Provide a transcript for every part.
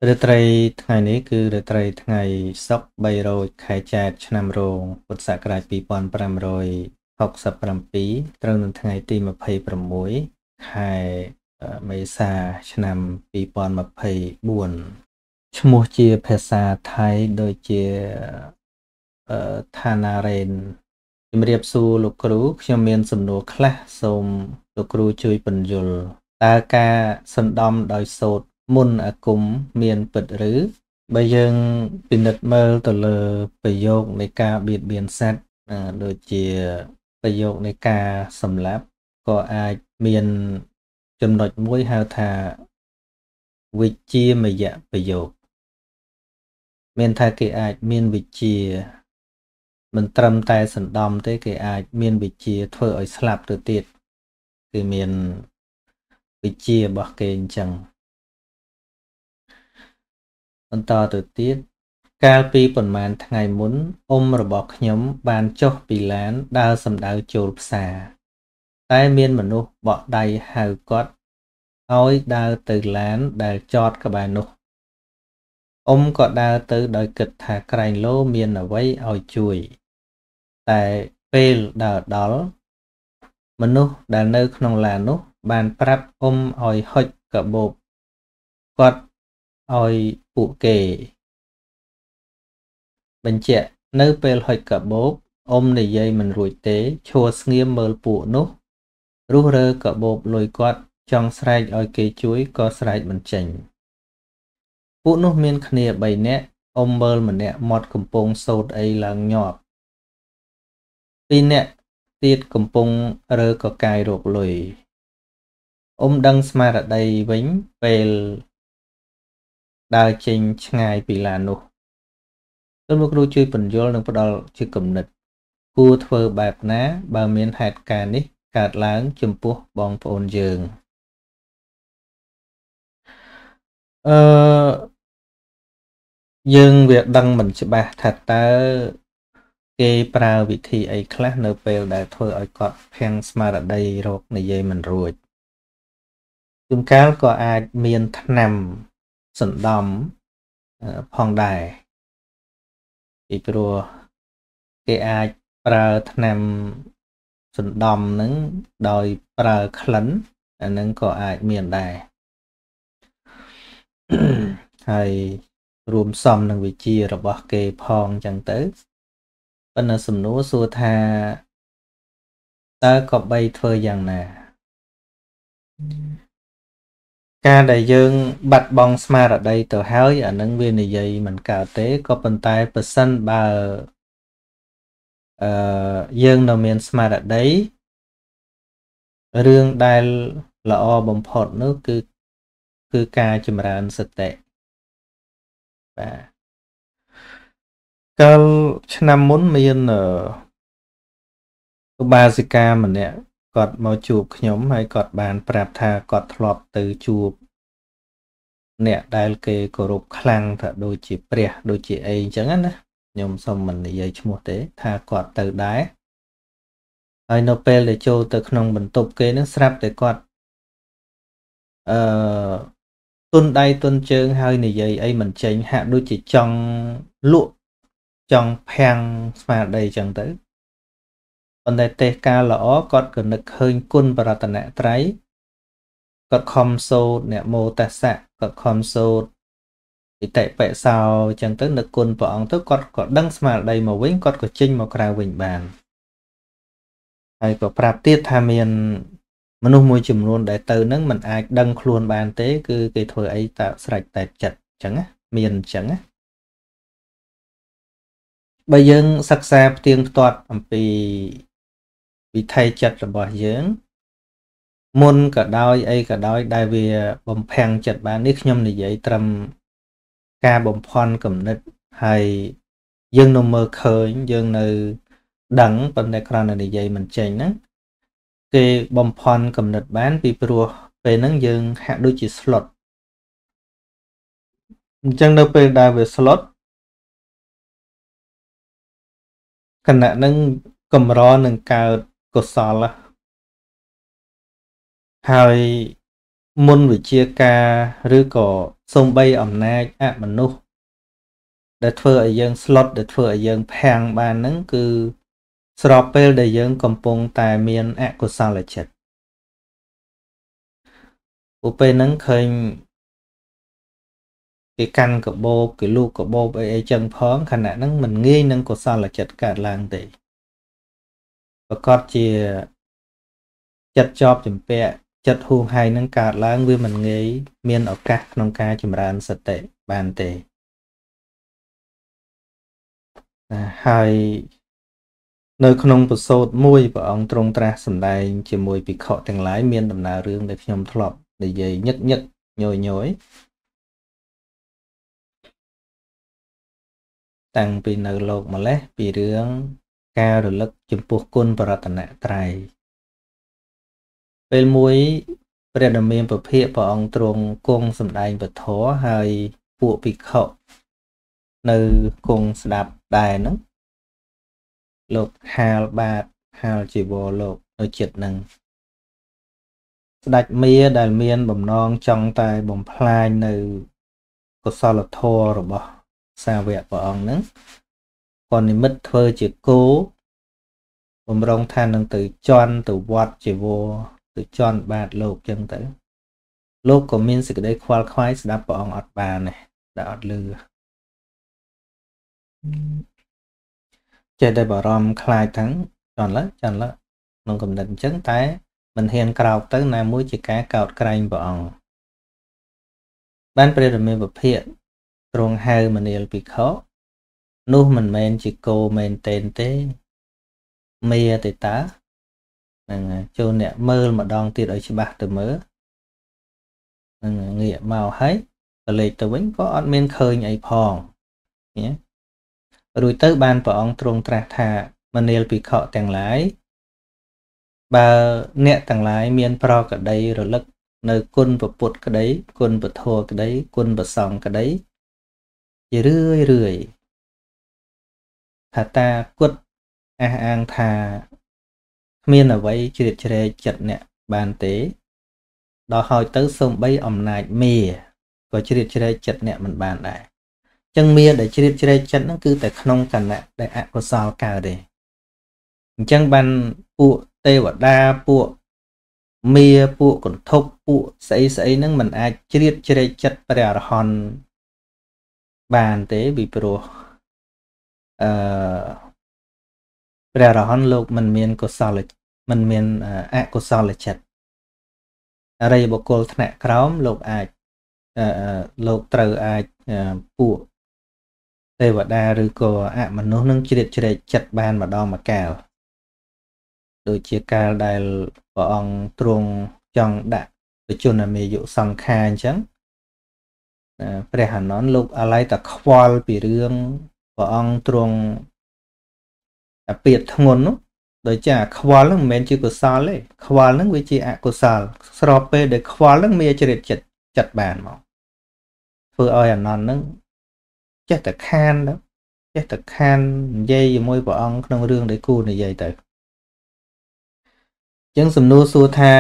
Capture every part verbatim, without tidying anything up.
ឬត្រីថ្ងៃនេះគឺឬត្រីថ្ងៃសុក្របីរោចខែចែកឆ្នាំរោងពុទ្ធសករាជពីរពាន់ប្រាំរយហកសិបប្រាំពីរត្រូវនៅថ្ងៃទីម្ភៃប្រាំមួយខែមេសាឆ្នាំពីរពាន់ម្ភៃបួនឈ្មោះជាភាសាថៃដូចជាអឺថាណារ៉េនជំរាបសួរលោកគ្រូខ្ញុំមានសំណួរខ្លះសូមលោកគ្រូជួយពន្យល់តើការសណ្ដំដោយសូត្រមុនអាគមមានពិតឬបើយើងពិនិត្យមើលទៅលើប្រយោគនៃការបៀតបៀនសត្វដូចជាប្រយោគនៃការសម្លាប់ក៏អាចមានចំណុចមួយហៅថាវិជ្ជាមយៈប្រយោគមានថាគេអាចមានវិជ្ជាមិនត្រឹមតែសណ្ដំទេគេអាចមានវិជ្ជាធ្វើឲ្យស្លាប់ទៅទៀតគឺមានវិជ្ជារបស់គេអញ្ចឹងបន្តទៅទៀតកាលពីប្រហែលថ្ងៃមុនអ៊ំរបស់ខ្ញុំបានចុះពីឡានដើរសម្ដៅចូលផ្សារតែមានមនុស្សបក់ដៃហៅគាត់ឲ្យដើរទៅឡានដែលចតក្បែរនោះអ៊ំក៏ដើរទៅដោយគិតថាក្រែងលោមានអ្វីឲ្យជួយតែពេលដើរដល់មនុស្សដែលនៅក្នុងឡាននោះបានប្រាប់អ៊ំឲ្យហុចកាបូបគាត់ឲ្យពួកគេបញ្ជាក់នៅពេលហុចកាបូបអ៊ំនិយាយមិនរួចទេឈួរស្ងៀមមើលពួកនោះរុះរើកាបូបលុយគាត់ចង់ស្រែកឲ្យគេជួយក៏ស្រែកមិនចេញពួកនោះមានគ្នាបីនាក់អ៊ំមើលម្នាក់មាត់កំពុងសូត្រអីឡើងញាប់ពីរនាក់ទៀតកំពុងរើកកាយរកលុយអ៊ំដឹងស្មារតីវិញពេលដើរចេញឆ្ងាយពីឡាននោះសូមលោកគ្រូជួយពន្យល់និងផ្ដល់ជាគំនិតគួរធ្វើបែបណាបើមានហេតុការណ៍នេះកើតឡើងចំពោះបងប្អូនយើងអឺយើងវាដឹងមិនច្បាស់ថាតើគេប្រើវិធីអីខ្លះនៅពេលដែលធ្វើឲ្យគាត់ភាំងស្មារតីរកនិយាយមិនរួចជួនកាលក៏អាចមានថ្នាំសណ្ដំផងដែរពីព្រោះគេអាចប្រើថ្នាំសណ្ដំនឹងដោយប្រើក្លិនអានឹងក៏អាចមានដែរហើយរួមសំនឹងវិជារបស់គេផងចឹងទៅប៉ុន្តែសំណួរសួរថាតើក៏បីធ្វើយ៉ាងណាការដែលយើងបាត់បង់ស្មារតីទៅហើយអានឹងវានិយាយមិនកើតទេក៏ប៉ុន្តែប្រសិនបើអឺយើងនៅមានស្មារតីរឿងដែលល្អបំផុតនោះគឺគឺការចម្រើនសតិបាទកាលឆ្នាំមុនមានឧបាសិកាម្នាក់គាត់មកជួបខ្ញុំហើយគាត់បានប្រាប់ថាគាត់ធ្លាប់ទៅជួបអ្នកដែលគេគោរពខ្លាំងថាដូចជាព្រះដូចជាអីអញ្ចឹងណាខ្ញុំសូមមិននិយាយឈ្មោះទេថាគាត់ទៅដែរហើយនៅពេលដែលចូលទៅក្នុងបន្ទប់គេនឹងស្រាប់តែគាត់អឺទុនដៃទុនជើងហើយនិយាយអីមិនចេញហាក់ដូចជាចង់លក់ចង់ភាំងស្មារតីអញ្ចឹងទៅប៉ុន្តែទេសការល្អគាត់ក៏នឹកឃើញគុណបរតនត្រ័យគាត់ខំសូត្រអ្នកមោតស្សៈគាត់ខំសូត្រឥតិពិសោអញ្ចឹងទៅនឹកគុណព្រះអង្គទៅគាត់ក៏ដឹងស្មារតីមកវិញគាត់ក៏ចេញមកក្រៅវិញបានហើយក៏ប្រាប់ទៀតថាមានមនុស្សមួយចំនួនដែលទៅនឹងមិនអាចដឹងខ្លួនបានទេគឺគេធ្វើអីតើស្រេចតែចិត្តអញ្ចឹងណាមានអញ្ចឹងណាបើយើងសិក្សាផ្ទៀងផ្ទាត់អំពីវិថីចិត្តរបស់យើងមុនក៏ដោយអីក៏ដោយដែលវាបំភាំងចិត្តបាននេះខ្ញុំនិយាយត្រឹមការបំផន់គំនិតហើយយើងនៅមើលឃើញយើងនៅដឹងប៉ុន្តែគ្រាន់តែនិយាយមិនចេញហ្នឹងគេបំផន់គំនិតបានពីព្រោះពេលហ្នឹងយើងហាក់ដូចជាស្លុតអញ្ចឹងនៅពេលដែលវាស្លុតគណៈនឹងកម្រនឹងកើតកុសលហើយមុនវិជាការឬក៏សំបីអំណាចអមនុស្សដែលធ្វើឲ្យយើងស្លុតដែលធ្វើឲ្យយើងផាំងបានហ្នឹងគឺស្របពេលដែលយើងកំពុងតែមានអកុសលចិត្តពួកពេលហ្នឹងឃើញគេកាន់កបោបគេលូកកបោបអីអីចឹងផងខណៈហ្នឹងមិនងាយនឹងកុសលចិត្តកើតឡើងទេប្រកាសជាចិត្តជាប់ជំពាក់ចិត្តហួងហែងនឹងកើតឡើងវាមិនងាយមានឱកាសក្នុងការចម្រើនសតិបានទេណាហើយនៅក្នុងពសូតមួយព្រះអង្គទ្រង់ត្រាស់សម្ដែងជាមួយភិក្ខុទាំងឡាយមានដំណើររឿងដែលខ្ញុំធ្លាប់និយាយញឹកញឹកញយញយតាំងពីនៅលោកម្លេះពីរឿងការរលឹកចំពោះគុណបរតនត្រ័យពេលមួយព្រះដ៏មានពភៈព្រះអង្គទ្រង់គង់សម្ដែងពធហើយពួកភិក្ខុនៅគង់ស្ដាប់ដែរហ្នឹងលោកហាលបាតហាលជីវរលោកនៅចិត្តហ្នឹងស្ដេចមាដែលមានបំណងចង់តែបំផ្លាញនៅកុសលធម៌របស់សាវកព្រះអង្គហ្នឹងក៏និមិត្តធ្វើជាគោបំរុងថានឹងទៅជន់ទៅវត្តជីវរទៅជន់បាតលោកចឹងទៅលោកក៏មានសេចក្តីខ្វល់ខ្វាយស្ដាប់ព្រះអង្គអត់បានទេដែលអត់លឺចេះតែបារម្ភខ្លាចទាំងចន់ឡើយចន់ឡើយក្នុងកំណត់អញ្ចឹងតែមិនហ៊ានក្រោកទៅណាមួយជាការកោតក្រែងព្រះអង្គបានព្រះរាមាវិភាកទ្រង់ហៅមនាលភិក្ខុនោះមិនមែនជាគោមែនតេនទេមេទេតាហ្នឹងចូលអ្នកមើលម្ដងទៀតឲ្យច្បាស់ទៅមើលហ្នឹងងាកមកហើយក៏លេខទៅវិញក៏អត់មានឃើញអីផងណារួចទៅបានព្រះអង្គទ្រង់ត្រាស់ថាមនាលភិក្ខុទាំងឡាយបើអ្នកទាំងឡាយមានប្រក្តីរលឹកនៅគុណពុទ្ធក្តីគុណពធក្តីគុណប្រសង្ឃក្តីជារឿយរឿយថាតាគត់អះអាងថាគ្មានអ្វីជ្រៀតជ្រែកចិត្តអ្នកបានទេដល់ហើយទៅសូម្បីអំណាចមេក៏ជ្រៀតជ្រែកចិត្តអ្នកមិនបានដែរចឹងមេដែលជ្រៀតជ្រែកចិត្តហ្នឹងគឺតែក្នុងគណៈដែលអកុសលកើតទេអញ្ចឹងបានពួកទេវតាពួកមេពួកកន្ធប់ពួកស្អីស្អីហ្នឹងមិនអាចជ្រៀតជ្រែកចិត្តព្រះអរហន្តបានទេពីព្រោះអឺព្រះអរហន្តលោកមិនមានកុសលមិនមានអកុសលចិត្តអរិយបុគ្គលថ្នាក់ក្រោមលោកអាចលោកត្រូវអាចពួកទេវតាឬក៏អមនុស្សនឹងជ្រៀតជ្រែកចិត្តបានម្ដងម្កាលដូចជាកាលដែលព្រះអង្គទ្រង់ចង់ដាក់បជនមេយុសង្ខារអញ្ចឹងព្រះអានន្ទលោកអាឡ័យតែខ្វល់ពីរឿងព្រះអង្គទ្រង់អាពាតធ្ងន់នោះដោយចាខ្វល់ហ្នឹងមិនមែនជាកុសលទេខ្វល់ហ្នឹងវាជាអកុសលស្របពេលដែលខ្វល់ហ្នឹងមានជ្រៀតចិត្តចិត្តបានមកធ្វើឲ្យអានន្ទហ្នឹងចេះតែខានទៅចេះតែខាននិយាយជាមួយព្រះអង្គក្នុងរឿងដែលគូនិយាយទៅអញ្ចឹងសំណួរសួរថា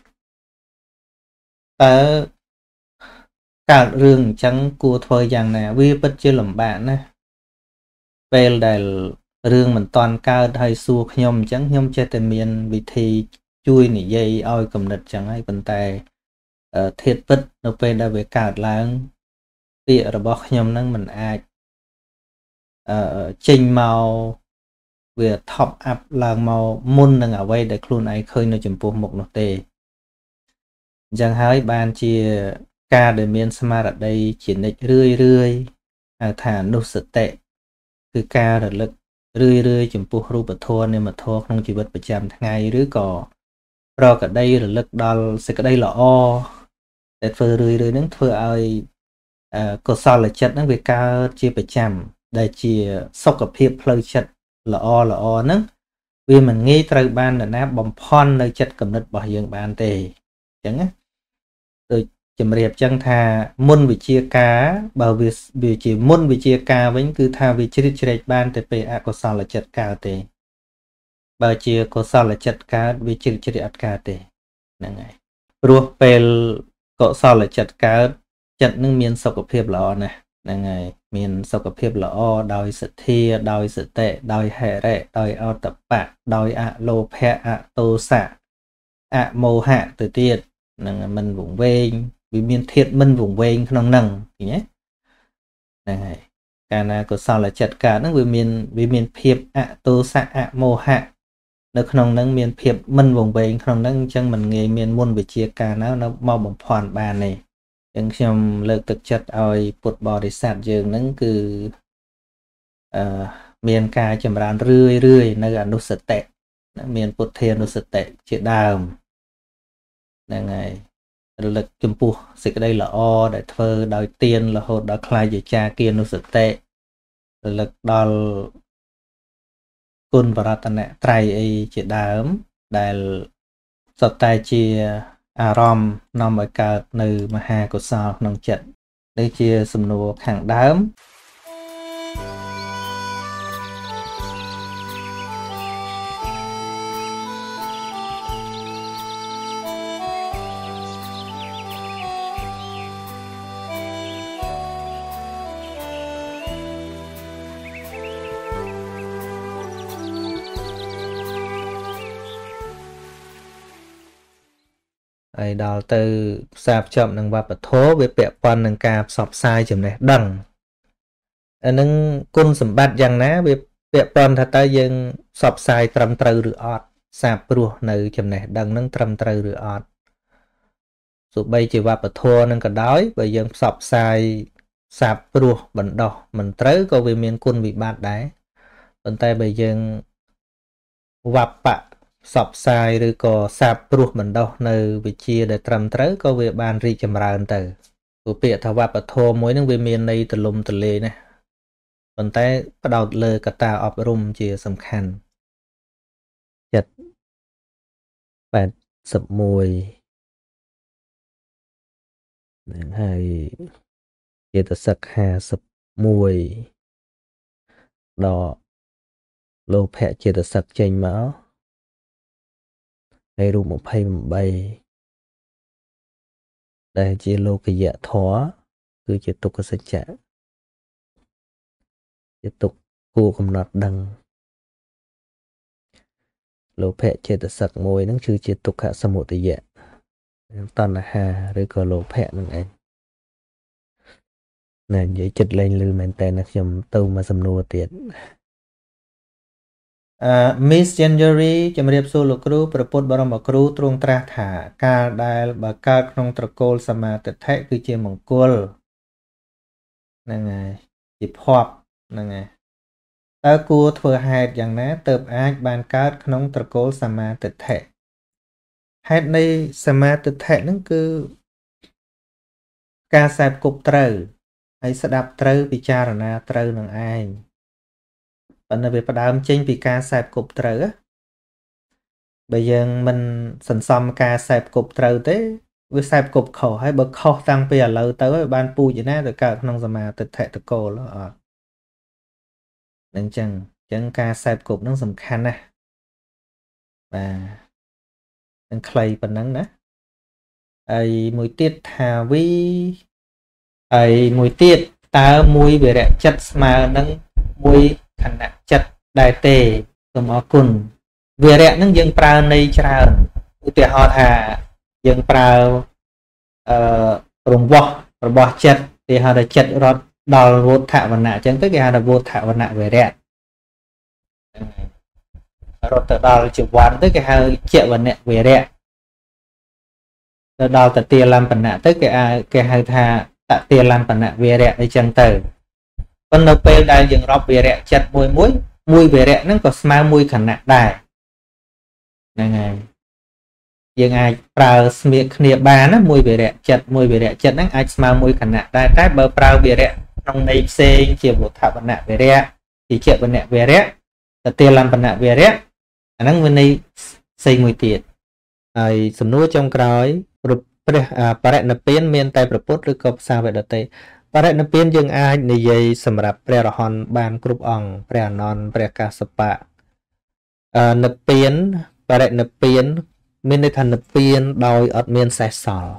តើកើតរឿងអញ្ចឹងគួរធ្វើយ៉ាងណាវាពិតជាលំបាកណាស់ពេលដែលរឿងមិនតាន់កើតហើយសួរខ្ញុំអញ្ចឹងខ្ញុំចេះតែមានវិធីជួយនិយាយឲ្យគំនិតអញ្ចឹងហើយប៉ុន្តែធាតុពិតនៅពេលដែលវាកើតឡើងពាក្យរបស់ខ្ញុំនឹងមិនអាចអឺចេញមកវា top up ឡើងមកមុននឹងអ្វីដែលខ្លួនឯងឃើញនៅចំពោះមុខនោះទេអញ្ចឹងហើយបានជាការដែលមានស្មារតីជានិច្ចរឿយរឿយហៅថាអនុសតិគឺការរលឹករឿយរឿយចំពោះរូបធម៌នាមធម៌ក្នុងជីវិតប្រចាំថ្ងៃឬក៏ប្រកដីរលឹកដល់សេចក្តីល្អដែលធ្វើរឿយរឿយនឹងធ្វើឲ្យកុសលចិត្តហ្នឹងវាកើតជាប្រចាំដែលជាសុខភាពផ្លូវចិត្តល្អល្អហ្នឹងវាមិនងាយត្រូវបាននរណាបំផន់នៅចិត្តគំនិតរបស់យើងបានទេអញ្ចឹងណាដូចជំរាបចឹងថាមុនវិជាការបើវាវាជាមុនវិជាការវិញគឺថាវាជ្រៀតជ្រែកបានតែពេលអកុសលចិត្តកើតទេបើជាកុសលចិត្តកើតវាជ្រៀតជ្រែកអត់កើតទេហ្នឹងហើយព្រោះពេល có sao là chặt cá chặt nước miên sọc của phép lọ này là ngày miên sọc của phép lọ đòi sự thi đòi sự tệ đòi hệ rệ đòi ao tập bạc đòi ạ lô phe ạ tô xạ ạ mô hạ từ tiệt là mình vùng vên vì miên thiệt mình vùng vên không nâng thì nhé là ngày cả là có sao là chặt cá nó vì miên vì miên phép ạ tô xạ ạ mô hạ nó không nâng miên phép mình vùng vên không nâng chân mình nghe miên môn về chia cả nó nó mau bằng phòn bà nàyยังខ្ញុំ លើកទឹកចិត្តឲ្យពុទ្ធបរិស័ទយើងហ្នឹងគឺអឺមានការចម្រើនរឿយរឿយនៅអនុសតិមានពុទ្ធានុសតិជាដើមហ្នឹងហើយរលឹកចំពោះសេចក្តីល្អដែលធ្វើដោយទានរហូតដល់ខ្លាយជាចាគានុសតិរលឹកដល់គុណបរតនត្រ័យអីជាដើមដែលសុទ្ធតែជាអារម្មណ៍នាំឲ្យកើតនៅមហាកុសលក្នុងចិត្តនេះជាសំណួរខាងដើមហើយដល់ទៅផ្សារភ្ជាប់នឹងវប្បធម៌វាពាក់ព័ន្ធនឹងការផ្សព្វផ្សាយចំណេះដឹងអានឹងគុណសម្បត្តិយ៉ាងណាវាពាក់ព័ន្ធថាតើយើងផ្សព្វផ្សាយត្រឹមត្រូវឬអត់សាបព្រោះនៅចំណេះដឹងនឹងត្រឹមត្រូវឬអត់ទោះបីជាវប្បធម៌នឹងក៏ដោយបើយើងផ្សព្វផ្សាយសាបព្រោះបណ្ដោះមិនត្រូវក៏វាមានគុណវិបត្តិដែរប៉ុន្តែបើយើងវប្បផ្សព្វផ្សាយឬក៏សាបព្រោះបណ្ដោះនៅវិជាដែលត្រឹមត្រូវក៏វាបានរីកចម្រើនទៅព្រោះពាក្យថាវប្បធម៌មួយនឹងវាមានន័យទលំទលាយណាប៉ុន្តែផ្ដោតលើកត្តាអប់រំជាសំខាន់ចិត្តแปดสิบเอ็ดនឹងហើយចេតសិកห้าสิบเอ็ดដកលោភៈចេតសិកចេញមកในรูปยี่สิบแปดដែលជាលោកយៈធម៌គឺជាទុក្ខសច្ចៈជាទុក្ខគួរកំណត់ដឹងលោភៈចេតសិកមួយហ្នឹងគឺជាទុក្ខសមុទយៈតណ្ហាឬក៏លោភៈហ្នឹងឯងណែនិយាយចិត្តលេងលឺមែនតើខ្ញុំទៅមកសំណួរទៀតអឺ Miss January ជំរាបសួរលោកគ្រូប្រពុតបរមគ្រូទ្រង់ត្រាស់ថាការដែលបើកើតក្នុងត្រកូលសមាទិដ្ឋិគឺជាមង្គលហ្នឹងហើយជាភ័ព្វហ្នឹងហើយតើគួរធ្វើហេតុយ៉ាងណាទើបអាចបានកើតក្នុងត្រកូលសមាទិដ្ឋិហេតុនៃសមាទិដ្ឋិហ្នឹងគឺការសែបគប់ត្រូវហើយស្ដាប់ត្រូវពិចារណាត្រូវនឹងឯងប៉ុន្តែវាផ្ដើមចេញពីការសែបគប់ត្រូវបើយើងមិនសន្សំការសែបគប់ត្រូវទេវាសែបគប់ខុសហើយបើខុសតាំងពីឥឡូវទៅហើយបានពូជណាទៅកើតក្នុងសមាទិដ្ឋិតកូលអត់នឹងចឹងចឹងការសែបគប់នឹងសំខាន់ណាស់បាទនឹងខ្លីប៉ុណ្ណឹងណាហើយមួយទៀតថាវីហើយមួយទៀតតើមួយវិរៈចិត្តស្មើនឹងមួយខណៈចិត្តដែរទេសូមអរគុណវិរៈហ្នឹងយើងប្រើន័យច្រើនឧទាហរណ៍ថាយើងប្រើអឺរង្វាស់របស់ចិត្តគេហៅថាចិត្តរត់ដល់វោធវណៈអញ្ចឹងទៅគេហៅថាវោធវណៈវិរៈរត់ទៅដល់ជីវ័នទៅគេហៅជាវណៈវិរៈទៅដល់តតិលំបណៈទៅគេគេហៅថាតតិលំបណៈវិរៈអីចឹងទៅប៉ុន្តែនៅពេលដែលយើងរាប់វិរៈចិត្តមួយមួយមួយវិរៈហ្នឹងក៏ស្មើមួយខណៈដែរហ្នឹងហើយយើងអាចប្រើស្មៀកគ្នាបានណាមួយវិរៈចិត្តមួយវិរៈចិត្តហ្នឹងអាចស្មើមួយខណៈដែរតែបើប្រើវិរៈក្នុងន័យផ្សេងជាវុទ្ធវណៈវិរៈជាជាវណៈវិរៈតតិលំបណៈវិរៈអាហ្នឹងវាន័យផ្សេងមួយទៀតហើយសំណួរចុងក្រោយព្រះបរិនិព្វានមានតែព្រះពុទ្ធឬក៏ភាសាវេដតេបរិនិព្វានយើងអាចនិយាយសម្រាប់ព្រះរហន្តបានគ្រប់អង្គព្រះអនន្តព្រះកាសបៈអឺនិព្វានបរិនិព្វានមានន័យថានិព្វានដោយអត់មានសេសសល់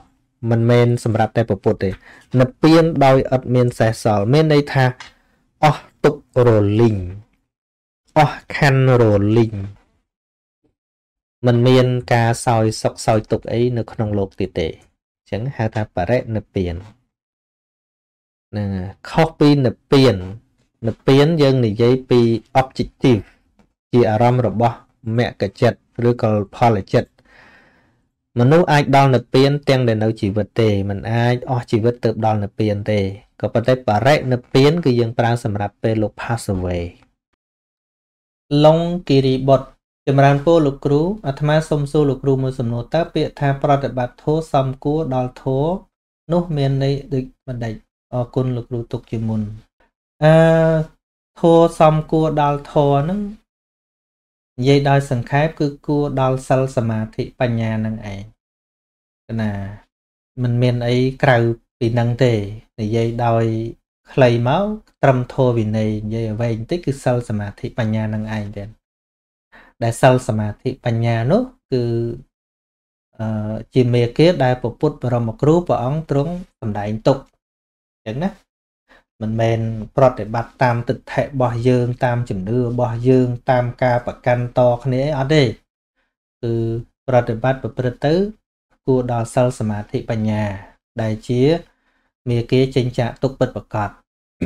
មិនមែនសម្រាប់តែពពុទ្ធទេនិព្វានដោយអត់មានសេះសល់មានន័យថាអស់ទុក្ខរលីងអស់ខណ្ឌរលីងមិនមានការសោយសុខសោយទុក្ខអីនៅក្នុងโลกទៀតទេអញ្ចឹងហៅថាបរិនិព្វានហ្នឹងខុសពីនិព្វាននិព្វានយើងនិយាយពី objective ជាអារម្មណ៍របស់មគ្គចិត្តឬក៏ផលចិត្តមនុស្សអាចដល់និព្វានទាំងដែលនៅជីវិតទេមិនអាចអស់ជីវិតទៅដល់និព្វានទេក៏ប៉ុន្តែបរិនិព្វានគឺយើងប្រើសម្រាប់ពេលលោក pass away ឡុងគិរីបុត្រចម្រើនពរលោកគ្រូអាត្មាសូមសួរលោកគ្រូមួយសំណួរតើពាក្យថាប្រតិបត្តិធម៌សំគួរដល់ធម៌នោះមានន័យដូចបណ្ដេចអរគុណលោកគ្រូទុកជាមុនអឺធម៌សំគួរដល់ធម៌ហ្នឹងនិយាយដោយសង្ខេបគឺគួរដល់សិលសមាធិបញ្ញានឹងឯងណាមិនមានអីក្រៅពីនឹងទេនិយាយដោយខ្លីមកត្រឹមធម៌វិន័យនិយាយអ្វីបន្តិចគឺសិលសមាធិបញ្ញានឹងឯងទេដែលសិលសមាធិបញ្ញានោះគឺអឺជាមេគាដែលពពុទ្ធបរមគ្រូព្រះអង្គទ្រង់សម្ដែងទុកអញ្ចឹងណាមិនមែនប្រតិបត្តិតាមទិដ្ឋិរបស់យើងតាមជំនឿរបស់យើងតាមការប្រកាន់តគ្នាអត់ទេគឺប្រតិបត្តិប្រព្រឹត្តទៅគួរដល់សិលសមាធិបញ្ញាដែលជាមេគាចេញចាកទុកពិតប្រាកដ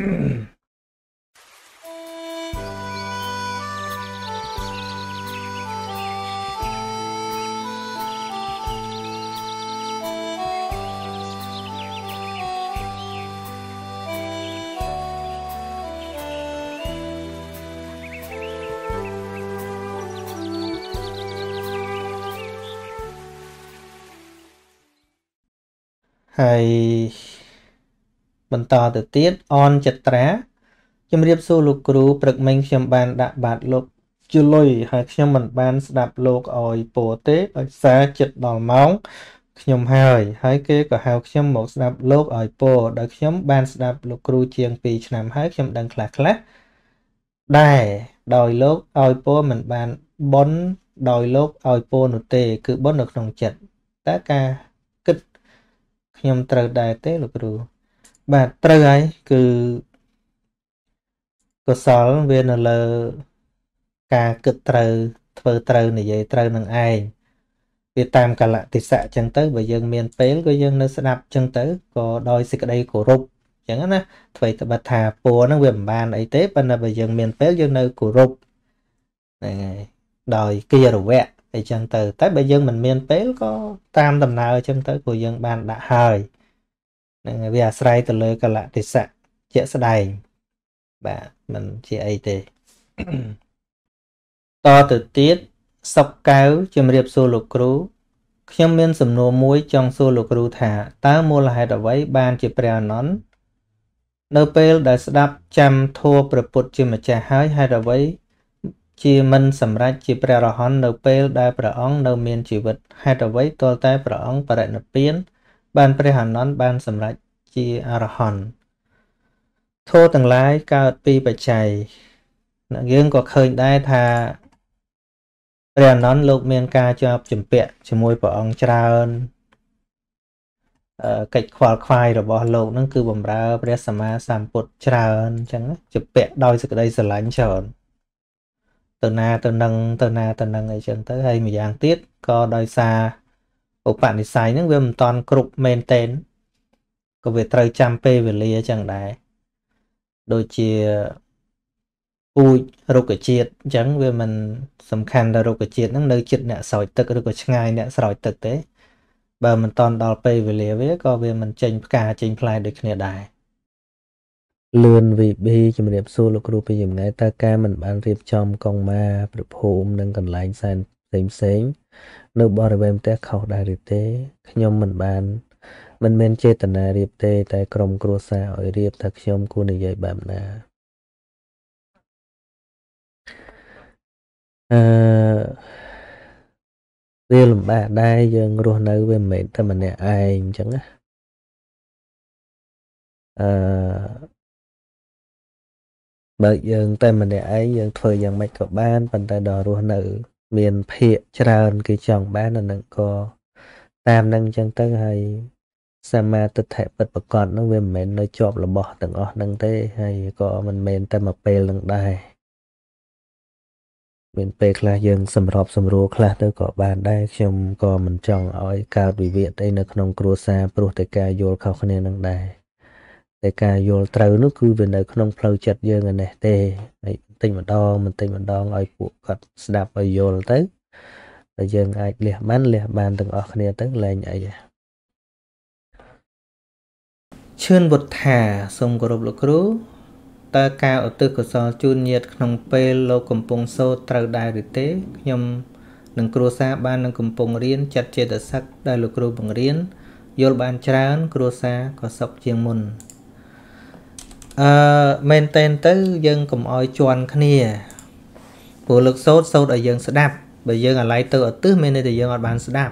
ហើយបន្តទៅទៀតអនចត្រាជំរាបសួរលោកគ្រូព្រឹកមិញខ្ញុំបានដាក់បាតលោកជាលុយហើយខ្ញុំមិនបានស្ដាប់លោកឲ្យពោទេដោយសារចិត្តដល់ម៉ោងខ្ញុំហើយហើយគេក៏ហៅខ្ញុំមកស្ដាប់លោកឲ្យពោដោយខ្ញុំបានស្ដាប់លោកគ្រូជាងពីរឆ្នាំហើយខ្ញុំដឹងខ្លះខ្លះដែរដោយលោកឲ្យពោមិនបានបនដោយលោកឲ្យពោនោះទេគឺបននៅក្នុងចិត្តតើការគិតខ្ញុំត្រូវដែរទេលោកគ្រូបាទត្រូវហើយគឺកុសលវានៅលើការគិតត្រូវធ្វើត្រូវនិយាយត្រូវនឹងឯងវាតាមកលៈទេសៈអញ្ចឹងទៅបើយើងមានពេលក៏យើងនៅស្ដាប់អញ្ចឹងទៅក៏ដោយសេចក្តីគោរពអញ្ចឹងណាអ្វីទៅបាត់ថាពរហ្នឹងវាមិនបានអីទេប៉ុន្តែបើយើងមានពេលយើងនៅគោរពហ្នឹងហើយដោយគិរវៈអីចឹងទៅតែបើយើងមិនមានពេលក៏តាមដំណើរអញ្ចឹងទៅព្រោះយើងបានដាក់ហើយហ្នឹងហើយវាអាស្រ័យទៅលើកលៈទេសៈជាក់ស្ដែងបាទមិនជាអីទេតទៅទៀតសុកកៅជំរាបសួរលោកគ្រូខ្ញុំមានសំណួរមួយចង់សួរលោកគ្រូថាតើមូលហេតុអ្វីបានជាព្រះអនន្តនៅពេលដែលស្ដាប់ចាំធម៌ព្រះពុទ្ធជាម្ចាស់ហើយហេតុអ្វីជាមិនសម្រេចជាព្រះអរហន្តនៅពេលដែលព្រះអង្គនៅមានជីវិតហេតុអ្វីទាល់តែព្រះអង្គបរិនិព្វានបានព្រះអនន្តបានសម្រេចជាអរហន្តធម៌ទាំងឡាយកើតពីបច្ច័យយើងក៏ឃើញដែរថាព្រះអនន្តលោកមានការជាប់ជំពាក់ជាមួយព្រះអង្គច្រើនកិច្ចខ្វល់ខ្វាយរបស់លោកនឹងគឺបំរើព្រះសម្មាសម្ពុទ្ធច្រើនអញ្ចឹងជំពាក់ដោយសេចក្តីស្រឡាញ់ច្រើនទៅណាទៅនឹងទៅណាទៅនឹងអីចឹងទៅហើយម្យ៉ាងទៀតក៏ដោយសារឧបនិស្ស័យហ្នឹងវាមិនតាន់គ្រប់មែនទែនក៏វាត្រូវចាំពេលវេលាចឹងដែរដូចជាពូជរុក្ខជាតិអញ្ចឹងវាមិនសំខាន់ដល់រុក្ខជាតិហ្នឹងនៅជិតអ្នកស្រោចទឹកឬក៏ឆ្ងាយអ្នកស្រោចទឹកទេបើមិនតាន់ដល់ពេលវេលាវាក៏វាមិនចេញផ្កាចេញផ្លែដូចគ្នាដែរលឿន វី ប៊ី ជំរាបសួរលោកគ្រូពីចម្ងាយតើការមិនបានរៀបចំកុងម៉ាប្រភូមិនិងកន្លែងសែនផ្សេងផ្សេងនៅបរិវេណផ្ទះខុសដែរឬទេខ្ញុំមិនបានមិនមានចេតនារៀបទេតែក្រុមគ្រួសារឲ្យរៀបថាខ្ញុំគួរនិយាយបែបណាអឺវាលំបាកដែរយើងរស់នៅវាមិនមែនតែម្នាក់ឯងអញ្ចឹងណាអឺបើយើងតែម្នាក់ឯងយើងធ្វើយ៉ាងម៉េចក៏បានប៉ុន្តែដល់រស់នៅមានភាកច្រើនគេចង់បានអានឹងក៏តាមនឹងអញ្ចឹងទៅហើយសាមាទិដ្ឋិពិតប្រកបនោះវាមិនមែននៅជាប់របស់ទាំងអស់ហ្នឹងទេហើយក៏មិនមែនតែមកពេលនឹងដែរមានពេលខ្លះយើងសម្របសម្រួលខ្លះទៅក៏បានដែរខ្ញុំក៏មិនចង់ឲ្យកើតវិវាទអីនៅក្នុងគ្រួសារព្រោះតែការយល់ខុសគ្នានឹងដែរតែការយល់ត្រូវនោះគឺវានៅក្នុងផ្លូវចិត្តយើងឯនេះទេហើយបន្តិចម្ដងបន្តិចម្ដងឲ្យពួកគាត់ស្ដាប់ឲ្យយល់ទៅតែយើងអាចលះបានលះបានទាំងអស់គ្នាទៅលែងអីឈឿនវុទ្ធាសូមគោរពលោកគ្រូតើការឧទ្ទិសកុសលជូនញាតិក្នុងពេលលោកកំពុងសូត្រត្រូវដែរឬទេខ្ញុំនិងគ្រួសារបាននឹងកំពុងរៀនចាត់ចេតសិកដែលលោកគ្រូបង្រៀនយល់បានច្រើនគ្រួសារក៏សុខជាងមុនអឺមែនតែនទៅយើងកុំអោយជន់គ្នាព្រោះលោកសូត្រសូត្រឲ្យយើងស្ដាប់បើយើងអាឡ័យទៅឧទ្ទិសមានន័យថាយើងអត់បានស្ដាប់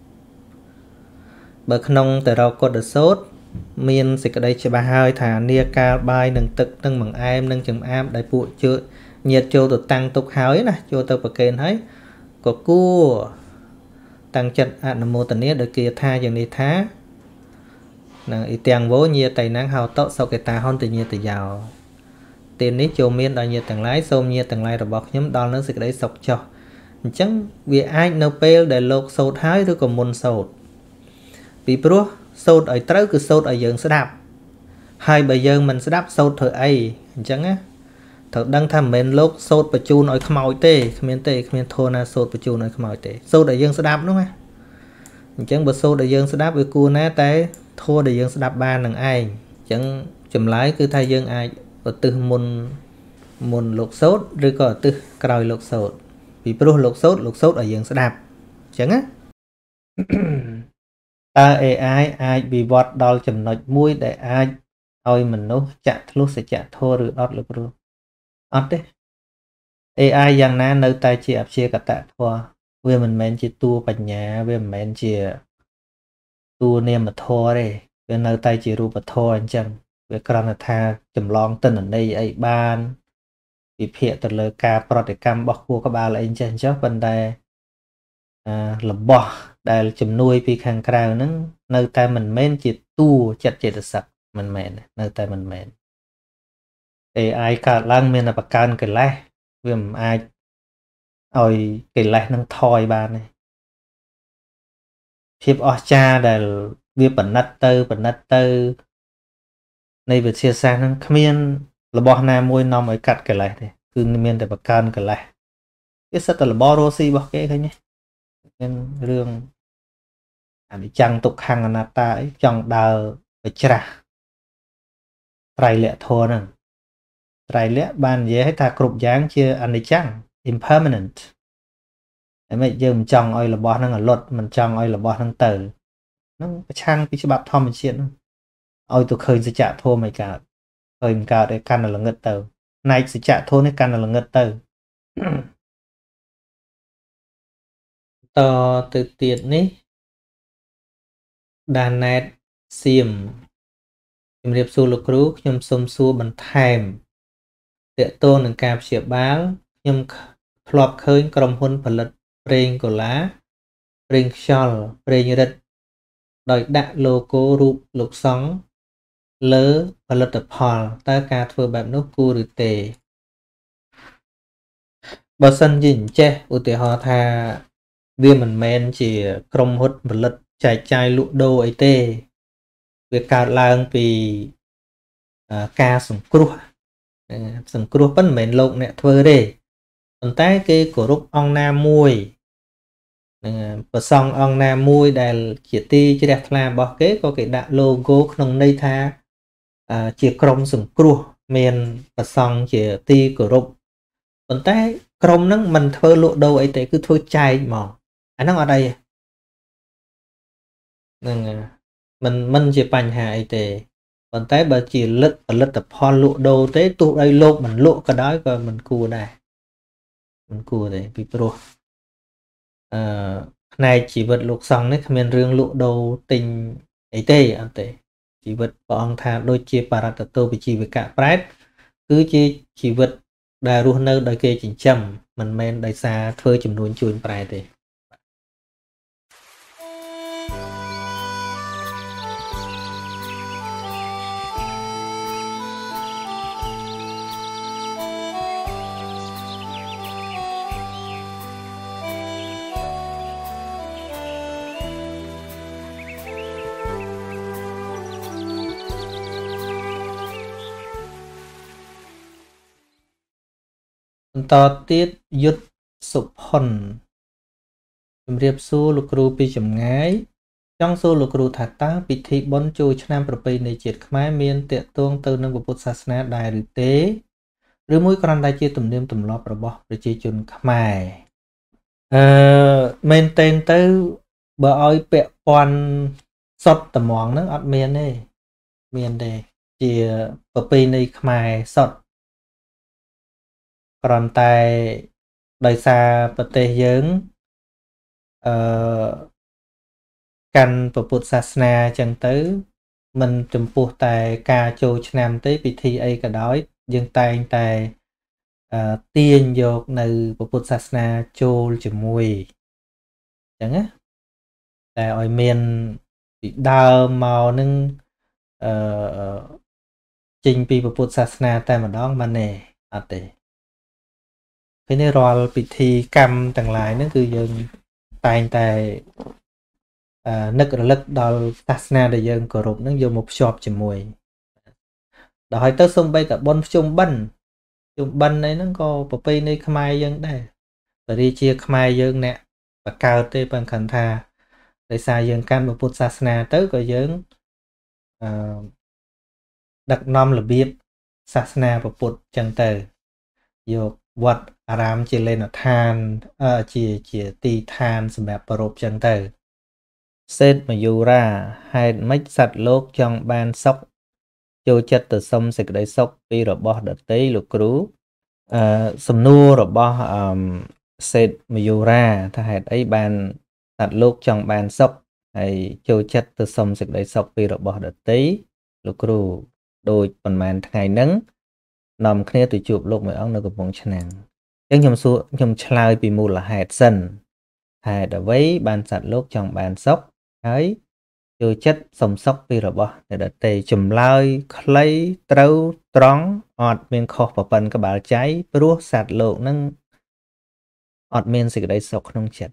បើក្នុងតរកុដសូត្រមានសេចក្តីច្បាស់ហើយថានាកាលបាយនឹងទឹកនឹងបង្អែមនឹងចម្អាបដែលពួកជើញាតចូលទៅតាំងទុកហើយណាចូលទៅប្រកេនហើយក៏គួរតាំងចិត្តអនុមោទនាដោយគាថាយ៉ាងនេះថានឹងអ៊ីទាំងវោញាតៃណាំងហៅតសុកេតាហន្តញាតយោទាននេះចូលមានដល់ញាតទាំងឡាយសូមញាតទាំងឡាយរបស់ខ្ញុំដល់នៅសេចក្តីសុខចុះអញ្ចឹងវាអាចនៅពេលដែលលោកសូត្រហើយឬក៏មុនសូត្រពីព្រោះសូត្រឲ្យត្រូវគឺសូត្រឲ្យយើងស្ដាប់ហើយបើយើងមិនស្ដាប់សូត្រធ្វើអីអញ្ចឹងណាត្រូវដឹងថាមិនមែនលោកសូត្របញ្ជូនឲ្យខ្មោចទេគ្មានទេគ្មានធម៌ណាសូត្របញ្ជូនឲ្យខ្មោចទេសូត្រឲ្យយើងស្ដាប់នោះណាអញ្ចឹងបើសូត្រឲ្យយើងស្ដាប់វាគួរណាតែធម៌ដែលយើងស្ដាប់បាននឹងឯងអញ្ចឹងចម្លើយគឺថាយើងអាចឧទ្ទិសមុនមុនលោកសូត្រឬក៏ឧទ្ទិសក្រោយលោកសូត្រពីព្រោះលោកសូត្រលោកសូត្រឲ្យយើងស្ដាប់អញ្ចឹងណាតើ เอ ไอ អាចវិវត្តដល់ចំណុចមួយដែលអាចឲ្យមនុស្សចាក់ធ្លុះសច្ចធម៌ឬអត់លោកគ្រូអត់ទេ เอ ไอ យ៉ាងណានៅតែជាអព្យាកតធម៌វាមិនមែនជាតួបញ្ញាវាមិនមែនជាតួនាមធម៌ទេវានៅតែជារូបធម៌អញ្ចឹងវាគ្រាន់តែថាចម្លងទិន្នន័យអីបានវិភាគទៅលើការប្រតិកម្មរបស់ខួរក្បាលអីអញ្ចឹងចុះប៉ុន្តែអឺរបស់ដែលជំនួយពីខាងក្រៅហ្នឹងនៅតែមិនមែនជាតួចិត្តចេតសិកមិនមែននៅតែមិនមែន เอ ไอ កើតឡើងមានតែបង្កើនកិលេសវាមិនអាចឲ្យកិលេសនឹងថយបានទេភាពអស្ចារ្យដែលវាបណិតទៅបណិតទៅនៃវិទ្យាសាស្ត្រហ្នឹងគ្មានរបស់ណាមួយនាំឲ្យកាត់កិលេសទេគឺមានតែបង្កើនកិលេសវាសិតតែរបស់រស់ស៊ីរបស់គេឃើញទេមានរឿងអនិច្ចំទុក្ខំអនត្តាអីចង់ដើរទៅច្រាស់ត្រៃលក្ខធម៌ហ្នឹងត្រៃលក្ខបាននិយាយឲ្យថាគ្រប់យ៉ាងជាអនិច្ចំ impermanent តែមិនយើងមិនចង់ឲ្យរបស់ហ្នឹងអលត់មិនចង់ឲ្យរបស់ហ្នឹងទៅហ្នឹងប្រឆាំងពីច្បាប់ធម្មជាតិឲ្យទៅឃើញសច្ចធម៌មិនកើតឃើញមិនកើតឯកាន់តែល្ងឹតទៅផ្នែកសច្ចធម៌នេះកាន់តែល្ងឹតទៅតទៅទៀតនេះដាណេតសៀមជំរាបសួរលោកគ្រូខ្ញុំសូមសួរបន្ថែមទាក់ទងនឹងការព្យាបាលខ្ញុំធ្លាប់ឃើញក្រុមហ៊ុនផលិតប្រេងកូឡាប្រេងខ្យល់ប្រេងរឹតដោយដាក់ logo រូបលោកសង្ឃលើផលិតផលតើការធ្វើបែបនោះគួរឬទេបើសិនជាអញ្ចេះឧទាហរណ៍ថាវាមិនមែនជាក្រុមហ៊ុនផលិតចែកចាយលក់ដូរអីទេវាកើតឡើងពីការសង្គ្រោះសង្គ្រោះប៉ុន្តែមិនមែនលោកអ្នកធ្វើទេប៉ុន្តែគេគោរពអង្គណាមួយនឹងប្រសង់អង្គណាមួយដែលជាទីជ្រះថ្លារបស់គេក៏គេដាក់ logo ក្នុងន័យថាជាក្រុមសង្គ្រោះមានប្រសង់ជាទីគោរពប៉ុន្តែក្រុមហ្នឹងមិនធ្វើលក់ដូរអីទេគឺធ្វើចែកហ្មងអាហ្នឹងអត់អីហ្នឹងមិនមិនជាបញ្ហាអីទេប៉ុន្តែបើជាលទ្ធផលិតផលលក់ដូរទេទោះបីលោកមិនលក់ក៏ដោយក៏មិនគួរដែរមិនគួរទេពីព្រោះអឺផ្នែកជីវិតលោកសង្ឃនេះគ្មានរឿងលក់ដូរទិញអីទេអត់ទេជីវិតព្រះអង្គថាដូចជាបរតតោវិជីវកៈប្រែតគឺជាជីវិតដែលរស់នៅដោយគេចិញ្ចឹមមិនមែនដោយសារធ្វើចំនួនជួញប្រែទេបន្តទៀតយុទ្ធសុផុនជំរាបសួរលោកគ្រូពីចម្ងាយចង់សួរលោកគ្រូថាតើពិធីបុណ្យចូលឆ្នាំប្រពៃណីជាតិខ្មែរមានតាក់ទងទៅនឹងពុទ្ធសាសនាដែរឬទេឬមួយគ្រាន់តែជាទំនៀមទម្លាប់របស់ប្រជាជនខ្មែរអឺមែនតើទៅបើឲ្យពាក់ព័ន្ធសុទ្ធត្មងហ្នឹងអត់មានទេមានទេជាប្រពៃណីខ្មែរសុទ្ធគ្រាន់តែដោយសារប្រទេសយើងអឺកាន់ពុទ្ធសាសនាអញ្ចឹងទៅមិនចំពោះតែការចូលឆ្នាំទេពិធីអីក៏ដោយយើងតែងតែអឺទាញយកនៅពុទ្ធសាសនាចូលជាមួយអញ្ចឹងណាតែឲ្យមានពីដើមមកនឹងអឺចេញពីពុទ្ធសាសនាតែម្ដងមិនទេអត់ទេពេលនេះរាល់ពិធីកម្មទាំងឡាយហ្នឹងគឺយើងតែងតែអឺនឹករលឹកដល់សាសនាដែលយើងគោរពហ្នឹងយកមកភ្ជាប់ជាមួយដល់ហើយទៅសំបីតបុណ្យភ្ជុំបិណ្ឌភ្ជុំបិណ្ឌហ្នឹងក៏ប្រពៃណីខ្មែរយើងដែរបរិជាខ្មែរយើងអ្នកបកើតទេបើខឹងថាដោយសារយើងកាន់ពុទ្ធសាសនាទៅក៏យើងអឺដឹកនាំរបៀបសាសនាពុទ្ធចឹងទៅយកវត្តអារាមជាលេនដ្ឋានអឺជាជាទីឋានសម្រាប់ប្រពចឹងទៅសេតមយូរាហេតុម៉េចសត្វលោកចង់បានសុខចូលចិត្តទៅសុំសេចក្តីសុខពីរបស់ដតីលោកគ្រូអឺសំណួររបស់អឺសេតមយូរាថាហេតុអីបានសត្វលោកចង់បានសុខហើយចូលចិត្តទៅសុំសេចក្តីសុខពីរបស់ដតីលោកគ្រូដូចប៉ុន្មានថ្ងៃហ្នឹងនាំគ្នាទៅជួបលោកមួយអង្គនៅកំពង់ឆ្នាំងអញ្ចឹងខ្ញុំសួរខ្ញុំឆ្លើយពីមូលហេតុសិនហេតុអ្វីបានសត្វលោកចង់បានសុខហើយចូលចិត្តសុំសុខពីរបស់អ្នកដទៃចម្លើយខ្លីត្រូវត្រង់អត់មានខុសប្រពន្ធក្បាលចៃព្រោះសត្វលោកនឹងអត់មានសេចក្តីសុខក្នុងចិត្ត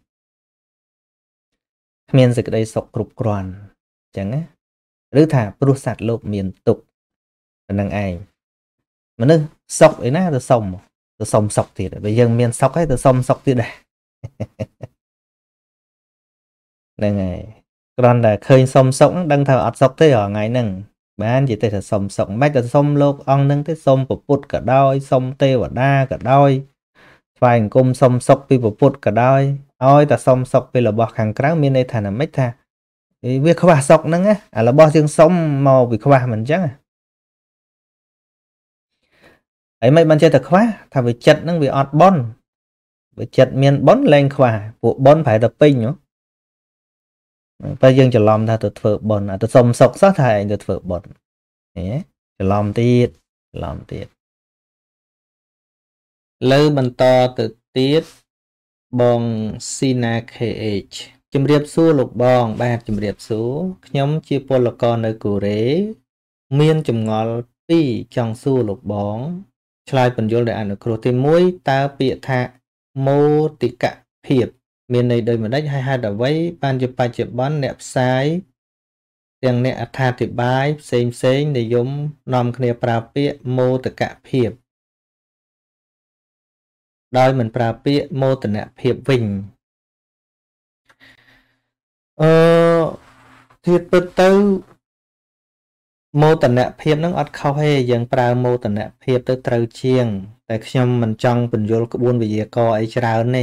គ្មានសេចក្តីសុខគ្រប់គ្រាន់អញ្ចឹងណាឬថាព្រោះសត្វលោកមានទុក្ខប៉ុណ្្នឹងឯងមនុស្សសុខឯណាទៅសុំទៅសុំសុខទៀតបើយើងមានសុខហើយទៅសុំសុខទៀតដែរហ្នឹងហើយគ្រាន់តែឃើញសុំសុខដឹងថាអត់សុខទេរាល់ថ្ងៃហ្នឹងបាននិយាយទៅថាសុំសុខមិនបាច់ទៅសុំលោកអង្គហ្នឹងទេសុំពុទ្ធក៏ដោយសុំទេវតាក៏ដោយថ្វាយអង្គមសុំសុខពីពុទ្ធក៏ដោយឲ្យតែសុំសុខពីរបស់ខាងក្រៅមានន័យថាណាមិនថាវាខ្វះសុខហ្នឹងណាអារបស់យើងសុំមកវាខ្វះមិនអញ្ចឹងហើយមិនបានចេះតែខ្វះថាវាចិត្តហ្នឹងវាអត់បន់វាចិត្តមានបន់លែងខ្វះពួកបន់ប្រហែលតែពេញហ៎បើយើងច្រឡំថាទៅធ្វើបន់ទៅសុំសុខសោះថាឯងទៅធ្វើបន់ហ៎ច្រឡំទៀតច្រឡំទៀតលើបន្តទៅទៀតបង Sina ខេ អេច ជំរាបសួរលោកបងបាទជំរាបសួរខ្ញុំជាពលករនៅកូរ៉េមានចម្ងល់ពីរចង់សួរលោកបងឆ្លើយបញ្យលដោយអនុគ្រោះទីមួយតើពាក្យថាមោទិកភាពមានន័យដូចម្ដេចហើយហេតុអ្វីបានជាបច្ចុប្បន្នអ្នកផ្សាយទាំងអ្នកអត្ថាធិប្បាយផ្សេងផ្សេងនិយមនាំគ្នាប្រើពាក្យមោទកភាពដោយមិនប្រើពាក្យមោទនភាពវិញអឺធៀបពិតទៅមោទនភាពហ្នឹងអត់ខុសទេយើងប្រើមោទនភាពទៅត្រូវជាងតែខ្ញុំមិនចង់បញ្យល់ក្បួនវិទ្យាករអីច្រើនទេ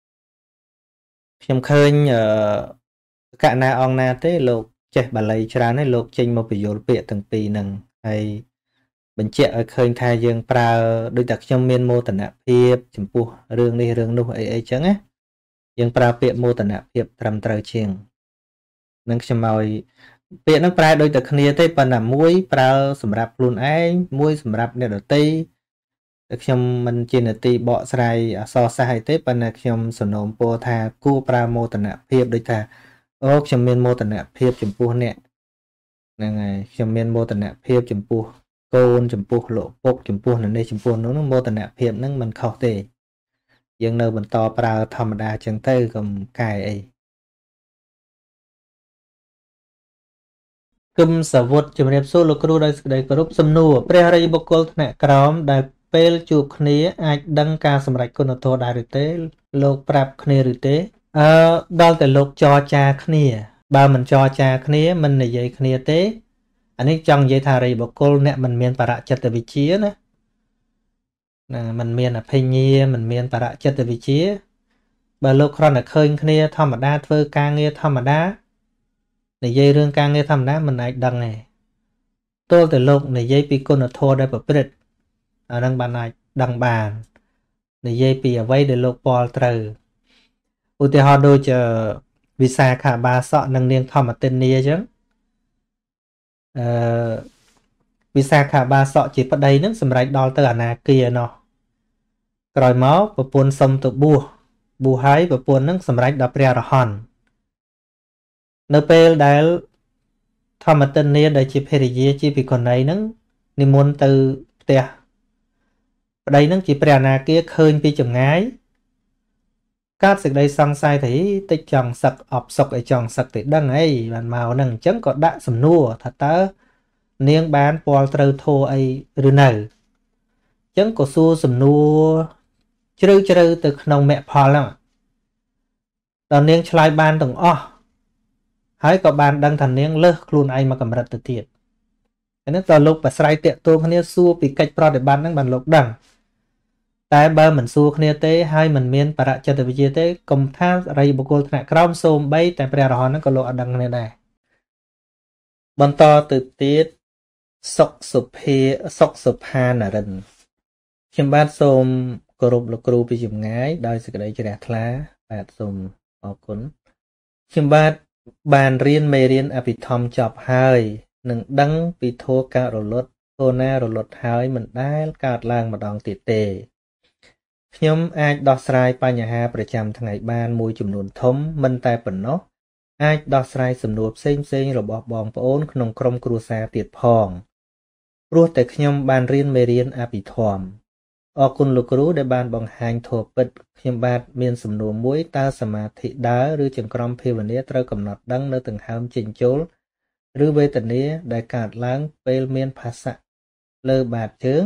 ខ្ញុំឃើញអឺកណាអង្គណាទេលោកចេះបាលីច្រើនហើយលោកចេញមកបញ្យល់ពាក្យទាំងពីរហ្នឹងហើយបញ្ជាក់ឲ្យឃើញថាយើងប្រើដូចតែខ្ញុំមានមោទនភាពចំពោះរឿងនេះរឿងនោះអីអីចឹងណាយើងប្រើពាក្យមោទនភាពត្រឹមត្រូវជាងនឹងខ្ញុំឲ្យពាក្យហ្នឹងប្រែដូចតែគ្នាទេប៉ុន្តែមួយប្រើសម្រាប់ខ្លួនឯងមួយសម្រាប់អ្នកដទៃតែខ្ញុំមិនជានាទីបកស្រាយអក្សរសាស្ត្រអីទេប៉ុន្តែខ្ញុំសនំពោថាគួរប្រើមោទនភាពដូចថាអូខ្ញុំមានមោទនភាពចំពោះអ្នកហ្នឹងហើយខ្ញុំមានមោទនភាពចំពោះកូនចំពោះលោកពុកចំពោះនៅនេះចំពោះនោះមោទនភាពហ្នឹងមិនខុសទេយើងនៅបន្តប្រើធម្មតាចឹងទៅកុំកែអីគឹមសាវុតជំរាបសួរលោកគ្រូដោយសេចក្តីគោរពសំណួរព្រះរាជបុគ្គលថ្នាក់ក្រោមដែលពេលជួបគ្នាអាចដឹងការសម្រេចគុណធម៌ដែរឬទេលោកប្រាប់គ្នាឬទេអឺដល់តែលោកចរចាគ្នាបើមិនចរចាគ្នាមិននិយាយគ្នាទេអានេះចង់និយាយថារិយបុគ្គលអ្នកមិនមានបរចិត្តវិជ្ជាណាណាมันមានអភិញ្ញាมันមានបរចិត្តវិជ្ជាបើលោកគ្រាន់តែឃើញគ្នាធម្មតាធ្វើការងារធម្មតានិយាយរឿងការងារធម្មតាមិនអាចដឹងទេទោះតែលោកនិយាយពីគុណធម៌ដែលប្រព្រឹត្តអានឹងបានអាចដឹងបាននិយាយពីអ្វីដែលលោកពាល់ត្រូវឧទាហរណ៍ដូចវិសាខាបាសកនិងនាងធម្មទិនីអញ្ចឹងអឺវិសាខាបាសកជាប្តីនឹងសម្រេចដល់ទៅអនាគាណោះក្រោយមកប្រពន្ធសុំទៅបួសបួសហើយប្រពន្ធនឹងសម្រេចដល់ព្រះអរហន្តនៅពេលដែលធម្មទិនីដែលជាភរិយាជាភិក្ខុនីនឹងនិមន្តទៅផ្ទះប្តីនឹងជាព្រះអនាគាឃើញពីចម្ងាយកើតសេចក្តីសង្ស័យថាតិចចង់សឹកអបសុកឲ្យចង់សឹកទៅដឹងអីបានមកហ្នឹងអញ្ចឹងក៏ដាក់សំណួរថាតើនាងបានពាល់ត្រូវធម៌អីឬនៅអញ្ចឹងក៏សួរសំណួរជ្រៅជ្រៅទៅក្នុងមគ្គផលហ្នឹងដល់នាងឆ្លើយបានទាំងអស់ហើយក៏បានដឹងថានាងលើសខ្លួនឯងមកកម្រិតទៅទៀតហ្នឹងតើលោកប្រស្រ័យតាក់ទងគ្នាសួរពីកិច្ចប្រតិបត្តិហ្នឹងបានលោកដឹងតែបើមិនសួរគ្នាទេហើយមិនមានបរចិត្តវិជ្ជាទេកុំថារិយបុគ្គលថ្នាក់ក្រោមសូម្បីតែព្រះអរហន្តហ្នឹងក៏លោកអត់ដឹងគ្នាដែរបន្តទៅទៀតសុខសុភាសុខសុផានរិនខ្ញុំបាទសូមគោរពលោកគ្រូពីចម្ងាយដោយសេចក្តីជ្រះថ្លាបាទសូមអរគុណខ្ញុំបាទបានរៀនមេរៀនអភិធម្មចប់ហើយនឹងដឹងពីធម៌ការរលត់ធម៌ណារលត់ហើយមិនដែលកើតឡើងម្ដងទៀតទេខ្ញុំអាចដោះស្រាយបញ្ហាប្រចាំថ្ងៃបានមួយចំនួនធំមិនតែប៉ុណ្ណោះអាចដោះស្រាយសំណួរផ្សេងផ្សេងរបស់បងប្អូនក្នុងក្រុមគ្រួសារទៀតផងព្រោះតែខ្ញុំបានរៀនមេរៀនអភិធម្មអរគុណលោកគ្រូដែលបានបង្ហាញធម៌ពិតខ្ញុំបាទមានសំណួរមួយតើសមាធិដើរឬចង្ក្រមភាវនាត្រូវកំណត់ដឹងនៅដង្ហើមចេញចូលឬវេទនាដែលកើតឡើងពេលមានភាសៈលើបាតជើង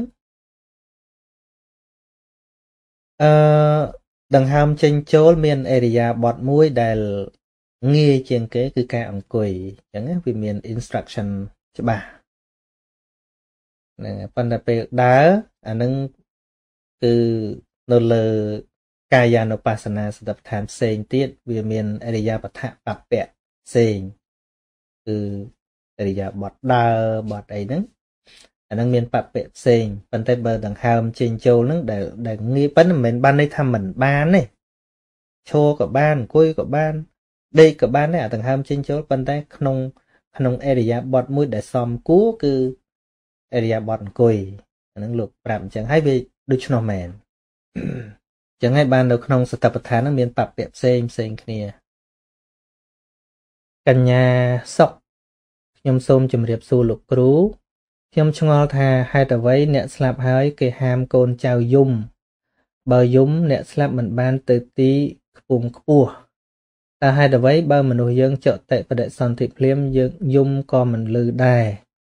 អឺដង្ហើមចេញចូលមានអេរិយាបថមួយដែលងាយជាងគេគឺការអង្គុយអញ្ចឹងវាមាន instruction ច្បាស់ហ្នឹងប៉ុន្តែពេលដើរអានឹងគឺនៅលើកាយានុបស្សនាសតិប្បដ្ឋានផ្សេងទៀតវាមានអរិយាបថបពៈផ្សេងគឺអរិយាបថដើរបថអីហ្នឹងអានឹងមានបពៈផ្សេងប៉ុន្តែបើដង្ហើមចេញចូលហ្នឹងដែលដែលងាយប៉ុន្តែមិនមែនបានន័យថាមិនបានទេឈរក៏បានអង្គុយក៏បានដេកក៏បានដែរអាដង្ហើមចេញចូលប៉ុន្តែក្នុងក្នុងអរិយាបថមួយដែលសមគួរគឺអរិយាបថអង្គុយអានឹងលោកប្រាប់អញ្ចឹងហើយវាដូច្នោះមែនអញ្ចឹងហើយបាននៅក្នុងសតិប្បដ្ឋានហ្នឹងមានបពៈផ្សេងផ្សេងគ្នាកញ្ញាសុកខ្ញុំសូមជម្រាបសួរលោកគ្រូខ្ញុំឆ្ងល់ថាហេតុអ្វីអ្នកស្លាប់ហើយគេហាមកូនចៅយំបើយំអ្នកស្លាប់មិនបានទៅទីខ្ពង់ខ្ពស់តើហេតុអ្វីបើមនុស្សយើងចតិបដិសន្ធិភ្លាមយើងយំក៏មិនលឺដែរ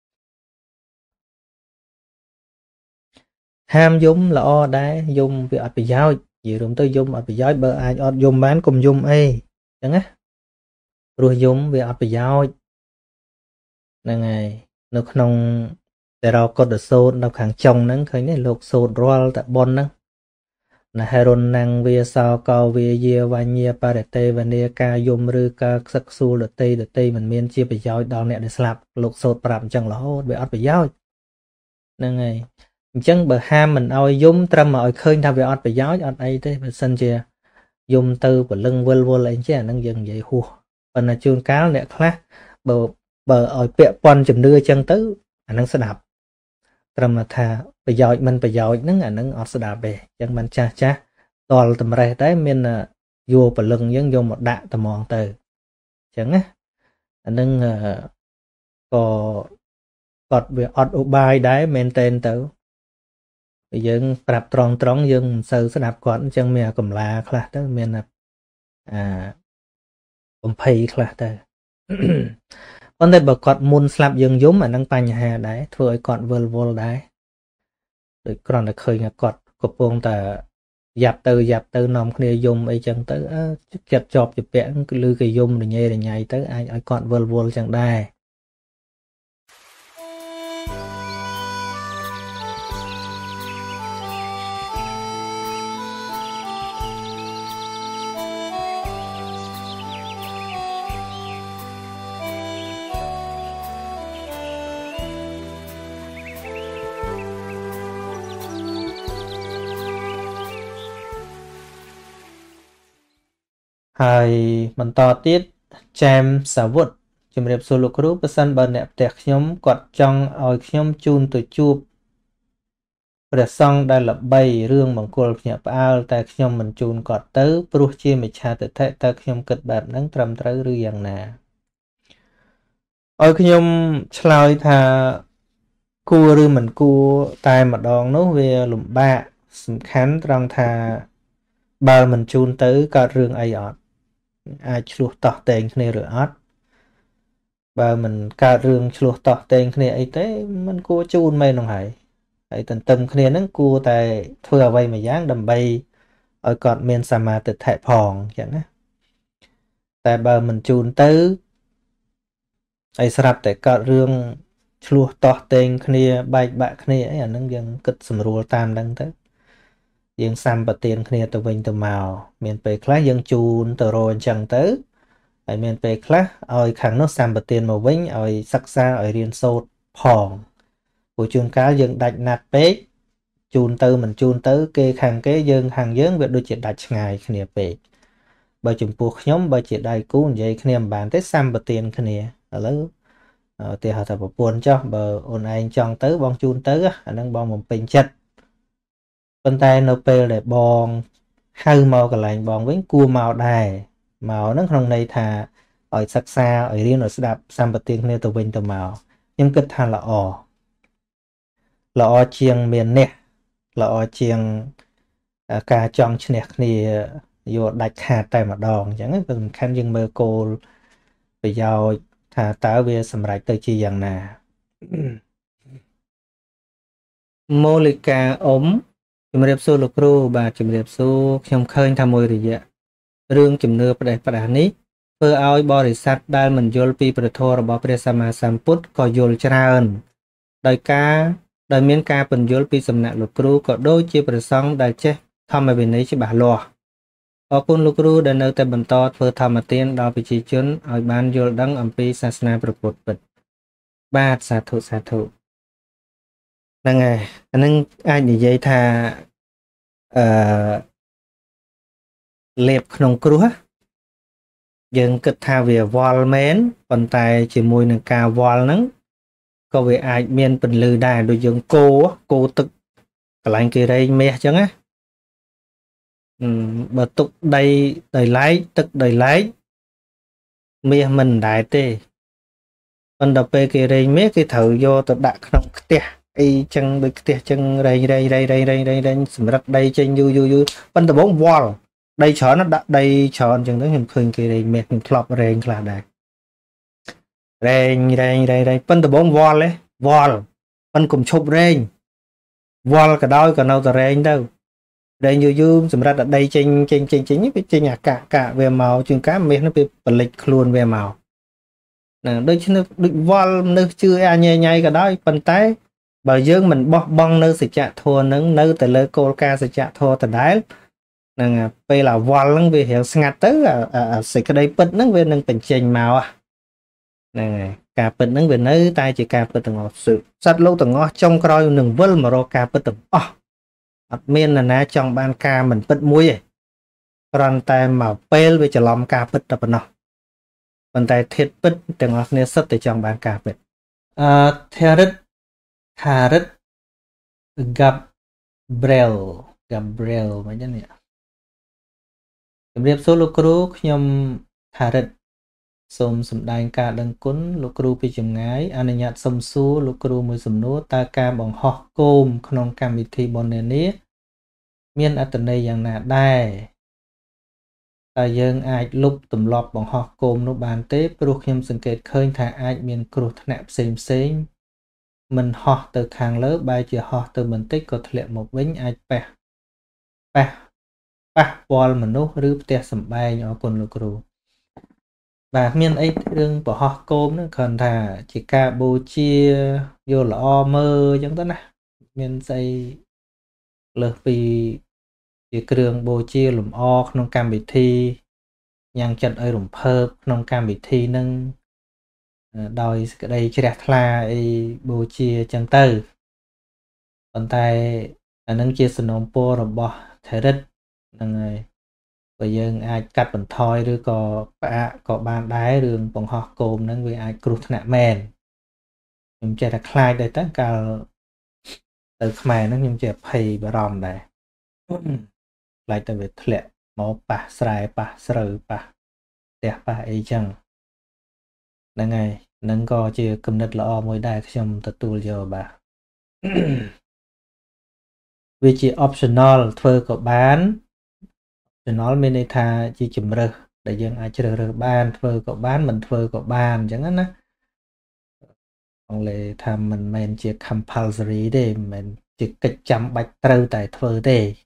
ហាមយំល្អដែរយំវាអត់ប្រយោជន៍និយាយរួមទៅយំអត់ប្រយោជន៍បើអាចអត់យំបានកុំយំអីអញ្ចឹងណាព្រោះយំវាអត់ប្រយោជន៍ហ្នឹងហើយនៅក្នុងតែរកុដសូត្រនៅខាងចុងហ្នឹងឃើញទេលោកសូត្ររាល់តែប៉ុនហ្នឹងណាហេរុនណាំងវាសោកោវាយាវញ្ញាបរិតេវនាការយំឬការខ្សឹកខ្សួលដតីដតីមិនមានជាប្រយោជន៍ដល់អ្នកដែលស្លាប់លោកសូត្រប្រាប់អញ្ចឹងរហូតវាអត់ប្រយោជន៍ហ្នឹងហើយអញ្ចឹងបើហាមមិនឲ្យយំត្រឹមឲ្យឃើញថាវាអត់ប្រយោជន៍អត់អីទេបើសិនជាយំទៅពលឹងវិលវល់អីចេះអាហ្នឹងយើងនិយាយហួសប៉ុន្តែជួនកាលអ្នកខ្លះបើបើឲ្យពាក់ព័ន្ធជំនឿអញ្ចឹងទៅអាហ្នឹងស្ដាប់ត្រឹមថាប្រយោជន៍មិនប្រយោជន៍ហ្នឹងអាហ្នឹងអត់ស្ដាប់ទេអញ្ចឹងមិនចាស់ចាស់តល់តម្រេះតែមានយកពលឹងយើងយកមកដាក់ត្មងទៅអញ្ចឹងណាអាហ្នឹងក៏គាត់វាអត់ឧបាយដែរមែនតែនទៅយើងប្រាប់ត្រង់ត្រង់យើងមិនសូវស្ដាប់គាត់អញ្ចឹងមានកម្លាខ្លះទៅមានអាបំភ័យខ្លះទៅប៉ុន្តែបើគាត់មុនស្លាប់យើងយំអានឹងបញ្ហាដែរធ្វើឲ្យគាត់វិលវល់ដែរដូចគ្រាន់តែឃើញគាត់កំពុងតែយ៉ាប់ទៅយ៉ាប់ទៅនាំគ្នាយំអីចឹងទៅចិត្តជាប់ជាពាក់គឺលឺគេយំរញ៉េរញ៉ៃទៅអាចឲ្យគាត់វិលវល់ចឹងដែរហើយបន្តទៀតចាមសាវុតជំរាបសួរលោកគ្រូប្រសិនបើអ្នកផ្ទះខ្ញុំគាត់ចង់ឲ្យខ្ញុំជូនទៅជួបព្រះសង្ឃដែលល្បីរឿងមង្គលភ្ញាក់ផ្អើលតែខ្ញុំមិនជូនគាត់ទៅព្រោះជាមិច្ឆាទិដ្ឋិតើខ្ញុំគិតបែបហ្នឹងត្រឹមត្រូវឬយ៉ាងណាឲ្យខ្ញុំឆ្លើយថាគួរឬមិនគួរតែម្ដងនោះវាលំបាកសំខាន់ត្រង់ថាបើមិនជូនទៅកើតរឿងអីអត់អាចឆ្លោះតោះតែងគ្នាឬអត់បើមិនកើតរឿងឆ្លោះតោះតែងគ្នាអីទេมันគួរជូនមែនហ្នឹងហើយហើយទន្ទឹមគ្នាហ្នឹងគួរតែធ្វើអ្វីមួយយ៉ាងដើម្បីឲ្យគាត់មានសមាទិដ្ឋិផងអញ្ចឹងណាតែបើមិនជូនទៅហើយស្រាប់តែកើតរឿងឆ្លោះតោះតែងគ្នាបែកបាក់គ្នាអីអាហ្នឹងយើងគិតស្រួលតាមហ្នឹងទៅយើងសម្បទានគ្នាទៅវិញទៅមកមានពេលខ្លះយើងជូនទៅរអញ្ចឹងទៅហើយមានពេលខ្លះឲ្យខាងនោះសម្បទានមកវិញឲ្យសិក្សាឲ្យរៀនសូត្រផងព្រោះជួនកាលយើងដាច់ណាត់ពេកជូនទៅមិនជូនទៅគេខាងគេយើងខាងយើងវាដូចជាដាច់ឆ្ងាយគ្នាពេកបើចំពោះខ្ញុំបើជាដៃគូនិយាយគ្នាមិនបានទេសម្បទានគ្នាឥឡូវឧទាហរណ៍ថាប្រពន្ធចុះបើអូនឯងចង់ទៅបងជូនទៅអាហ្នឹងបងបំពេញចិត្តប៉ុន្តែនៅពេលដែលបងហៅមកកន្លែងបងវិញគួរមកដែរមកហ្នឹងក្នុងន័យថាឲ្យសិក្សាឲ្យរៀនឲ្យស្ដាប់សម្បទានគ្នាទៅវិញទៅមកខ្ញុំគិតថាល្អល្អជាងមានអ្នកល្អជាងការចង់ឈ្នះគ្នាយកដាច់ខាតតែម្ដងអញ្ចឹងវាសំខាន់យើងមើលគោលប្រយោជន៍ថាតើវាសម្រេចទៅជាយ៉ាងណាម៉ូលីកាអ៊ុំជំរាបសួរលោកគ្រូបាទជំរាបសួរខ្ញុំឃើញថាមួយរយៈរឿងជំនឿផ្ដេសផ្ដាសនេះធ្វើឲ្យបរិស័ទដែលមិនយល់ពីព្រះធម៌របស់ព្រះសម្មាសម្ពុទ្ធក៏យល់ច្រើនដោយការដោយមានការពន្យល់ពីសំណាក់លោកគ្រូក៏ដូចជាព្រះសង្ឃដែលចេះធម្មវិន័យច្បាស់លាស់អរគុណលោកគ្រូដែលនៅតែបន្តធ្វើធម្មទានដល់ប្រជាជនឲ្យបានយល់ដឹងអំពីសាសនាព្រះពុទ្ធពិតបាទសាធុសាធុហ្នឹងហើយអានឹងអាចនិយាយថាអឺលេបក្នុងគ្រោះយើងគិតថាវាវល់មែនប៉ុន្តែជាមួយនឹងការវល់ហ្នឹងក៏វាអាចមានពន្លឺដែរដូចយើងគោគោទឹកកន្លែងគេរែងមាសអញ្ចឹងណាបើទុកដីដោយឡែកទឹកដោយឡែកមាសមិនដែរទេប៉ុន្តែពេលគេរែងមាសគេត្រូវយកទៅដាក់ក្នុងខ្ទះអីចឹងដូចខ្ទះចឹងរែងរែងរែងរែងរែងរែងរែងសម្រាប់ដីចេញយូរយូរយូរប៉ុន្តែបងវល់ដីច្រើនណាស់ដាក់ដីច្រើនចឹងទៅខ្ញុំឃើញគេរែងមាសខ្ញុំធ្លាប់រែងខ្លះដែររែងរែងរែងរែងប៉ុន្តែបងវល់ទេវល់ប៉ុន្តែកុំឈប់រែងវល់ក៏ដោយក៏នៅតែរែងទៅរែងយូរយូរសម្រាប់ដីចេញចេញចេញចេញវាចេញអាកាកាវាមកជាងការមាសនោះវាបលិចខ្លួនវាមកណាដូចនេះដូចវល់មនុស្សជឿអាញ៉ៃញ៉ៃក៏ដោយប៉ុន្តែបើយើងមិនបោះបង់នៅសច្ចធម៌នឹងនៅតែលើគោលការណ៍សច្ចធម៌ដដែលហ្នឹងពេលអាវល់ហ្នឹងវារៀងស្ងាត់ទៅអាសេចក្តីពិតហ្នឹងវានឹងបញ្ចេញមកហ្នឹងហើយការពិតហ្នឹងវានៅតែជាការពិតទាំងអស់សត្វលោកទាំងអស់ចុងក្រោយនឹងវិលមករកការពិតទាំងអស់អត់មាននរណាចង់បានការមិនពិតមួយទេគ្រាន់តែមកពេលវាច្រឡំការពិតតែប៉ុណ្ណោះប៉ុន្តែធាតុពិតទាំងអស់គ្នាសុទ្ធតែចង់បានការពិតអឺធារិតថារិត Gabriel Gabriel មិនចឹងនេះជំរាបសួរលោកគ្រូខ្ញុំថារិតសូមសម្ដែងការដឹងគុណលោកគ្រូពីចម្ងាយអនុញ្ញាតសុំសួរលោកគ្រូមួយសំណួរតើការបង្ហោះគោមក្នុងកម្មវិធីបុណ្យនានាមានអត្ថន័យយ៉ាងណាដែរតើយើងអាចលុបទម្លាប់បង្ហោះគោមនោះបានទេព្រោះខ្ញុំសង្កេតឃើញថាអាចមានគ្រោះថ្នាក់ផ្សេងផ្សេង mình ho từ khang lỡ bài chỉ ho từ mình tích có thể một vĩnh ai bè bè bè bò mình nốt rưỡi tia sầm bay nhỏ quần lục rù và miền ấy đương bỏ ho côm nữa còn thà chỉ cả bù chia vô là o mơ chẳng tất nè miền xây lỡ vì chỉ trường bù chia lùm o trong cam bị thi nhang chân ơi lùm phơ trong cam bị thi nâng đòi cái đây chỉ đặt là bù chia chân tư còn tay nâng chia sân ông po rồi bỏ thể đất nâng bây giờ ai cắt bằng thoi rồi có bạ có bàn đáy đường bằng họ cồm nâng với ai cụt nạ mền nhưng chỉ đặt khai để tất cả từ khmer nó nhưng chỉ pay bà ròm đây lại từ việc lệ máu bà sài bà sờ bà đẹp bà ấy chẳng nâng ngày nâng có chỉ cầm đất lọ mỗi đại trong tự tu giờ bà vì chỉ optional thuê của bán optional mình tha chỉ chìm rơ để dân ai chơi rơ ban thuê của bán mình thuê của bán chẳng hạn á còn lại tham mình mình chỉ compulsory để mình chỉ cách chăm bạch trâu tại thuê để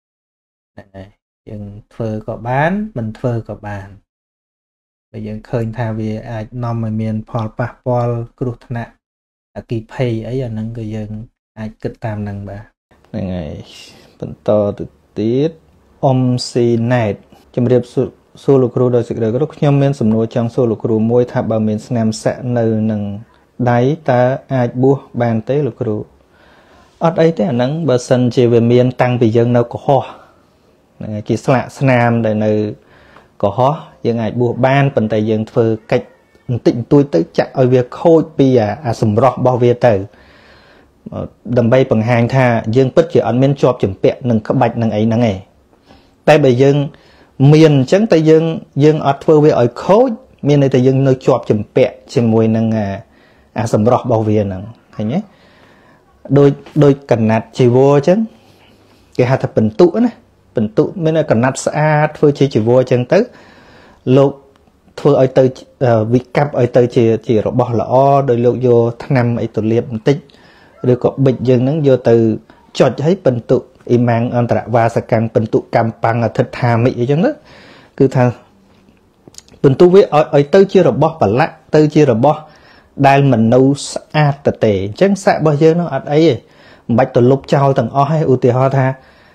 dân thuê của bán mình thuê của bán bây giờ khơi thà vì ai nằm ở miền Paul pa Paul cột nè kỳ pay ấy là nâng người dân ai kịch tam nâng bà này ngày phần to từ tiết om si nét chấm điệp solo crew đời sự đời có lúc nhom miền sầm nối trong solo crew môi tháp bà miền nam sẽ nơi nâng đáy ta ai bua bàn tế lục crew ở đây thế nâng bà sân chỉ về miền tăng vì dân đâu có ho chỉ sạ nam để nơi có ho dân ai bua ban phần tay dân phơi cách tịnh tôi tới chạy ở việc khôi bây giờ à sầm rọ bao việc từ đầm bay bằng hàng tha dương bất chỉ ăn miên chọp chuẩn bị nâng các bạch nâng ấy nâng ấy tay bây dương miền trắng tay dương dương ở phơi về ở khôi miền này tay dương nơi chọp chuẩn bị trên môi nâng à sầm rọ bao việc nâng thấy nhé đôi đôi cần nạt chỉ vô chứ cái hạt thập bình tụ này bình tụ mới là cần nạt xa phơi chỉ chỉ vô chân tới lục thưa ở tới vị cặp ở tới chỉ chỉ rồi bỏ lỡ đôi lúc vô năm ấy tụi liệp tích rồi có bệnh dân nó vô từ cho thấy bình tụ im mang an tọa và sẽ càng bình tụ cam bằng là thật thà mỹ chứ đó cứ thà bình tụ với ở ở tới chưa rồi bỏ bả lạ tới chưa rồi bỏ đai mình nấu sát tệ tệ chẳng sợ bao giờ nó ở ấy bạch tụi lúc trao tầng o hay ưu tiên ho tha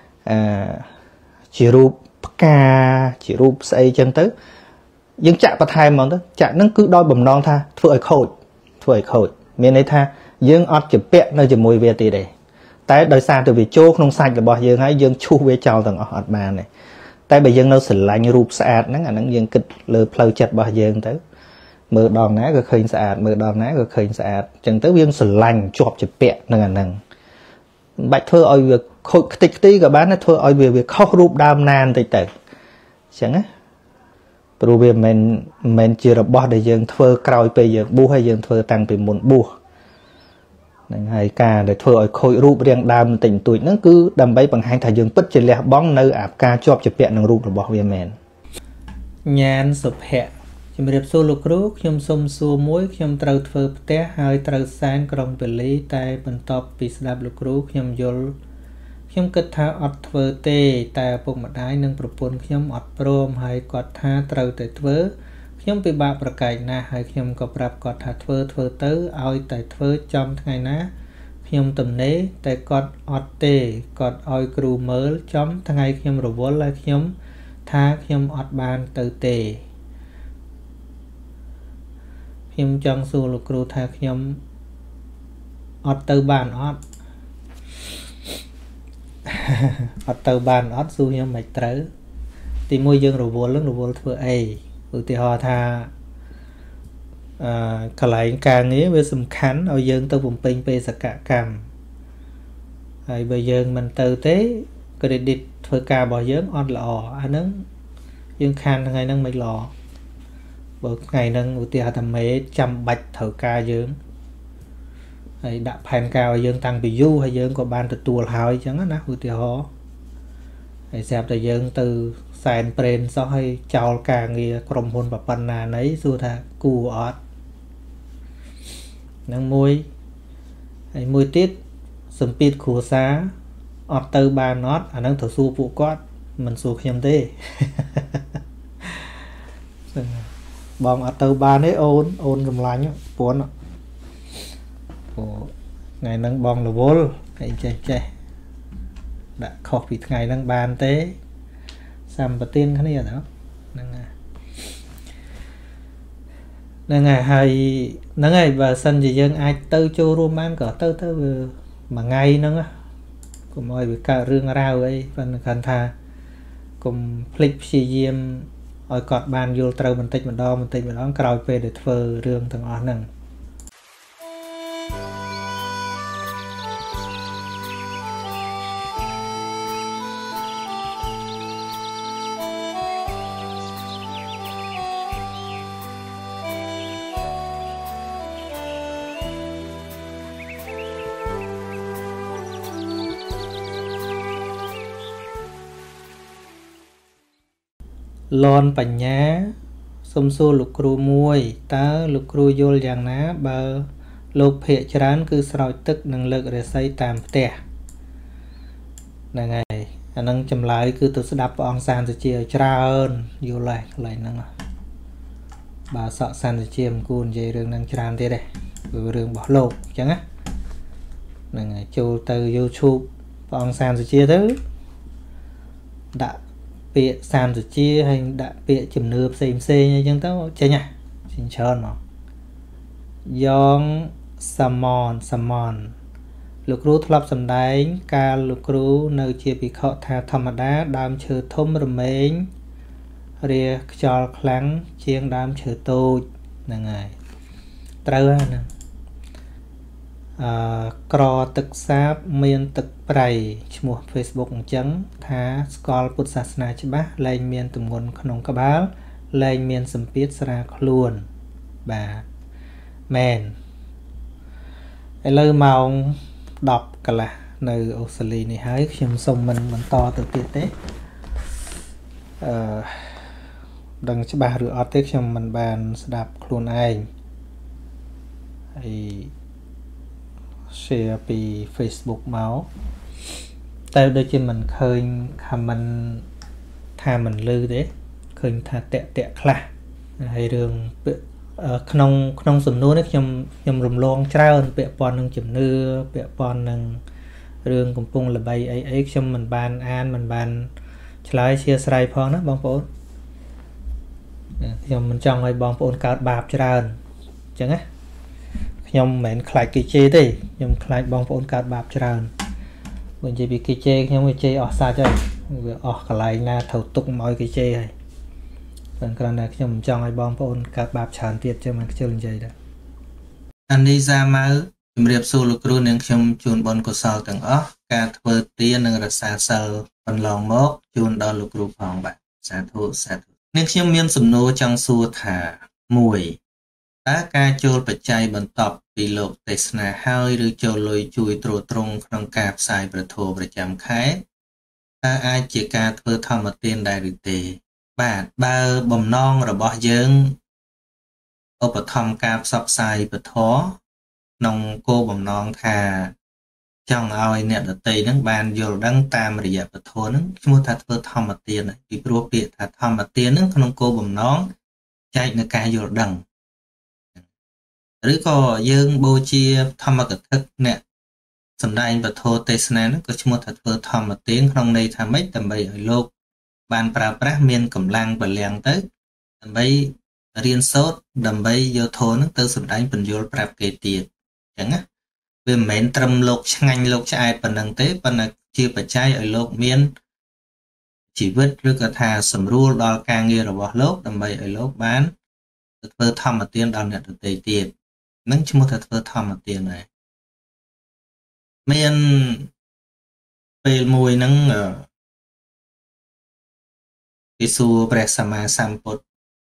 chỉ rụp ca chỉ rụp xây chân tới nhưng chạm vào thai mà đó chạm nó cứ đôi bầm non tha thua ở khôi thua ở khôi miền ấy tha dương ọt chụp bẹt nơi chụp mùi về tì để tại đời xa từ vì chô không sạch là bỏ dương hãy dương chu về chào thằng ọt bà này tại bây giờ nó sửa lại như rụp sạch nó nó dương kịch lừa phơi chặt bỏ dương tới mưa đòn ná rồi khơi sạch mưa đòn ná rồi khơi sạch chẳng tới dương sửa lành chụp chụp bẹt nâng nâng bạch thưa ơi việc khôi tích tí cả bán nó thưa ơi về việc khóc rụp đam nan tới tới chẳng á rồi về mình mình chưa được bỏ để dân thưa cày bây giờ bu hay dân thưa tăng về muốn bu nên hai ca để thưa ở khôi rụp riêng đam tỉnh tuổi nó cứ đầm bay bằng hai thằng dân bất chỉ lẹ bóng nơi áp ca chọp chụp bẹn năng rụp rồi bỏ về mình nhàn sụp hẹ chìm đẹp xô lục rút nhom xôm xua muối nhom trâu thưa té hai trâu sáng trong bể lý tay bên top bị đạp lục rút nhom vôខ្ញុំគិតថាអត់ធ្វើទេតែឪពុកម្ដាយនិងប្រពន្ធខ្ញុំអត់ព្រមហើយគាត់ថាត្រូវតែធ្វើខ្ញុំពិបាកប្រកែកណាស់ហើយខ្ញុំក៏ប្រាប់គាត់ថាធ្វើធ្វើទៅឲ្យតែធ្វើចំថ្ងៃណាខ្ញុំទំនេរតែគាត់អត់ទេគាត់ឲ្យគ្រូមើលចំថ្ងៃខ្ញុំរវល់ហើយខ្ញុំថាខ្ញុំអត់បានទៅទេខ្ញុំចង់សួរលោកគ្រូថាខ្ញុំអត់ទៅបានអត់អត់ទៅបានអត់សួរខ្ញុំមិនត្រូវទីមួយយើងរវល់នឹងរវល់ធ្វើអីឧទាហរណ៍ថាអឺកន្លែងការងារវាសំខាន់ឲ្យយើងទៅបំពេញបេសកកម្មហើយបើយើងមិនទៅទេ credit ធ្វើការរបស់យើងអត់ល្អអាហ្នឹងយើងខានថ្ងៃហ្នឹងមិនល្អបើថ្ងៃហ្នឹងឧទាហរណ៍ថាមេចាំបាច់ត្រូវការយើងហើយដាក់ផែនការឲ្យយើងតាំងពីយូរហើយយើងក៏បានទទួលហើយអញ្ចឹងណាឧទាហរណ៍ហើយស្រាប់តែយើងទៅសែនព្រេនសោះហើយចោលការងារក្រុមហ៊ុនប៉ុណ្ណាណីសួរថាគូអត់នឹងមួយហើយមួយទៀតសម្ពាធគ្រួសារអត់ទៅបានអត់អាហ្នឹងត្រូវសួរពួកគាត់មិនសួរខ្ញុំទេបងអត់ទៅបានទេអូនអូនសម្លាញ់ពួនអូថ្ងៃហ្នឹងបងរវល់ហើយចេះចេះដាក់ខុសពីថ្ងៃហ្នឹងបានទេសម្បទានគ្នាទៅហ្នឹងហើយហ្នឹងហើយហើយហ្នឹងហើយបើសិនជាយើងអាចទៅចូលរួមបានក៏ទៅទៅមួយថ្ងៃហ្នឹងកុំឲ្យវាកើតរឿងរ៉ាវអីប៉ុន្តែគាត់ថាកុំភ្លេចព្យាយាមឲ្យគាត់បានយល់ត្រូវបន្តិចម្ដងបន្តិចម្ដងក្រោយពេលដែលធ្វើរឿងទាំងអស់ហ្នឹងលនបញ្ញាសុំសួរលោកគ្រូមួយតើលោកគ្រូយល់យ៉ាងណាបើលោកភាកច្រើនគឺស្រោចទឹកនិងលើករាសីតាមផ្ទះហ្នឹងហើយអានឹងចម្លើយគឺទៅស្ដាប់ព្រះអង្គសានសុជាឲ្យច្រើនយល់ហើយកន្លែងហ្នឹងបើសក់សានសុជាមិនគួរនិយាយរឿងហ្នឹងច្រើនទៀតទេគឺរឿងរបស់លោកអញ្ចឹងណាហ្នឹងហើយចូលទៅ YouTube ព្រះអង្គសានសុជាទៅដាក់ពាក្យសាមសុជាហើយដាក់ពាក្យជំនឿផ្សេងផ្សេងអីចឹងទៅចេញហ่ะចេញច្រើនមកយ៉ងសាមនសាមនលោកគ្រូធ្លាប់សម្ដែងកាលលោកគ្រូនៅជាភិក្ខុថាធម្មតាដើមឈើធំរមែងរាខ្យល់ខ្លាំងជាងដើមឈើតូចហ្នឹងហើយត្រូវហើយហ្នឹងអឺក្រទឹកសាបមានទឹកប្រៃឈ្មោះ Facebook អញ្ចឹងថាស្គាល់ពុទ្ធសាសនាច្បាស់លែងមានទម្ងន់ក្នុងក្បាលលែងមានសម្ពាធស្រាលខ្លួនបាទមែនឥឡូវម៉ោងដប់កន្លះនៅអូស្ត្រាលីនេះហើយខ្ញុំសូមមិនបន្តទៅទៀតទេអឺដឹងច្បាស់ឬអត់ទេខ្ញុំមិនបានស្ដាប់ខ្លួនឯងហើយ share ពី Facebook មកតែដូចជាមិនឃើញ comment ថាមិនលឺទេឃើញថាតាក់តាក់ខ្លះហើយរឿងក្នុងក្នុងសំណួរនេះខ្ញុំខ្ញុំរំលងច្រើនពាក់ព័ន្ធនឹងជំនឿពាក់ព័ន្ធនឹងរឿងកំពុងល្បីអីអីខ្ញុំមិនបានអានមិនបានឆ្លើយជាស្រ័យផងណាបងប្អូនខ្ញុំមិនចង់ឲ្យបងប្អូនកើតបាបច្រើនអញ្ចឹងណាខ្ញុំមិនមែនខ្លាចគេជេរទេខ្ញុំខ្លាចបងប្អូនកើតបាបច្រើនបើនិយាយពីគេជេរខ្ញុំវាជេរអស់សាច់ហើយវាអស់កន្លែងណាត្រូវទុកមកឲ្យគេជេរហើយតែគ្រាន់តែខ្ញុំមិនចង់ឲ្យបងប្អូនកើតបាបច្រើនទៀតចឹងមិនខ្ជិលនិយាយដែរអានីសាម៉ៅជំរាបសួរលោកគ្រូនិងខ្ញុំជូនបុណ្យកុសលទាំងអស់ការធ្វើទាននិងរក្សាសិលបន្លងមកជូនដល់លោកគ្រូផងបាទសាធុសាធុនិងខ្ញុំមានសំណួរចង់សួរថាមួយតើការចូលបច្ច័យបន្ទាប់ពីលោកទេសនាហើយឬចូលលុយជួយត្រួតត្រងក្នុងការផ្សាយប្រធមប្រចាំខែតើអាចជាការធ្វើធម្មទានដែរឬទេបាទបើបំណងរបស់យើងឧបត្ថម្ភការផ្សព្វផ្សាយពធក្នុងគោលបំណងថាចង់ឲ្យអ្នកដទៃនឹងបានយល់ដឹងតាមរយៈពធនឹងឈ្មោះថាធ្វើធម្មទានពីព្រោះពាក្យថាធម្មទាននឹងក្នុងគោលបំណងចែកនៅការយល់ដឹងឬក៏យើងបូជាធម្មកថាអ្នកសម្ដែងពធទេសនានឹងក៏ឈ្មោះថាធ្វើធម្មទានក្នុងន័យថាម៉េចដើម្បីឲ្យលោកបានប្រើប្រាស់មានកម្លាំងបលាំងទៅដើម្បីរៀនសូត្រដើម្បីយកធម៌នឹងទៅសម្ដែងបញ្យលប្រាប់គេទៀតអញ្ចឹងណាវាមិនមែនត្រឹមលោកឆ្ងាញ់លោកឆ្អែតប៉ុណ្ណឹងទេប៉ុន្តែជាបច្ច័យឲ្យលោកមានជីវិតឬក៏ថាសម្រួលដល់ការងាររបស់លោកដើម្បីឲ្យលោកបានទៅធ្វើធម្មទានដល់អ្នកដទៃទៀតនឹងឈ្មោះថាធ្វើធម្មទានដែរមានពេលមួយហ្នឹងគេសួរព្រះសម្មាសម្ពុទ្ធ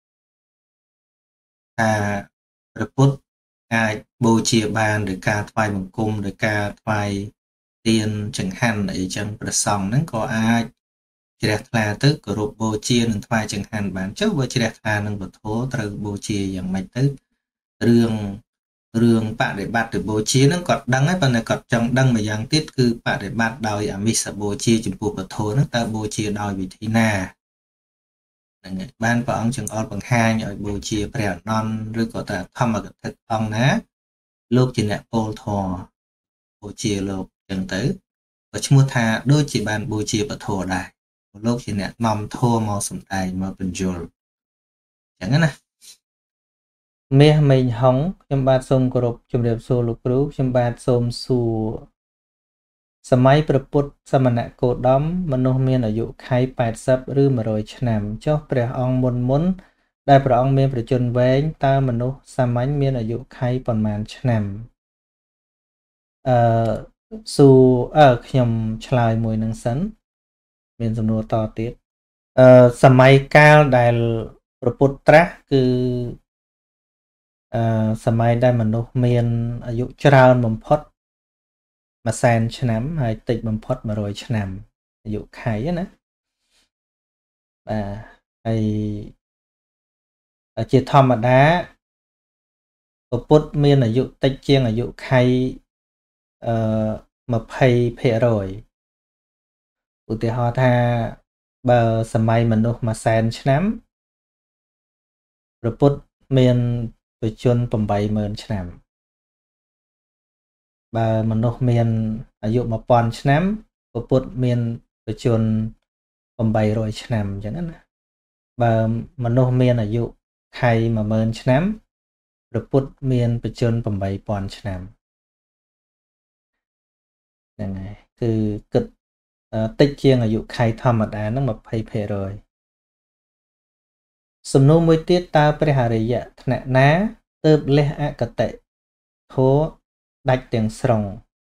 ថាព្រះពុទ្ធអាចបូជាបានដោយការថ្វាយបង្គំដោយការថ្វាយទានចង្ហាន់អីចឹងព្រះសង្ឃហ្នឹងក៏អាចជ្រះថ្លាទៅគោរពបូជានិងថ្វាយចង្ហាន់បានចុះបើជ្រះថ្លានឹងពធត្រូវបូជាយ៉ាងម៉េចទៅរឿង rương bạn để bắt được bố trí nó còn đăng ấy phần này còn trong đăng mà giang tiết cứ bạn để bắt đòi à mi sa bố trí chụp bộ thô nó ta bố trí đòi vị trí na ban vào ông chừng on bằng hai nhờ bố trí bèo non rồi có ta thăm mà thật ông ná lúc chỉ nè pol thò bố trí lục chừng tới và chúng ta đôi chỉ bàn bố trí thô đại lúc chỉ nè nằm thô màu sầm đài mà bình dồi chẳng hạn nè mẹ mình hóng trong ba sông cổ rục trong đẹp xô lục rú trong ba sông xù sớm mấyประពុទ្ធសមណគោតមមនុស្សមានអាយុខៃแปดสิบឬmột trămឆ្នាំចុះព្រះអង្គមុនមុនដែលព្រះអង្គមានប្រជញ្ញវែងតើមនុស្សសាមញ្ញមានអាយុខៃប៉ុន្មានឆ្នាំអឺស៊ូអើខ្ញុំឆ្លើយមួយនឹងសិនមានសំណួរតទៀតអឺសម័យកាលដែលព្រះពុទ្ធត្រាស់គឺអឺសម័យដែលមនុស្សមានអាយុច្រើនបំផុតមួយសែនឆ្នាំហើយតិចបំផុតmột trămឆ្នាំអាយុខៃណាបាទហើយជាធម្មតាព្រះពុទ្ធមានអាយុតិចជាងអាយុខៃអឺ20%ឧទាហរណ៍ថាបើសម័យមនុស្សមួយសែនឆ្នាំព្រះពុទ្ធមានបច្ចុប្បន្នeightម៉ឺនឆ្នាំបើមនុស្សមានអាយុone thousandឆ្នាំព្រះពុទ្ធមានបច្ចុប្បន្នeight hundredឆ្នាំអញ្ចឹងណាបើមនុស្សមានអាយុខៃoneម៉ឺនឆ្នាំព្រះពុទ្ធមានបច្ចុប្បន្នeight thousandឆ្នាំហ្នឹងហើយគឺគិតតិចជាងអាយុខៃធម្មតាហ្នឹងtwenty%សំណួរមួយទៀតតើព្រះអរិយថ្នាក់ណាទើបលះអកតេធម៌ដាច់ទាំងស្រុង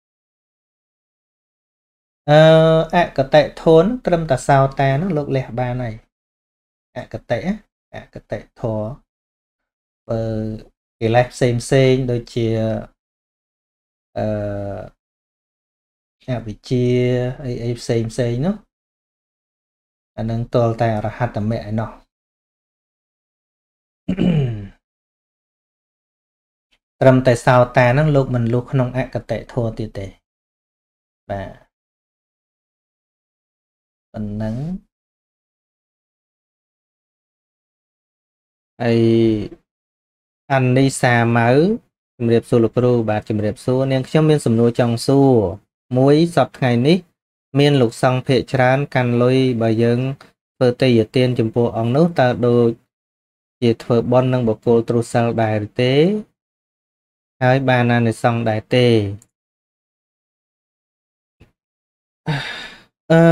អឺអកតេធនត្រឹមតែសោតានោះលោកលះបានហើយអកតេអកតេធម៌បើកិលេសផ្សេងផ្សេងដូចជាអឺអវិជ្ជាអីអីផ្សេងផ្សេងនោះអានឹងតលតែអរហត្តមគ្គឯណោះត្រឹមតែសោតាហ្នឹងលោកមិនលុះក្នុងអកតេធម៌ទៀតទេបាទប៉ុណ្ណឹងហើយអាននេះសាម៉ៅជំរាបសួរលោកគ្រូបាទជំរាបសួរនាងខ្ញុំមានសំណួរចង់សួរមួយសប្តាហ៍ថ្ងៃនេះមានលោកសង្ឃភាគច្រើនកាន់លុយបើយើងធ្វើទេយទានចំពោះអង្គនោះតើដូចជាធ្វើបុណ្យនឹងបុគ្គលទ្រុសិលដែរទេហើយបានអានិសង្ឃដែរទេអឺ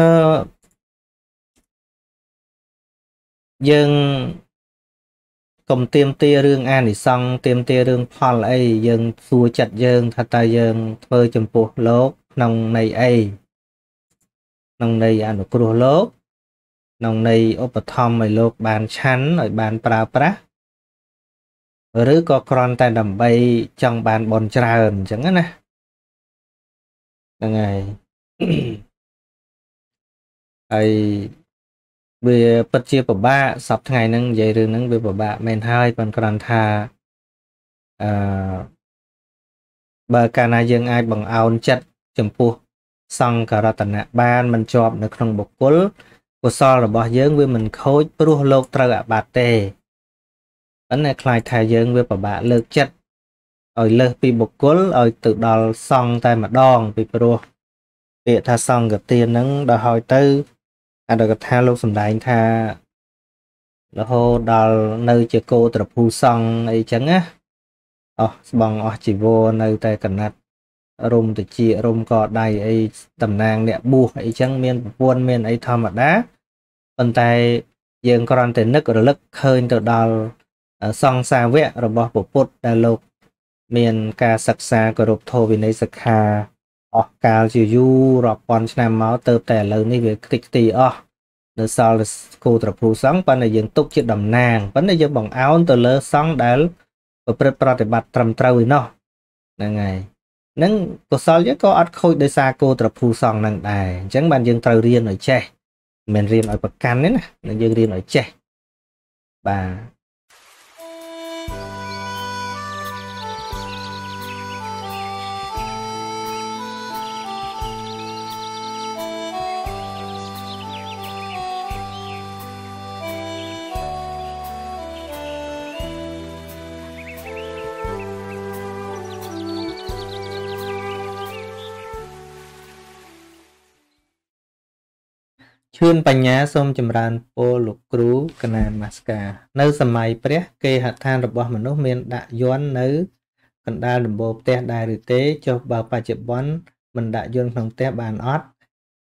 យើងកុំទៀមទារឿងអានិសង្ឃទៀមទារឿងផលអីយើងសួរចិត្តយើងថាតើយើងធ្វើចំពោះលោកក្នុងន័យអីក្នុងន័យអនុគ្រោះលោកក្នុងន័យឧបត្ថម្ភឲ្យលោកបានឆាន់ឲ្យបានប្រើប្រាស់ឬក៏គ្រាន់តែដើម្បីចង់បានបនច្រើនអញ្ចឹងណាហ្នឹងហើយហើយវាពិតជាពិបាកសប្តាហ៍ថ្ងៃហ្នឹងនិយាយរឿងហ្នឹងវាពិបាកមែនហើយប៉ុន្តែគ្រាន់ថាអឺបើកាលណាយើងអាចបង្អោនចិត្តចំពោះសង្ឃរតនៈបានមិនជាប់នៅក្នុងបុគ្គលកុសលរបស់យើងវាមិនខូចព្រោះលោកត្រូវអាបត្តិទេប៉ុន្តែខ្លាចថាយើងវាពិបាកលើកចិត្តឲ្យលើសពីបុគ្គលឲ្យទៅដល់សង្ឃតែម្ដងពីព្រោះពាក្យថាសង្ឃទានហ្នឹងដល់ហើយទៅអត្តកថាលោកសម្ដែងថារហូតដល់នៅជាគោត្រភូសង្ឃអីចឹងណាអស់ស្បង់អស់ជីវរនៅតែកណាត់រុំតិចរុំកដៃអីតំណាងអ្នកបួសអីចឹងមានប្រពន្ធមានអីធម្មតាប៉ុន្តែយើងគ្រាន់តែនឹករលឹកឃើញទៅដល់សង្ឃសាវករបស់ព្រះពុទ្ធដែលលោកមានការសិក្សាគោរពធម៌វិន័យសិក្ខាអស់កាលជាយូររាប់ពាន់ឆ្នាំមកទៅតែឥឡូវនេះវាខ្ទេចខ្ទីអស់នៅសល់គោត្រភូសង្ឃប៉ុន្តែយើងទុកជាតំណាងប៉ុន្តែយើងបង្អោនទៅលើសង្ឃដែលប្រព្រឹត្តប្រតិបត្តិត្រឹមត្រូវឯណោះហ្នឹងហើយហ្នឹងកុសលយើងក៏អត់ខូចដោយសារគោត្រភូសង្ឃហ្នឹងដែរអញ្ចឹងបានយើងត្រូវរៀនឲ្យចេះមិនមែនរៀនឲ្យប្រកាន់ទេណាយើងរៀនឲ្យចេះបាទឈឿនបញ្ញាសូមចម្រើនពរលោកគ្រូកណានមាសកានៅសម័យព្រះគេហដ្ឋានរបស់មនុស្សមានដាក់យន្តនៅកណ្ដាលដំបូលផ្ទះដែរឬទេចុះបើបច្ចុប្បន្នមិនដាក់យន្តក្នុងផ្ទះបានអត់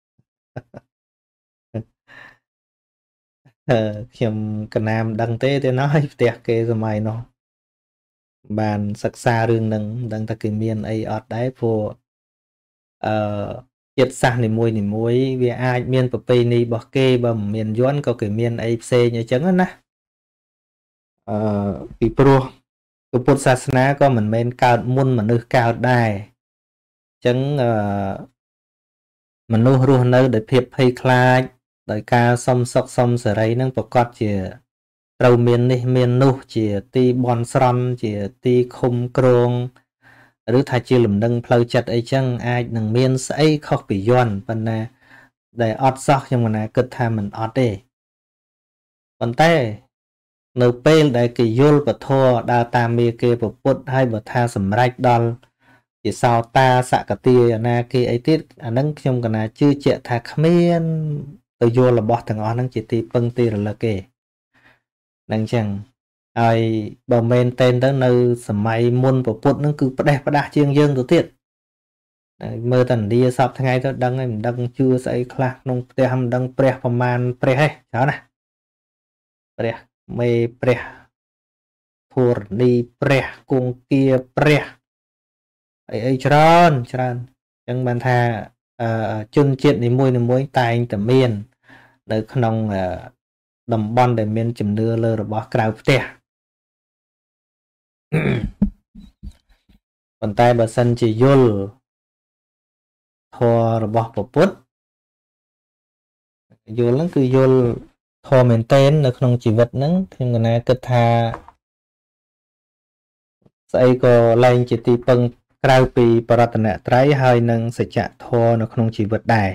អឺខ្ញុំកណាមដឹងទេទេណោះផ្ទះគេសម័យនោះបានសិក្សារឿងនឹងមិនដឹងថាគេមានអីអត់ដែរព្រោះអឺជាតិសាសន៍នីមួយនីមួយវាអាចមានប្រពៃណីរបស់គេបើមិនមានយន្តក៏គេមានអីផ្សេងអញ្ចឹងណាអឺពីព្រោះពុទ្ធសាសនាក៏មិនមែនកើតមុនមនុស្សកើតដែរអញ្ចឹងអឺមនុស្សរស់នៅដោយភាពភ័យខ្លាចដោយការសុំសុខសុំសេរីនឹងប្រកាសជាត្រូវមាននេះមាននោះជាទីបន់ស្រន់ជាទីឃុំក្រងឬថាជាលំនឹងផ្លូវចិត្តអីចឹងអាចនឹងមានស្អីខុសពីយន្តប៉ុន្តែដែលអត់សោះខ្ញុំមិនណាគិតថាមិនអត់ទេប៉ុន្តែនៅពេលដែលគេយល់ពធដើរតាមមេគេពុទ្ធហើយបើថាសម្រេចដល់ជាសោតាសកតិអនាគេអីទៀតអានឹងខ្ញុំកណាជឿជាក់ថាគ្មានទៅយល់របស់ទាំងអស់ហ្នឹងជាទីពឹងទីរលឹកទេនឹងចឹងហើយបើមែនតែនទៅនៅសម័យមុនពុទ្ធហ្នឹងគឺផ្ដេសផ្ដាស់ជាងយើងទៅទៀតមើលតន្ទាសពថ្ងៃទៅដឹងហើយមិនដឹងជឿស្អីខ្លះក្នុងផ្ទះមិនដឹងព្រះប្រមាណព្រះឯងច្រើនណាព្រះមេព្រះធរណីព្រះគង្គាព្រះអីអីច្រើនច្រើនអញ្ចឹងបានថាជនជាតិនីមួយនីមួយតែងតែមាននៅក្នុងតំបន់ដែលមានជំនឿលើរបស់ក្រៅផ្ទះប៉ុន្តែបើសិនជាយល់ធម៌របស់ពុទ្ធយល់ហ្នឹងគឺយល់ធម៌មែនទែននៅក្នុងជីវិតហ្នឹងខ្ញុំកណាគិតថាស្អីក៏លែងជាទីពឹងក្រៅពីបរតនត្រ័យហើយនឹងសច្ចធម៌នៅក្នុងជីវិតដែរ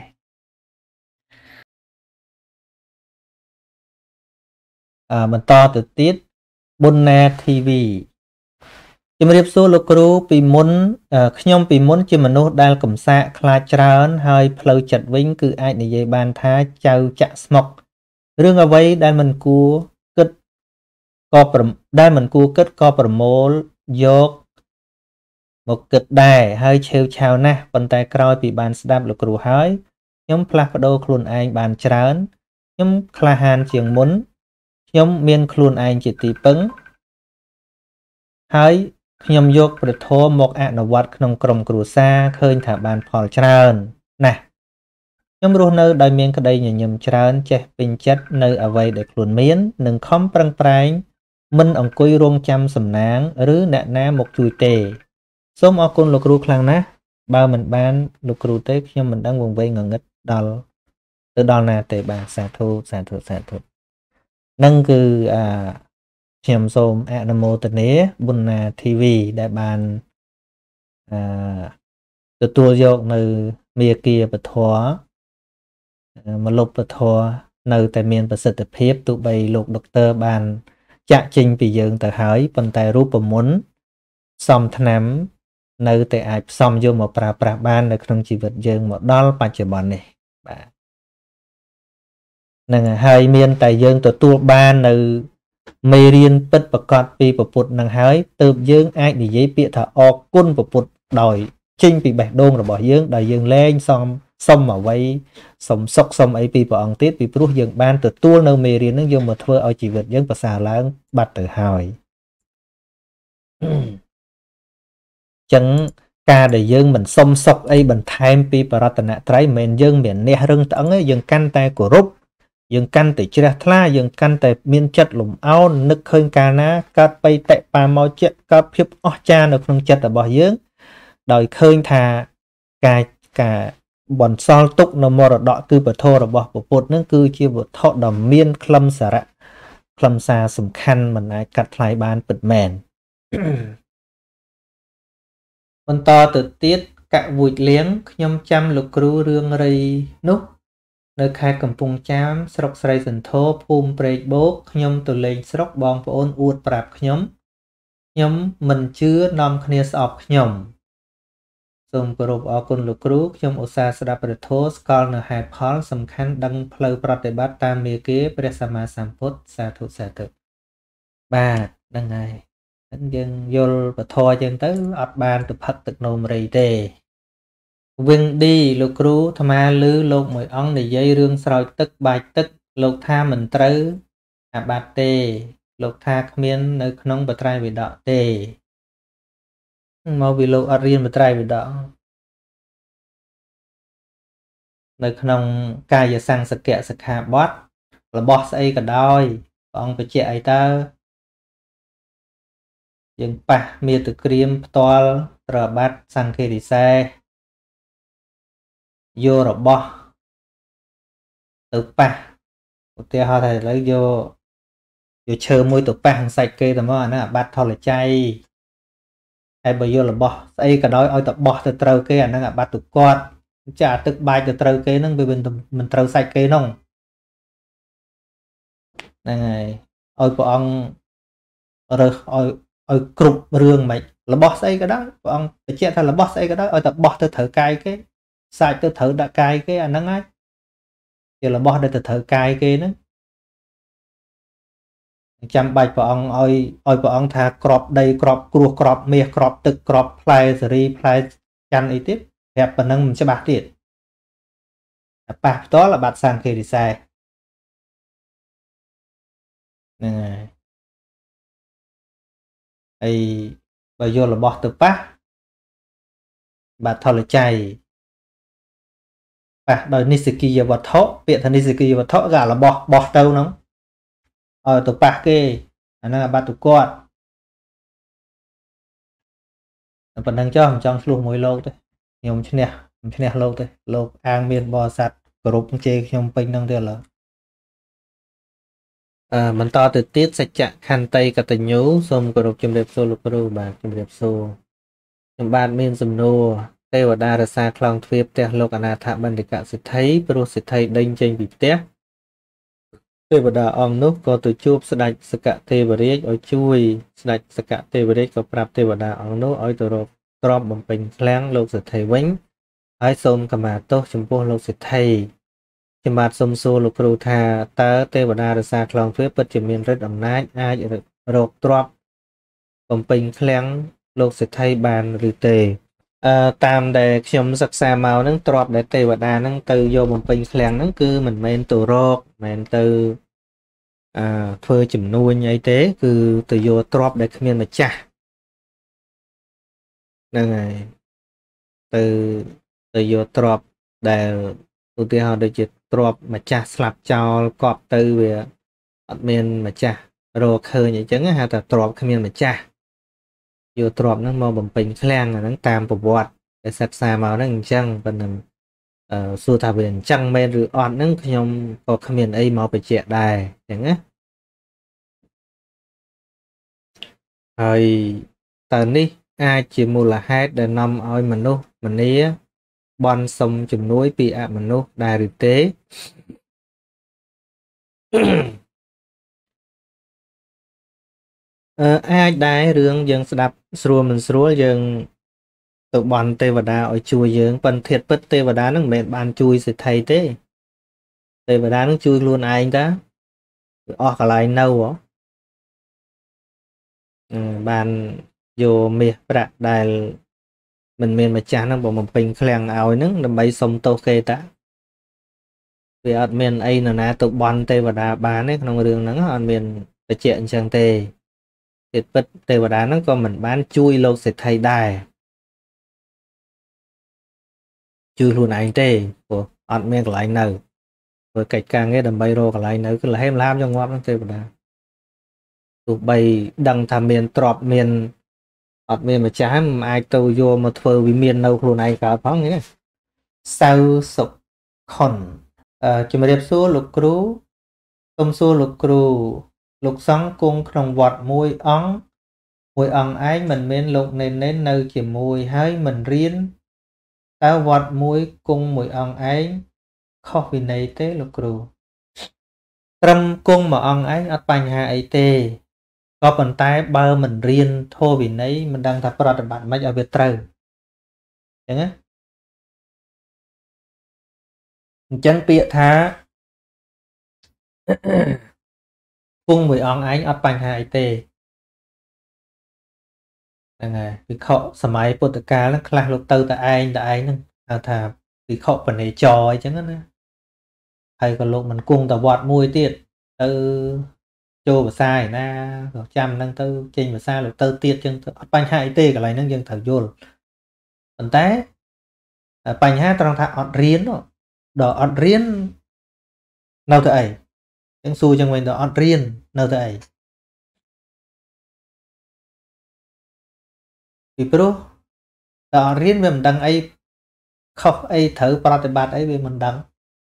អឺបន្តទៅទៀតប៊ុនណា ធី វី ជំរាបសួរលោកគ្រូពីមុនខ្ញុំពីមុនជាមនុស្សដែលកំសាកខ្លាចច្រើនហើយផ្លូវចិត្តវិញគឺអាចនិយាយបានថាចៅចាក់ស្មុករឿងអ្វីដែលមិនគួរគិតក៏ដែលមិនគួរគិតក៏ប្រមូលយកមកគិតដែរហើយឆេវឆាវណាស់ប៉ុន្តែក្រោយពីបានស្ដាប់លោកគ្រូហើយខ្ញុំផ្លាស់ប្ដូរខ្លួនឯងបានច្រើនខ្ញុំក្លាហានជាងមុនខ្ញុំមានខ្លួនឯងជាទីពឹងហើយខ្ញុំយកព្រះធម៌មកអនុវត្តក្នុងក្រុមគ្រួសារឃើញថាបានផលច្រើនណាស់ខ្ញុំរស់នៅដោយមានក្តីញញឹមច្រើនចេះពេញចិត្តនៅអ្វីដែលខ្លួនមាននិងខំប្រឹងប្រែងមិនអង្គុយរងចាំសំណាងឬអ្នកណាមកជួយទេសូមអរគុណលោកគ្រូខ្លាំងណាស់បើមិនបានលោកគ្រូទេខ្ញុំមិនដឹងវង្វេងងងឹតដល់ទៅដល់ណាទេបាទសាធុសាធុសាធុនឹងគឺអាខ្ញុំសូមអនុមោទនាប៊ុនណា ធី វី ដែលបានអឺទទួលយកនៅមេគាពធមលុបពធនៅតែមានប្រសិទ្ធភាពទោះបីលោកដុកទ័របានចាក់ចេញពីយើងទៅហើយប៉ុន្តែរូបមន្តសំថ្នាំនៅតែអាចផ្សំយកមកប្រើប្រាស់បាននៅក្នុងជីវិតយើងមកដល់បច្ចុប្បន្ននេះបាទនឹងហើយមានតែយើងទទួលបាននៅមេរៀនពិតប្រកបពីពុទ្ធនឹងហើយទើបយើងអាចនិយាយពាក្យថាអរគុណពុទ្ធដោយចេញពីបេះដូងរបស់យើងដោយយើងលែងសំសុំអ្វីសុំសុខសុំអីពីព្រះអង្គទៀតពីព្រោះយើងបានទទួលនៅមេរៀននឹងយកមកធ្វើឲ្យជីវិតយើងប្រសើរឡើងបាត់ទៅហើយចឹងការដែលយើងមិនសុំសុខអីបន្ថែមពីបរតនត្រ័យមិនមែនយើងមានអ្នករឹងត្អឹងទេយើងកាន់តែគោរពយើងកាន់តែជ្រះថ្លាយើងកាន់តែមានចិត្តលំអោននឹកឃើញកាលណាកើតបៃតៈបាមកចិត្តកើតភាពអស្ចារ្យនៅក្នុងចិត្តរបស់យើងដោយឃើញថាការការបន្សល់ទុកនៅមរតកគឺពធរបស់ពុទ្ធនឹងគឺជាវត្ថុដ៏មានខ្លឹមសារៈខ្លឹមសារសំខាន់មិនអាចកាត់ថ្លៃបានពិតមែនបន្តទៅទៀតកវូចលៀងខ្ញុំចាំលោកគ្រូរឿងរៃនោះនៅខេត្តកំពង់ចាមស្រុកស្រីសន្ធរភូមិព្រែកបូកខ្ញុំទៅលេងស្រុកបងប្អូនអួតប្រាប់ខ្ញុំខ្ញុំមិនជឿនាំគ្នាស្អប់ខ្ញុំសូមគោរពអរគុណលោកគ្រូខ្ញុំឧស្សាហ៍ស្ដាប់ព្រះធម៌ស្គាល់នៅហេតុផលសំខាន់ដឹងផ្លូវប្រតិបត្តិតាមមាគ៌ាព្រះសម្មាសម្ពុទ្ធសាធុសាធុបាទហ្នឹងហើយយើងយល់ពធចឹងទៅអត់បានទៅផឹកទឹកនោមរីទេវិញឌីលោកគ្រូអាត្មាឮលោកមួយអង្គនិយាយរឿងស្រោចទឹកបាចទឹកលោកថាមិនត្រូវអាបត្តិទេលោកថាគ្មាននៅក្នុងបត្រៃវិដកទេមកពីលោកអត់រៀនបត្រៃវិដកនៅក្នុងកាយសង្សកៈសិក្ខាបទរបស់ស្អីក៏ដោយព្រះអង្គបញ្ជាក់អីតើយើងប៉ះមាតុក្រៀមផ្ទាល់ត្របាត់សង្ឃេរិសេយករបស់ទៅប៉ះឧទាហរណ៍ថាឥឡូវយកយកឈើមួយទៅប៉ះនឹងសាច់គេទៅមកអាហ្នឹងអាបត្តិថលចៃហើយបើយករបស់ស្អីក៏ដោយឲ្យទៅបោះទៅត្រូវគេអាហ្នឹងអាបត្តិទៅគាត់ចាទឹកបាចទៅត្រូវគេហ្នឹងវាមិនត្រូវសាច់គេហ្នឹងហ្នឹងហើយឲ្យព្រះអង្គរើសឲ្យឲ្យគ្រប់រឿងមិនរបស់ស្អីក៏ដោយព្រះអង្គបញ្ជាក់ថារបស់ស្អីក៏ដោយឲ្យតែបោះទៅត្រូវកាយគេសាច់ទៅត្រូវដាក់កាយគេអាហ្នឹងហើយជារបស់ដែលទៅត្រូវកាយគេហ្នឹងចាំបាច់ព្រះអង្គឲ្យឲ្យព្រះអង្គថាក្របដីក្របគ្រោះក្របមាសក្របទឹកក្របផ្លែសេរីផ្លែច័ន្ទអីទៀតប្រាប់ប៉ុណ្ណឹងមិនច្បាស់ទៀតប៉ះផ្ទាល់អាបត្តិសង្ឃេរិសេហ្នឹងហើយហើយបើយករបស់ទៅប៉ះបាត់ថលចៃប៉ះដោយនិស្សគីយវត្ថុពាក្យថានិស្សគីយវត្ថុគឺរបស់បោះទៅហ្នឹងឲ្យទៅប៉ះគេអាហ្នឹងអាបាត់ទៅគាត់តែប៉ុណ្្នឹងចុះមិនចង់ឆ្លោះមួយលោកទេខ្ញុំឈ្នះខ្ញុំឈ្នះលោកទេលោកអាងមានបរិស័ទគោរពជេរខ្ញុំពេញហ្នឹងទេឥឡូវអឺបន្តទៅទៀតសច្ចៈខន្តីកតញ្ញូសូមគោរពជំរាបសួរលោកគ្រូបាទជំរាបសួរខ្ញុំបាទមានសំណួរទេវតារសាខ្លងទ្វារផ្ទះលោកអនាថបណ្ឌិកសិទ្ធិព្រោះសិទ្ធិដេញចេញពីផ្ទះទេវតាអង្គនោះក៏ទៅជួបស្ដេចសកទេវរាជឲ្យជួយស្ដេចសកទេវរាជក៏ប្រាប់ទេវតាអង្គនោះឲ្យទៅរកទ្រព្យបំពេញឃ្លាំងលោកសិទ្ធិវិញហើយសូមកម្មាទោសចំពោះលោកសិទ្ធិខ្ញុំបាទសូមសួរលោកគ្រូថាតើទេវតារសាខ្លងទ្វារពិតជាមានฤទ្ធិអំណាចអាចរកទ្រព្យបំពេញឃ្លាំងលោកសិទ្ធិបានឬទេអឺតាមដែលខ្ញុំសិក្សាមកហ្នឹងទ្រព្យដែលទេវតាហ្នឹងទៅយកបំពេញឃ្លាំងហ្នឹងគឺមិនមែនទៅរកមិនមែនទៅអឺធ្វើចំនួនអីទេគឺទៅយកទ្រព្យដែលគ្មានម្ចាស់ហ្នឹងហើយទៅទៅយកទ្រព្យដែលឧទាហរណ៍ដូចជាទ្រព្យម្ចាស់ស្លាប់ចោលកប់ទៅវាអត់មានម្ចាស់រកឃើញអញ្ចឹងហៅថាទ្រព្យគ្មានម្ចាស់យកទ្រព្យហ្នឹងមកបំពេញឃ្លាំងអាហ្នឹងតាមប្រវត្តិដែលសិក្សាមកហ្នឹងអញ្ចឹងប៉ុន្តែអឺសួរថាវាអញ្ចឹងមែនឬអត់ហ្នឹងខ្ញុំក៏គ្មានអីមកបញ្ជាក់ដែរអញ្ចឹងណាហើយតើនេះអាចជាមូលហេតុដែលនាំឲ្យមនុស្សម្នាបន់សុំជំនួយពីអមនុស្សដែរឬទេអឺអាចដែររឿងយើងស្ដាប់ស្រួលមិនស្រួលយើងទៅបន់ទេវតាឲ្យជួយយើងប៉ុន្តែធាតុពិតទេវតានឹងមិនមែនបានជួយសិទ្ធិទេទេវតានឹងជួយខ្លួនឯងតាអស់កន្លែងនៅហ៎បានយកមាសប្រាក់ដែលមិនមានម្ចាស់ហ្នឹងបំពេញឃ្លាំងឲ្យហ្នឹងដើម្បីសុំទោសគេតាវាអត់មានអីនរណាទៅបន់ទេវតាបានទេក្នុងរឿងហ្នឹងអត់មានបញ្ជាក់អញ្ចឹងទេទេពិតទេវតាហ្នឹងក៏មិនបានជួយលោកសេដ្ឋីដែរជួយខ្លួនឯងទេព្រោះអត់មានកន្លែងនៅធ្វើកិច្ចការងារដើម្បីរកកន្លែងនៅគឺលហេមឡាមចង្អប់ហ្នឹងទេវតាទោះបីដឹងថាមានទ្រព្យមានអត់មានម្ចាស់មិនអាចទៅយកមកធ្វើវិមាននៅខ្លួនឯងកើតផងនេះសៅសុខុនអឺជំរាបសួរលោកគ្រូសូមសួរលោកគ្រូលោកសង្ឃគង់ក្នុងវត្តមួយអង្គមួយអង្គឯងមិនមានលោកនេននេននៅជាមួយហើយមិនរៀនតើវត្តមួយគង់មួយអង្គឯងខុសវិន័យទេលោកគ្រូត្រឹមគង់មួយអង្គឯងអត់បញ្ហាអីទេក៏ប៉ុន្តែបើមិនរៀនធម៌វិន័យមិនដឹងថាប្រតិបត្តិមិនឲ្យវាត្រូវចឹងណាអញ្ចឹងពាក្យថាគង់មួយអង្គឯងអត់បញ្ហាអីទេហ្នឹងហើយវិខសម័យពុទ្ធកាលហ្នឹងខ្លះលោកទៅតែឯងតែឯងហ្នឹងហៅថាវិខបនេចរអញ្ចឹងណាហើយក៏លោកមិនគង់តែវត្តមួយទៀតទៅចូលភាសាឯណាក៏ចាំហ្នឹងទៅចេញភាសាលោកទៅទៀតអញ្ចឹងអត់បញ្ហាអីទេកន្លែងហ្នឹងយើងត្រូវយល់ប៉ុន្តែបញ្ហាត្រង់ថាអត់រៀនដល់អត់រៀននៅទៅអីអញ្ចឹងសួរចឹងវិញដល់អត់រៀននៅទៅអីពីព្រោះដល់អត់រៀនវាមិនដឹងអីខុសអីត្រូវប្រតិបត្តិអីវាមិនដឹង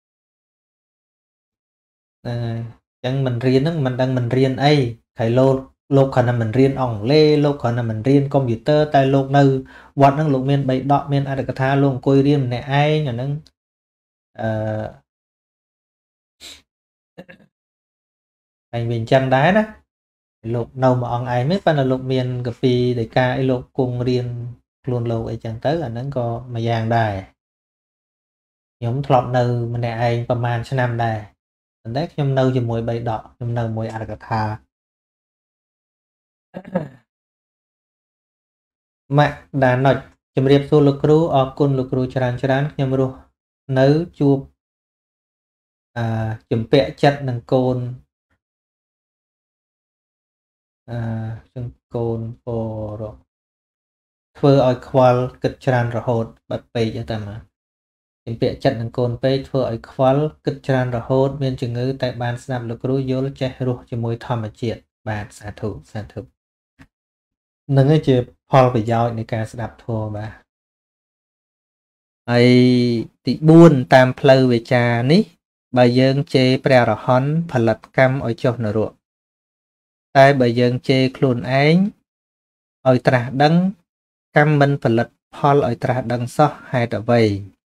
ហ្នឹងហើយអញ្ចឹងមិនរៀនហ្នឹងមិនដឹងមិនរៀនអីហើយលោកលោកគ្រាន់តែមិនរៀនអង់គ្លេសលោកគ្រាន់តែមិនរៀនកុំព្យូទ័រតែលោកនៅវត្តហ្នឹងលោកមានបីដកមានអត្ថកថាលោកអង្គុយរៀនម្នាក់ឯងអាហ្នឹងអឺហើយវាអញ្ចឹងដែរណាលោកនៅមួយអង្គឯងមិនប៉ុន្តែលោកមានកពីដីកាអីលោកគង់រៀនខ្លួនលោកអីចឹងទៅអាហ្នឹងក៏មួយយ៉ាងដែរខ្ញុំធ្លាប់នៅម្នាក់ឯងប្រហែលឆ្នាំដែរប៉ុន្តែខ្ញុំនៅជាមួយបីដកខ្ញុំនៅមួយអត្ថកថាម៉ាក់ដាណុចជំរាបសួរលោកគ្រូអរគុណលោកគ្រូច្រើនច្រើនខ្ញុំរស់នៅជួបអឺជំពាក់ចិត្តនឹងកូនអឺចឹងកូនពរធ្វើឲ្យខ្វល់គិតច្រើនរហូតបាត់ពេកទៅមកជំពាក់ចិត្តនឹងកូនពេកធ្វើឲ្យខ្វល់គិតច្រើនរហូតមានជំងឺតែបានស្ដាប់លោកគ្រូយល់ចេះរស់ជាមួយធម្មជាតិបាទសាធុសាធុនឹងជាផលប្រយោជន៍នៃការស្ដាប់ធម៌បាទហើយទីបួនតាមផ្លូវវិចារនេះបើយើងជេរព្រះរហន្តផលិតកម្មឲ្យចុះនរកតែបើយើងជេរខ្លួនឯងឲ្យត្រាស់ដឹងកម្មមិនផលិតផលឲ្យត្រាស់ដឹងសោះហេតុអ្វី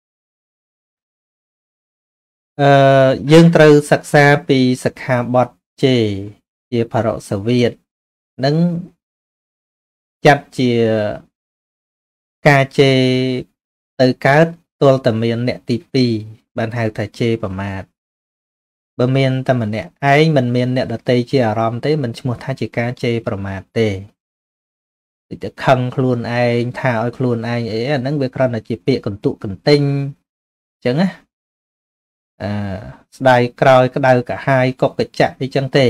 អឺយើងត្រូវសិក្សាពីសិក្ខាបទជេរជាបរិសវាទនឹងចាត់ជាការជេរទៅកើតទល់តែមានអ្នកទីពីរបានហៅថាជេរប្រមាថបើមានតែម្នាក់ឯងមិនមានអ្នកដទៃជាអារម្មណ៍ទេមិនឈ្មោះថាជាការជេរប្រមាថទេដូចតែខឹងខ្លួនឯងថាឲ្យខ្លួនឯងអីអាហ្នឹងវាគ្រាន់តែជាពាក្យកន្ទុកកន្ទិញអញ្ចឹងណាអឺស្ដាយក្រោយក្តៅកាហាយកុកកញ្ចាក់អីចឹងទេ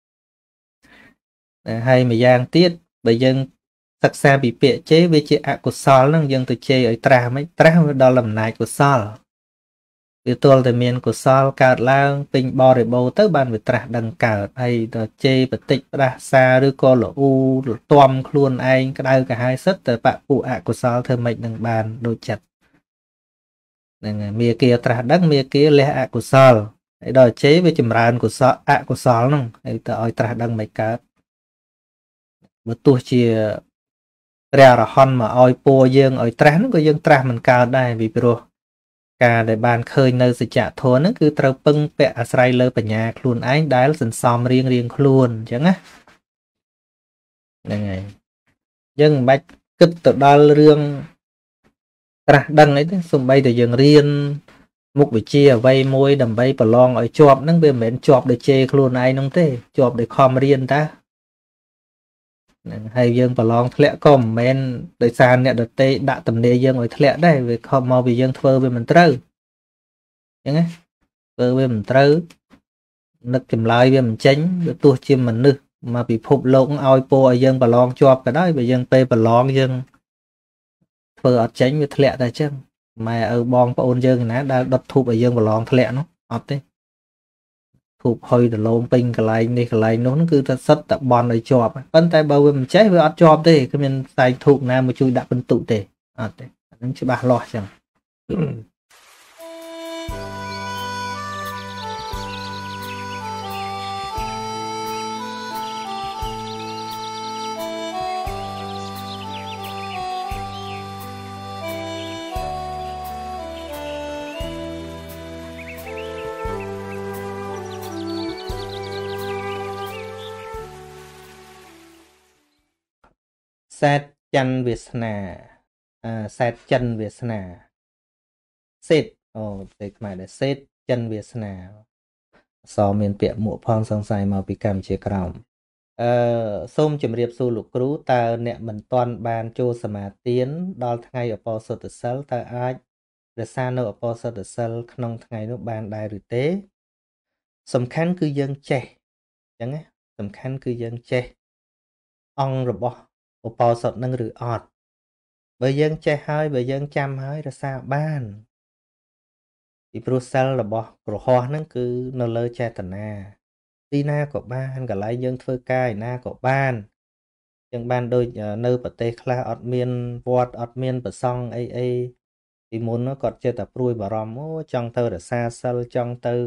ហើយម្យ៉ាងទៀតបើយើងសិក្សាពីពាក្យជេរវាជាអកុសលហ្នឹងយើងទៅជេរឲ្យត្រាស់មិនត្រាស់វាដល់អំណាចកុសលវាទល់តែមានកុសលកើតឡើងពេញបរិបូរទៅបានវាត្រាស់ដឹងកើតហើយដល់ជេរបតិចផ្ដាសាឬក៏លូលទាំខ្លួនឯងក្តៅកាហាយសិតតែបពុអកុសលធ្វើម៉េចនឹងបានដូចចិត្តហ្នឹងហើយមេគាត្រាស់ដឹងមេគាលះអកុសលហើយដល់ជេរវាចម្រើនកុសលអកុសលហ្នឹងហើយទៅឲ្យត្រាស់ដឹងមិនកើតបើទោះជាព្រះអរហន្តមកឲ្យពួរយើងឲ្យត្រាស់ហ្នឹងក៏យើងត្រាស់មិនកើតដែរពីព្រោះការដែលបានឃើញនៅសច្ចធម៌ហ្នឹងគឺត្រូវពឹងពាក់អាស្រ័យលើបញ្ញាខ្លួនឯងដែលសន្សំរៀងរៀងខ្លួនអញ្ចឹងណាហ្នឹងហើយយើងមិនបាច់គិតទៅដល់រឿងត្រាស់ដឹងអីទេសូម្បីតែយើងរៀនមុខវិជ្ជាអ្វីមួយដើម្បីប្រឡងឲ្យជាប់ហ្នឹងវាមិនមែនជាប់ដោយជេរខ្លួនឯងហ្នឹងទេជាប់ដោយខំរៀនតាហ្នឹងហើយយើងប្រឡងធ្លាក់ក៏មិនមែនដោយសារអ្នកដទៃដាក់ទំនាយយើងឲ្យធ្លាក់ដែរវាខំមកពីយើងធ្វើវាមិនត្រូវអញ្ចឹងណាធ្វើវាមិនត្រូវនឹកចម្លើយវាមិនចេញវាទោះជាមនុស្សមកពិភពលោកឲ្យពោឲ្យយើងប្រឡងជាប់ក៏ដោយបើយើងពេលប្រឡងយើងធ្វើអត់ចេញវាធ្លាក់តែអញ្ចឹងម៉ែឪបងប្អូនយើងណាដែលដុតធូបឲ្យយើងប្រឡងធ្លាក់នោះអត់ទេធូបហុយដលងពេញកន្លែងនេះកន្លែងនោះគឺថាសិតតែបន់ឲ្យជាប់ប៉ុន្តែបើវាមិនចេះវាអត់ជាប់ទេគ្មានផ្សែងធូបណាមកជួយដាក់បន្ទុកទេអត់ទេអានឹងច្បាស់លាស់អញ្ចឹងសែតច័ន្ទវាសនា à sét chân Việt Nam sét ồ thế mà để sét chân Việt Nam so miền Việt mụa phong song sai màu bị cầm chia còng ờ xôm chìm riệp su lục cú ta nẹ mình toàn bàn chô sà mà tiến đo ngay ở po sơ tự sel ta ai để xa nợ ở po sơ tự sel không ngay nó bàn đài rửa tế sầm khăn cư dân trẻ chẳng á sầm khăn cư dân trẻ ong rồi bỏ ở po sơ nâng rửa ọt bởi dân trẻ hơi bởi dân chăm hơi ra sao ban thì pro sel là bỏ rồi hoa nó cứ nó lơ che tận na đi na của ban cả lại dân phơi cai na của ban dân ban đôi nơi bờ tây kha ọt miên vọt ọt miên bờ song ấy ấy thì muốn nó còn chơi tập ruồi bà ròm ô trong tơ là xa sel trong tơ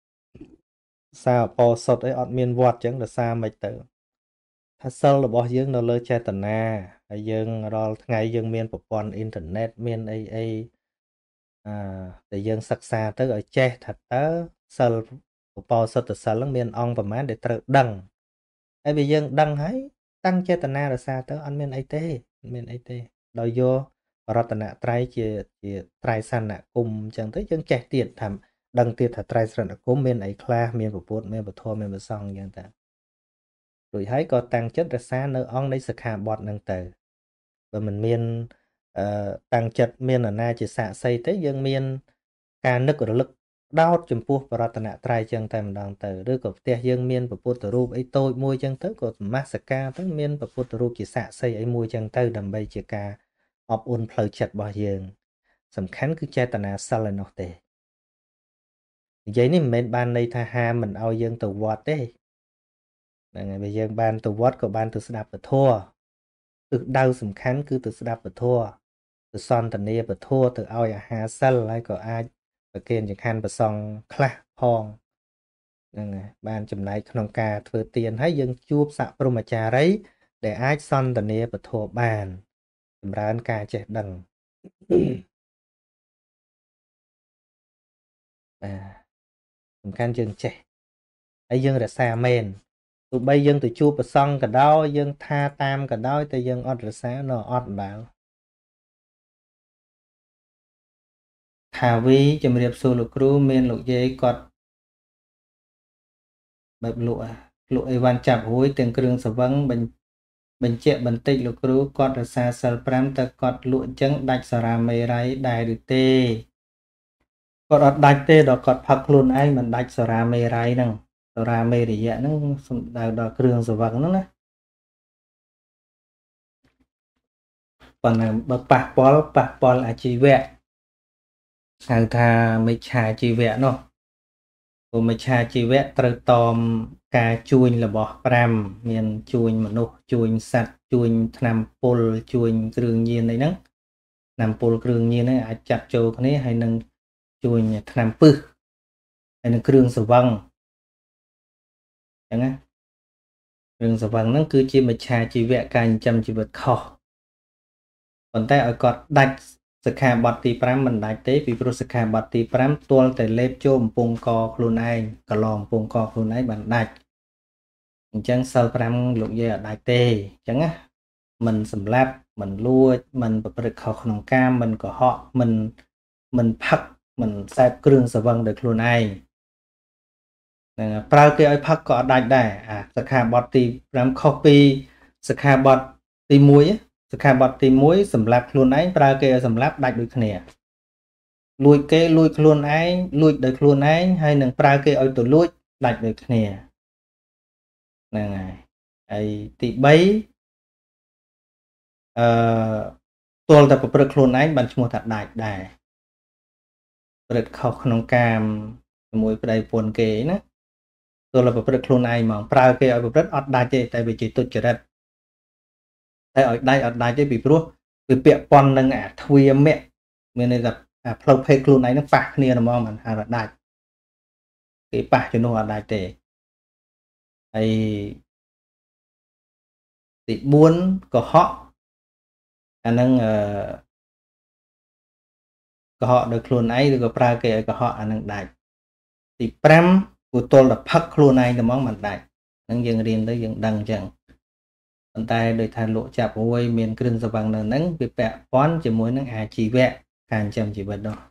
sao po sọt ấy ọt miên vọt chẳng là xa mạch tửถ้า sel របស់យើងនៅលើចេតនាហើយយើងរាល់ថ្ងៃយើងមានប្រព័ន្ធអ៊ីនធឺណិតមានអីអីអឺតែយើងសិក្សាទៅឲ្យចេះថាតើ sel បបសុទ្ធ sel ហ្នឹងមានអង្គប្រមាណដែលត្រូវដឹងហើយវាយើងដឹងហើយតាំងចេតនារសាទៅអត់មានអីទេអត់មានអីទេដោយយករតនត្រ័យជាជាត្រៃសណ្ណគុំអញ្ចឹងទៅយើងចេះទៀតថាដឹងទៀតថាត្រៃសណ្ណគុំមានអីខ្លះមានពពុទ្ធមានពធមានប្រសង្ឃអញ្ចឹងតារួចហើយក៏តាំងចិត្តរក្សានៅអង្គនៃសិក្ខាបទហ្នឹងទៅបើមិនមានអឺតាំងចិត្តមានអាណាជាសាក្សីទេយើងមានការនឹករលឹកដោតចំពោះបរតនត្រ័យចឹងតែម្ដងទៅឬក៏ផ្ទះយើងមានពុទ្ធរូបអីតូចមួយចឹងទៅក៏សមាសការទៅមានពុទ្ធរូបជាសាក្សីអីមួយចឹងទៅដើម្បីជាការអបអួនផ្លូវចិត្តរបស់យើងសំខាន់គឺចេតនាសិលឯនោះទេនិយាយនេះមិនមែនបានន័យថាហាមមិនឲ្យយើងទៅវត្តទេហ្នឹងហើយបើយើងបានទៅវត្តក៏បានទៅស្ដាប់ពធទិសដៅសំខាន់គឺទៅស្ដាប់ពធទៅសន្ទនាពធទៅឲ្យអាហារសិលហើយក៏អាចប្រគេនចង្ហាន់ប្រសង់ខ្លះផងហ្នឹងហើយបានចំណែកក្នុងការធ្វើទានហើយយើងជួបស័កព្រហ្មចារីដែលអាចសន្ទនាពធបានចម្រើនការចេះដឹងបាទសំខាន់យើងចេះហើយយើងរក្សាមែនទោះបីយើងទៅជួបប្រសង់ក៏ដោយយើងថាតាមក៏ដោយតែយើងអត់រក្សានៅអត់ដាល់ថាវីជំរាបសួរលោកគ្រូមានលោកយាយគាត់បែបលក់លក់អីវ៉ាន់ចាប់រួយទាំងគ្រឿងសង្វឹងបញ្បញ្ជាក់បន្តិចលោកគ្រូគាត់រក្សាសិលប្រាំតើគាត់លក់អញ្ចឹងដាច់សារាមេរ័យដែរឬទេគាត់អត់ដាច់ទេដល់គាត់ផឹកខ្លួនឯងមិនដាច់សារាមេរ័យហ្នឹងសារាមេរយៈហ្នឹងសំដៅដល់គ្រឿងសង្វឹងហ្នឹងណាប៉ុន្តែបើប៉ះពាល់ប៉ះពាល់អាជីវៈហៅថាមិច្ឆាជីវៈនោះព្រោះមិច្ឆាជីវៈត្រូវតមការជួញរបស់ប្រាំមានជួញមនុស្សជួញសត្វជួញថ្នាំពុលជួញគ្រឿងញៀនអីហ្នឹងថ្នាំពុលគ្រឿងញៀនហ្នឹងអាចចាត់ចូលគ្នាហើយនឹងជួញថ្នាំពឹសហើយនឹងគ្រឿងសង្វឹងអញ្ចឹងណាគ្រឿងសង្វឹងហ្នឹងគឺជាមិច្ឆាជីវៈការចិញ្ចឹមជីវិតខុសប៉ុន្តែឲ្យគាត់ដាច់សិក្ខាបទទីប្រាំមិនដាច់ទេពីព្រោះសិក្ខាបទទីប្រាំទាល់តែលេបចូលកំពង់កខ្លួនឯងកន្លងកំពង់កខ្លួនឯងបានដាច់អញ្ចឹងសិលប្រាំលោកយាយអត់ដាច់ទេអញ្ចឹងណាមិនសម្លាប់មិនលួចមិនប្រព្រឹត្តខុសក្នុងកាមមិនកុហកមិនមិនផឹកមិនសែបគ្រឿងសង្វឹងដោយខ្លួនឯងហ្នឹងប្រើគេឲ្យផឹកក៏អត់ដាច់ដែរអាសិក្ខាបទទីប្រាំខុសពីសិក្ខាបទទីមួយសិក្ខាបទទីមួយសម្រាប់ខ្លួនឯងប្រើគេឲ្យសម្រាប់ដាច់ដូចគ្នាលួចគេលួចខ្លួនឯងលួចដោយខ្លួនឯងហើយនឹងប្រើគេឲ្យទៅលួចដាច់ដូចគ្នាហ្នឹងហើយហើយទីបីអឺទាល់តែប្រព្រឹត្តខ្លួនឯងបានឈ្មោះថាដាច់ដែរប្រព្រឹត្តខុសក្នុងកាមជាមួយប្តីប្រពន្ធគេណាទាល់តែប្រព្រឹត្តខ្លួនឯងហ្មងប្រើគេឲ្យប្រព្រឹត្តអត់ដាច់ទេតែវាជាទុច្ចរិតតែឲ្យដាច់អត់ដាច់ទេពីព្រោះវាពាក់ព័ន្ធនឹងអាទ្វាមៈមានន័យថាអាផ្លូវភេទខ្លួនឯងហ្នឹងប៉ះគ្នាហ្មងមិនហៅថាដាច់គេប៉ះជំនួសអត់ដាច់ទេហើយទីបួនកុហកអាហ្នឹងអឺកុហកដោយខ្លួនឯងឬក៏ប្រើគេឲ្យកុហកអាហ្នឹងដាច់ទីប្រាំគូទល់តែផឹកខ្លួនឯងតែហ្មងមិនដាច់ហ្នឹងយើងរៀនទៅយើងដឹងអញ្ចឹងប៉ុន្តែដោយថាលក់ចាប់រួយមានគ្រឿងសង្វឹងនៅហ្នឹងវាពាក់ព័ន្ធជាមួយនឹងអាជីវៈការចិញ្ចឹមជីវិតនោះ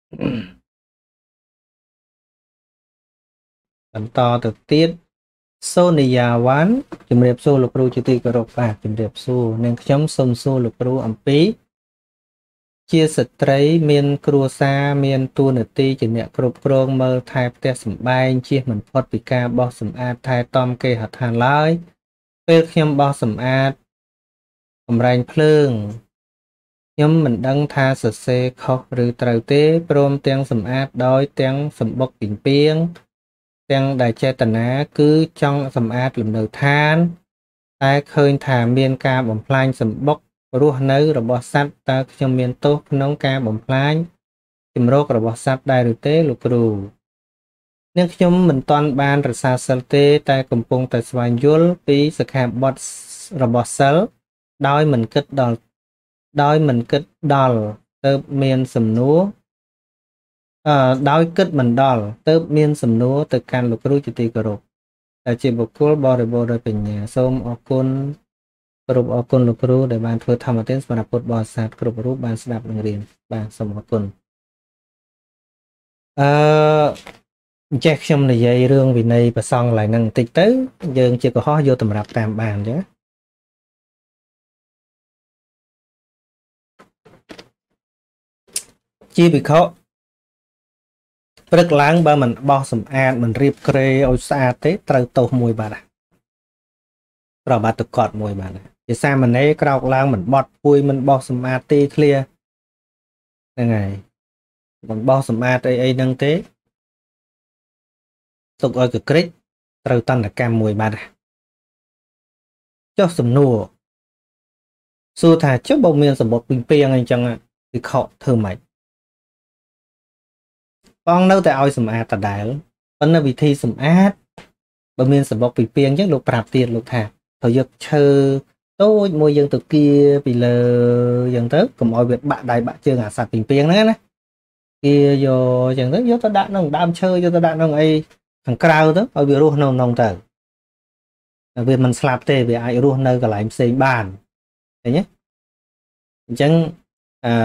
បន្តទៅទៀតសូនីយ៉ាវ៉ាន់ជំរាបសួរលោកគ្រូជាទីគោរពបាទជំរាបសួរនាងខ្ញុំសូមសួរលោកគ្រូអំពីជាស្ត្រីមានគ្រួសារមានតួនាទីជាអ្នកគ្រប់គ្រងមើលថែផ្ទះសម្បែងជៀសមិនផុតពីការបោសសម្អាតថែទាំគេហដ្ឋានឡើយពេលខ្ញុំបោសសម្អាតកម្រែងភ្លើងខ្ញុំមិនដឹងថាសរសេរខុសឬត្រូវទេព្រមទាំងសម្អាតដោយទាំងសម្បុកពីពីងទាំងដែលចេតនាគឺចង់សម្អាតលំនៅឋានតែឃើញថាមានការបំផ្លាញសម្បុករស់នៅរបស់សត្វតើខ្ញុំមានទោសក្នុងការបំផ្លាញជំរករបស់សត្វដែរឬទេលោកគ្រូនាងខ្ញុំមិនទាន់បានរក្សាសិលទេតែកំពុងតែស្វែងយល់ពីសិក្ខាបទរបស់សិលដោយមិនគិតដល់ដោយមិនគិតដល់ទៅមានសំណួរអឺដោយគិតមិនដល់ទៅមានសំណួរទៅកាន់លោកគ្រូជាទីគោរពដែលជាបុគ្គលបរិបូរណ៍ដោយបញ្ញាសូមអរគុណគ្រប់អរគុណលោកគ្រូដែលបានធ្វើធម្មទានសម្រាប់ពុទ្ធបរិស័ទគ្រប់រូបបានស្ដាប់និងរៀនបាទសូមអរគុណអឺអញ្ចេះខ្ញុំនិយាយរឿងវិន័យប្រសងកន្លែងហ្នឹងបន្តិចទៅយើងជាកុហកយកតម្រាប់តាមបានអញ្ចឹងជាភិក្ខុព្រឹកឡើងបើមិនបោសសម្អាតមិនរៀបក្រេឲ្យស្អាតទេត្រូវទោសមួយបាទប្របាទតកត់មួយបាទជាសាមណេរក្រោកឡើងមិនបត់ពួយមិនបោសសម្អាតទេឃ្លាហ្នឹងហើយមិនបោសសម្អាតអីអីហ្នឹងទេទុកឲ្យកក្រិចត្រូវតន្តកម្មមួយបាទចុះសំណួរសួរថាចុះបើមានសម្បត្តិពីពីងអីចឹងវិខធ្វើម៉េចបងនៅតែឲ្យសម្អាតដដែលប៉ុន្តែវិធីសម្អាតបើមានសម្បុកពីពីងអញ្ចឹងលោកប្រាប់ទៀតលោកថាត្រូវយកឈើតូចមួយយើងទៅគៀពីលើអញ្ចឹងទៅកុំឲ្យវាបាក់ដៃបាក់ជើងអាសត្វពីពីងហ្នឹងណាគៀយកអញ្ចឹងទៅយកទៅដាក់ក្នុងដើមឈើយកទៅដាក់ក្នុងអីខាងក្រៅទៅឲ្យវារស់នៅក្នុងទៅវាមិនស្លាប់ទេវាអាចរស់នៅកន្លែងផ្សេងបានឃើញទេអញ្ចឹងអឺ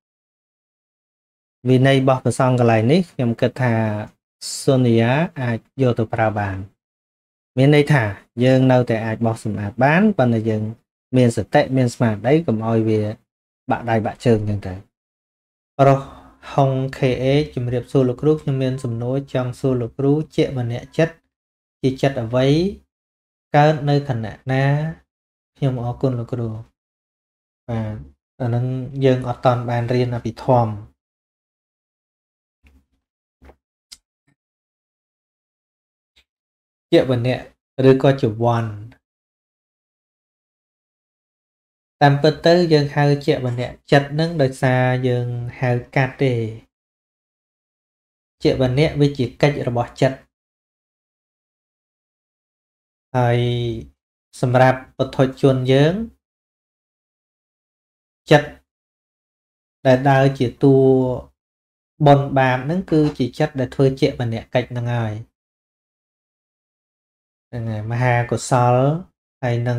វិន័យរបស់ព្រះសង្ឃកន្លែងនេះខ្ញុំគិតថាសូនីយ៉ាអាចយកទៅប្រើបានមានន័យថាយើងនៅតែអាចបោះសម្អាតបានប៉ុន្តែយើងមានសតិមានស្មារតីកុំឲ្យវាបាក់ដៃបាក់ជើងអញ្ចឹងទៅរស់ហុង ខេ អេ ជំរាបសួរលោកគ្រូខ្ញុំមានសំណួរចង់សួរលោកគ្រូជាមនៈចិត្តជាចិត្តអ្វីកើតនៅខណៈណាខ្ញុំអរគុណលោកគ្រូបាទអានឹងយើងអត់តន់បានរៀនអភិធម្មជាវណ្ណៈឬក៏ជាវ័នតាមពិតទៅយើងហៅជាវណ្ណៈចិត្តនឹងដោយសារយើងហៅកាត់ទេជាវណ្ណៈវាជាកិច្ចរបស់ចិត្តហើយសម្រាប់ពុទ្ធជនយើងចិត្តដែលដើរជាតួបុណ្យបាបហ្នឹងគឺជាចិត្តដែលធ្វើជាវណ្ណៈកិច្ចហ្នឹងហើយហ្នឹងហើយមហាកុសលហើយនឹង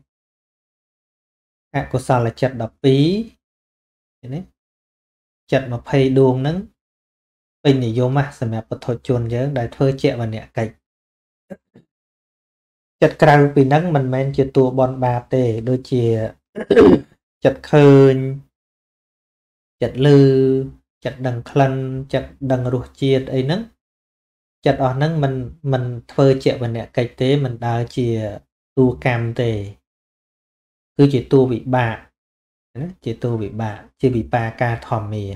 អកុសលចិត្តដប់ពីរឃើញទេចិត្តម្ភៃដួងហ្នឹងពេញនិយមណាស់សម្រាប់ពុទ្ធជនយើងដែលធ្វើជាវណ្ណៈកិច្ចចិត្តក្រៅពីហ្នឹងមិនមែនជាតួបនបាបទេដូចជាចិត្តឃើញចិត្តឮចិត្តដឹងក្លិនចិត្តដឹងរសជាតិអីហ្នឹងចិត្តអស់ហ្នឹងមិនមិនធ្វើជាវណ្ណៈកិច្ចទេមិនដើរជាតួកម្មទេគឺជាតួវិបាកណាជាតួវិបាកជាវិបាកាធម្មា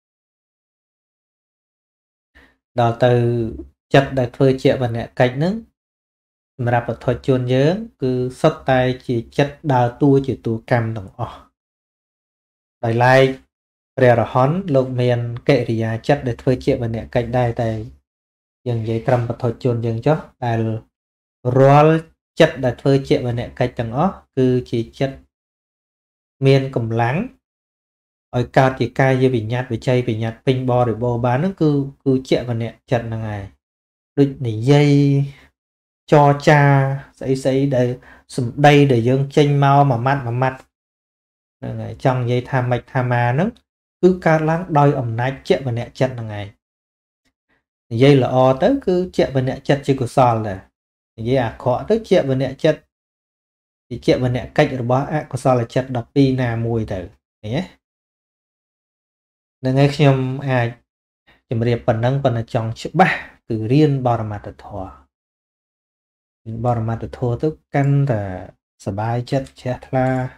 ដល់ទៅចិត្តដែលធ្វើជាវណ្ណៈកិច្ចហ្នឹងសម្រាប់ពុទ្ធជនយើងគឺសុទ្ធតែជាចិត្តដើរតួជាតួកម្មទាំងអស់ដោយឡែកព្រះអរហន្តលោកមានកិរិយាចិត្តដែលធ្វើជាវណ្ណៈកិច្ចដែរតែយើងនិយាយត្រឹមពុទ្ធជនយើងចុះដែលរាល់ចិត្តដែលធ្វើជាវណ្ណៈកិច្ចទាំងអស់គឺជាចិត្តមានកម្លាំងឲ្យកើតជាកាយវិញ្ញាណវិច័យវិញ្ញាណពេញបរិបូរណ៍បានហ្នឹងគឺគឺជាវណ្ណៈចិត្តហ្នឹងហើយដូចនិយាយ cho cha sấy sấy để sầm đây để dương chênh mau mà mặt mà mặt ngày trong dây tham mạch tham mà nó cứ ca lắng đôi ẩm nái chạy vào nẹ chặt là ngày dây là o tới cứ chạy vào nẹ chặt chỉ của sò là dây à khó tới chạy vào nẹ chặt thì chạy vào nẹ cách rồi bỏ của sò là chặt đập pi nà mùi thử nhé nên ngay khi em ai chấm riệp phần nâng phần là trong chữ ba từ riêng bao mặt được thọ bao mặt được thọ tức căn là sờ bài chất chết là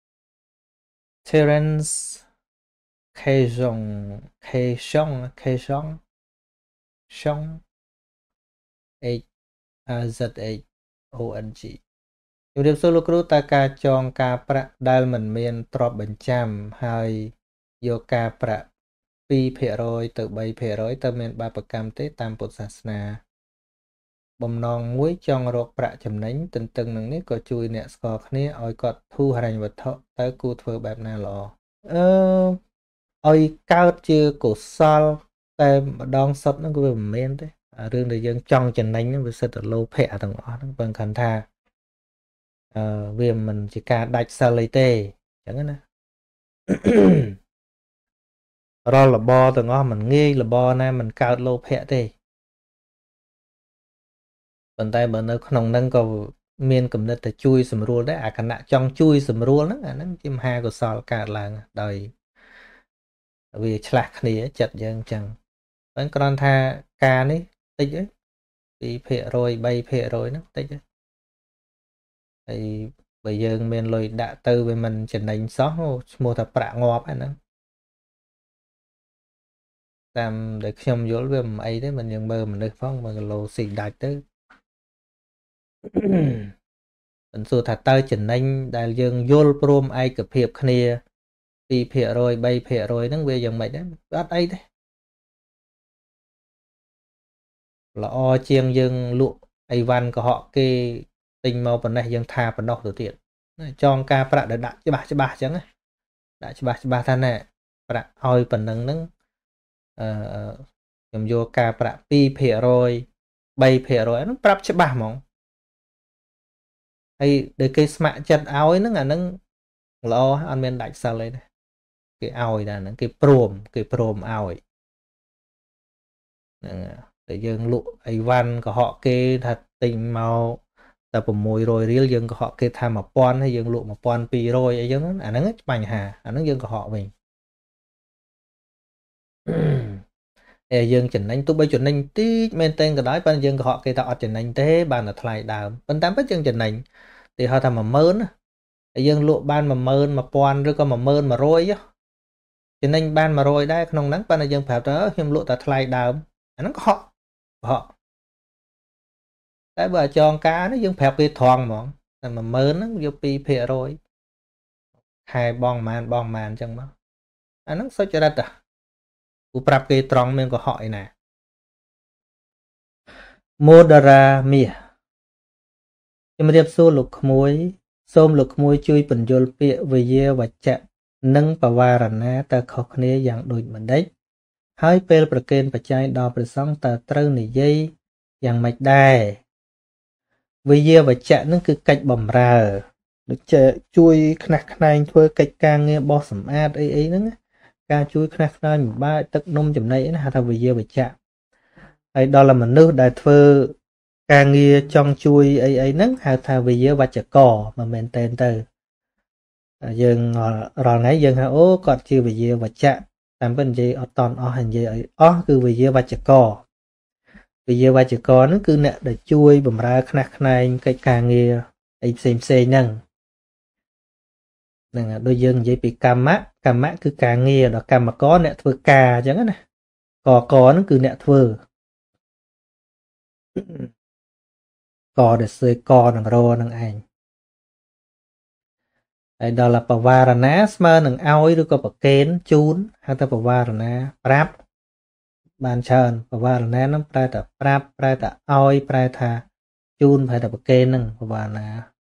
Terence K Jong K Jong K Jong Jong H Z H O N G ជំរាបសួរលោកគ្រូតើការចងការប្រាក់ដែលមិនមានទ្រព្យបញ្ចាំហើយយកការប្រាក់ ពីរភាគរយ ទៅ បីភាគរយ តើមានបាបកម្មទេតាមពុទ្ធសាសនាបំណងមួយចង់រកប្រាក់ចំណេញទន្ទឹងនឹងនេះក៏ជួយអ្នកស្គាល់គ្នាឲ្យគាត់ធូរហិរញ្ញវត្ថុតើគួរធ្វើបែបណាល្អអឺឲ្យកើតជាកុសលតែម្ដងសុទ្ធហ្នឹងគឺវាមិនមែនទេរឿងដែលយើងចង់ចំណេញហ្នឹងវាសិតតែលោភៈទាំងអស់ហ្នឹងបើគាត់ថាអឺវាមិនជាការដាច់សិលអីទេអញ្ចឹងណារាល់របរទាំងអស់មិនងាយរបរណាមិនកើតលោភៈទេប៉ុន្តែបើនៅក្នុងហ្នឹងក៏មានគំនិតទៅជួយសម្រួលដែរអាគណៈចង់ជួយសម្រួលហ្នឹងអាហ្នឹងជាមហាកុសលកើតឡើងដោយវាឆ្លាស់គ្នាចិត្តយើងអញ្ចឹងតែគ្រាន់ថាការនេះតិចអី ពីរភាគរយ បីភាគរយ ហ្នឹងតិចអីហើយបើយើងមានលុយដាក់ទៅវាមិនចំណេញសោះឈ្មោះថាប្រាក់ងាប់ហ្នឹងតាមដែលខ្ញុំយល់វាមិនអីទេមិនយើងមើលមនុស្សផងមើលគីឡូស៊ីដាច់ទៅមិនសួរថាតើចំណេញដែលយើងយល់ព្រមឯកភាពគ្នា ពីរភាគរយ បីភាគរយ ហ្នឹងវាយ៉ាងម៉េចដែរអត់អីទេល្អជាងយើងលក់អីវ៉ាន់កុហកគេទិញមកប៉ុណ្ណេះយើងថាប៉ុណ្ណោះទៅទៀតចងការប្រាក់ដែលដាក់ច្បាស់ច្បាស់អញ្ចឹងដាក់ច្បាស់ច្បាស់ថាណែប្រាក់ឲ្យប៉ុណ្ណឹងហ្នឹងអឺខ្ញុំយកការប្រាក់ ពីរភាគរយ បីភាគរយ ហ្នឹងប្រាប់ច្បាស់ហ្មងហើយដែលគេស្ម័គ្រចិត្តឲ្យហ្នឹងអាហ្នឹងល្អអត់មានដាច់សិលអីទេគេឲ្យតែហ្នឹងគេព្រមគេព្រមឲ្យហ្នឹងតែយើងលក់អីវ៉ាន់កុហកគេថាទិញមកតែ 600 រៀលយើងកុហកគេថា one thousand ហើយយើងលក់ one thousand two hundred អីចឹងអាហ្នឹងបញ្ហាអាហ្នឹងយើងកុហកវិញតែយើងចំណេញទោះបីចំណេញតិចមែនតែក៏ដោយប៉ុន្តែយើងកុហកគេថាអត់ចំណេញទេបានតែថ្លៃដើមប៉ុន្តែពិតយើងចំណេញទីហៅថា one thousand ហើយយើងលក់បាន one thousand one thousand ឬក៏ one thousand one hundred ចំណេញបាន one hundred ដែរក្នុងហ្នឹងប៉ុន្តែយើងប្រាប់ថាខ្ញុំលក់តែថ្លៃដើមអាហ្នឹងកុហកកុហកតែបើចងការនេះយើងប្រាប់គេត្រង់ហ្មងតែ one thousand ហ្នឹងយក twoភាគរយ ខែបងប៉ុន្មានបងប៉ុន្មានអញ្ចឹងមកអាហ្នឹងសុចរិតហ៎គូប្រាប់គេត្រង់មានកុហកអីណា Modera មាសជំរាបសួរលោកក្មួយសូមលោកក្មួយជួយពន្យល់ពាក្យវិយាវចៈនិងបវារណាតើខុសគ្នាយ៉ាងដូចម្ដេចហើយពេលប្រគេនបច្ច័យដល់ព្រះសង្ឃតើត្រូវនិយាយយ៉ាងម៉េចដែរវិយាវចៈនឹងគឺកិច្ចបម្រើដូចជាជួយខ្នះខ្នែងធ្វើកិច្ចការងារបោសសម្អាតអីអីហ្នឹងការជួយខ្នះខ្នែងបំបែកទឹកនំចំណីណាហៅថាវិយាវចៈហើយដល់មនុស្សដែលធ្វើការងារចង់ជួយអីអីហ្នឹងហៅថាវិយាវចកមិនមែនតែនទៅយើងរាល់ថ្ងៃយើងហៅអូគាត់ជាវិយាវចៈតាមពិតនិយាយអត់តន់អស់និយាយឲ្យអស់គឺវិយាវចកវិយាវចកហ្នឹងគឺអ្នកដែលជួយបម្រើខ្នះខ្នែងកិច្ចការងារអីផ្សេងផ្សេងហ្នឹងហ្នឹងដូចយើងនិយាយពីកម្មៈកម្មៈគឺការងារដល់កម្មករអ្នកធ្វើការអញ្ចឹងណាកកហ្នឹងគឺអ្នកធ្វើកដែលស្អីកនឹងរនឹងឯងហើយដល់បវារណាស្មើនឹងឲ្យឬក៏ប្រកេនជូនហៅថាបវារណាប្រាប់បានច្រើនបវារណាហ្នឹងប្រែថាប្រាប់ប្រែថាឲ្យប្រែថាជូនប្រែថាប្រកេនហ្នឹងបវារណា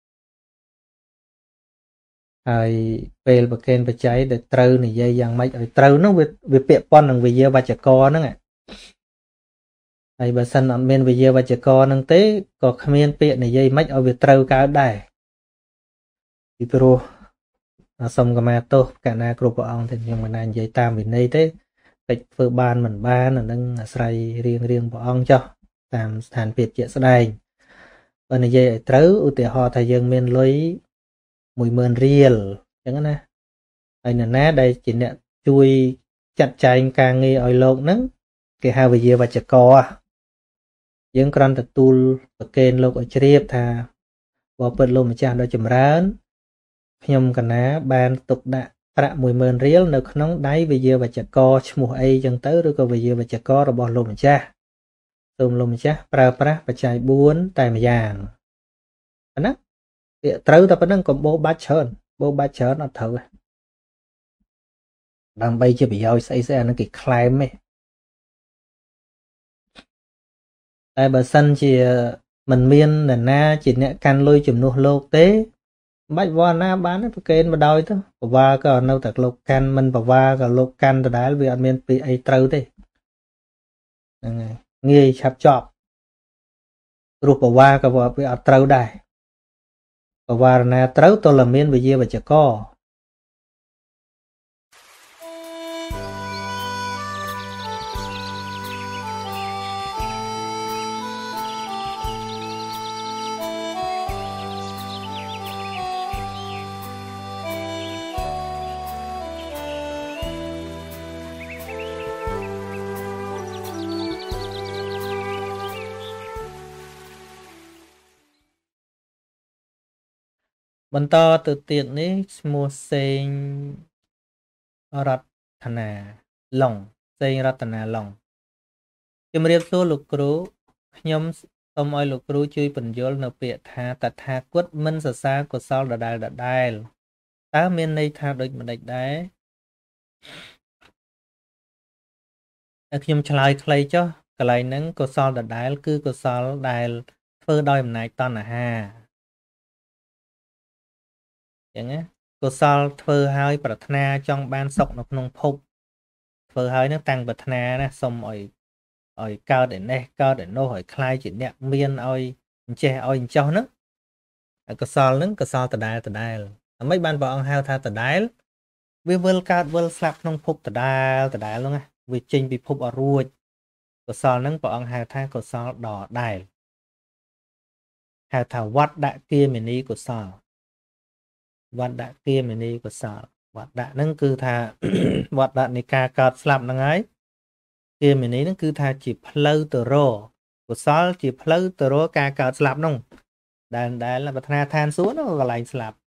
ហើយពេលប្រកេនបច្ច័យដែលត្រូវនិយាយយ៉ាងម៉េចឲ្យត្រូវហ្នឹងវាវាពាក់ព័ន្ធនឹងវិយាវចកហ្នឹងហើយបើសិនអត់មានវិយាវចករនឹងទេក៏គ្មានពាក្យនិយាយមិនឲ្យវាត្រូវកើតដែរពីព្រោះសុំកម្មាទោសកាលណាគ្រប់ព្រះអង្គទេខ្ញុំមិនណានិយាយតាមវិន័យទេកិច្ចធ្វើបានមិនបានអានឹងអាស្រ័យរៀងរៀងព្រះអង្គចុះតាមស្ថានភាពជាក់ស្ដែងបើនិយាយឲ្យត្រូវឧទាហរណ៍ថាយើងមានលុយមួយម៉ឺនរៀលអញ្ចឹងណាហើយនរណាដែលជាអ្នកជួយចាត់ចែងការងារឲ្យលោកហ្នឹងគេហៅវិយាវចករយើងគ្រាន់តែទូលប្រកេនលោកឲ្យជ្រាបថាបបិទ្ធលោកម្ចាស់ដ៏ចម្រើនខ្ញុំកណាបានទុកដាក់ប្រាក់មួយម៉ឺនរៀលនៅក្នុងដៃវិយាវចករឈ្មោះអីចឹងទៅឬក៏វិយាវចកររបស់លោកម្ចាស់សូមលោកម្ចាស់ប្រើប្រាស់បច្ច័យបួនតែម្យ៉ាងណាពាក្យត្រូវតែប៉ុណ្្នឹងកុំបោបាច់ច្រើនបោបាច់ច្រើនអត់ត្រូវទេដើម្បីជាប្រយោជន៍ស្អីស្អីអានឹងគេក្លែមទេតែបើសិនជាមិនមាននរណាជាអ្នកកាន់លុយជំនួសលោកទេមិនបាច់វល់ណាបានទេប្រកេនមកដោយទៅបវាក៏នៅតែលោកកាន់មិនបវាក៏លោកកាន់ដដែលវាអត់មានពីអីត្រូវទេហ្នឹងហើយងាយឆាប់ចប់ព្រោះបវាក៏វាអត់ត្រូវដែរបវារណាត្រូវតលមានវិយាវចករបន្តទៅទៀតនេះឈ្មោះសេងរតនាឡុងសេងរតនាឡុងជំរាបសួរលោកគ្រូខ្ញុំសូមឲ្យលោកគ្រូជួយពន្យល់នៅពាក្យថាតថាគតមិនសរសើរកុសលដដែលដដែលតើមានន័យថាដូចម្ដេចដែរតែខ្ញុំឆ្លើយខ្លីចុះកន្លែងហ្នឹងកុសលដដែលគឺកុសលដែលធ្វើដោយអំណាចតណ្ហាចឹងណាកុសលធ្វើឲ្យប្រាថ្នាចង់បានសុខនៅក្នុងភពធ្វើឲ្យនឹងតាំងប្រាថ្នាណាសុំឲ្យឲ្យកើតឯនេះកើតឯនោះឲ្យคล้ายជាអ្នកមានឲ្យអញ្ចេះឲ្យអញ្ចោះហ្នឹងកុសលហ្នឹងកុសលដដែលដដែលអ្មេចបានព្រះអង្គហៅថាដដែលវាវិលកើតវិលស្លាប់ក្នុងភពដដែលដដែលហ្នឹងណាវាចេញពីភពអត់រួចកុសលហ្នឹងព្រះអង្គហៅថាកុសលដដែលហៅថាវត្តដគាមិនីកុសលវត្តដគាមិនីកុសលវត្តដហ្នឹងគឺថាវត្តដនៃការកើតស្លាប់ហ្នឹងហើយគាមិនីហ្នឹងគឺថាជាផ្លូវទៅរកកុសលជាផ្លូវទៅរកការកើតស្លាប់ហ្នឹងដែលដែលប្រាថ្នាឋានសួគ៌នោះកន្លែងស្លាប់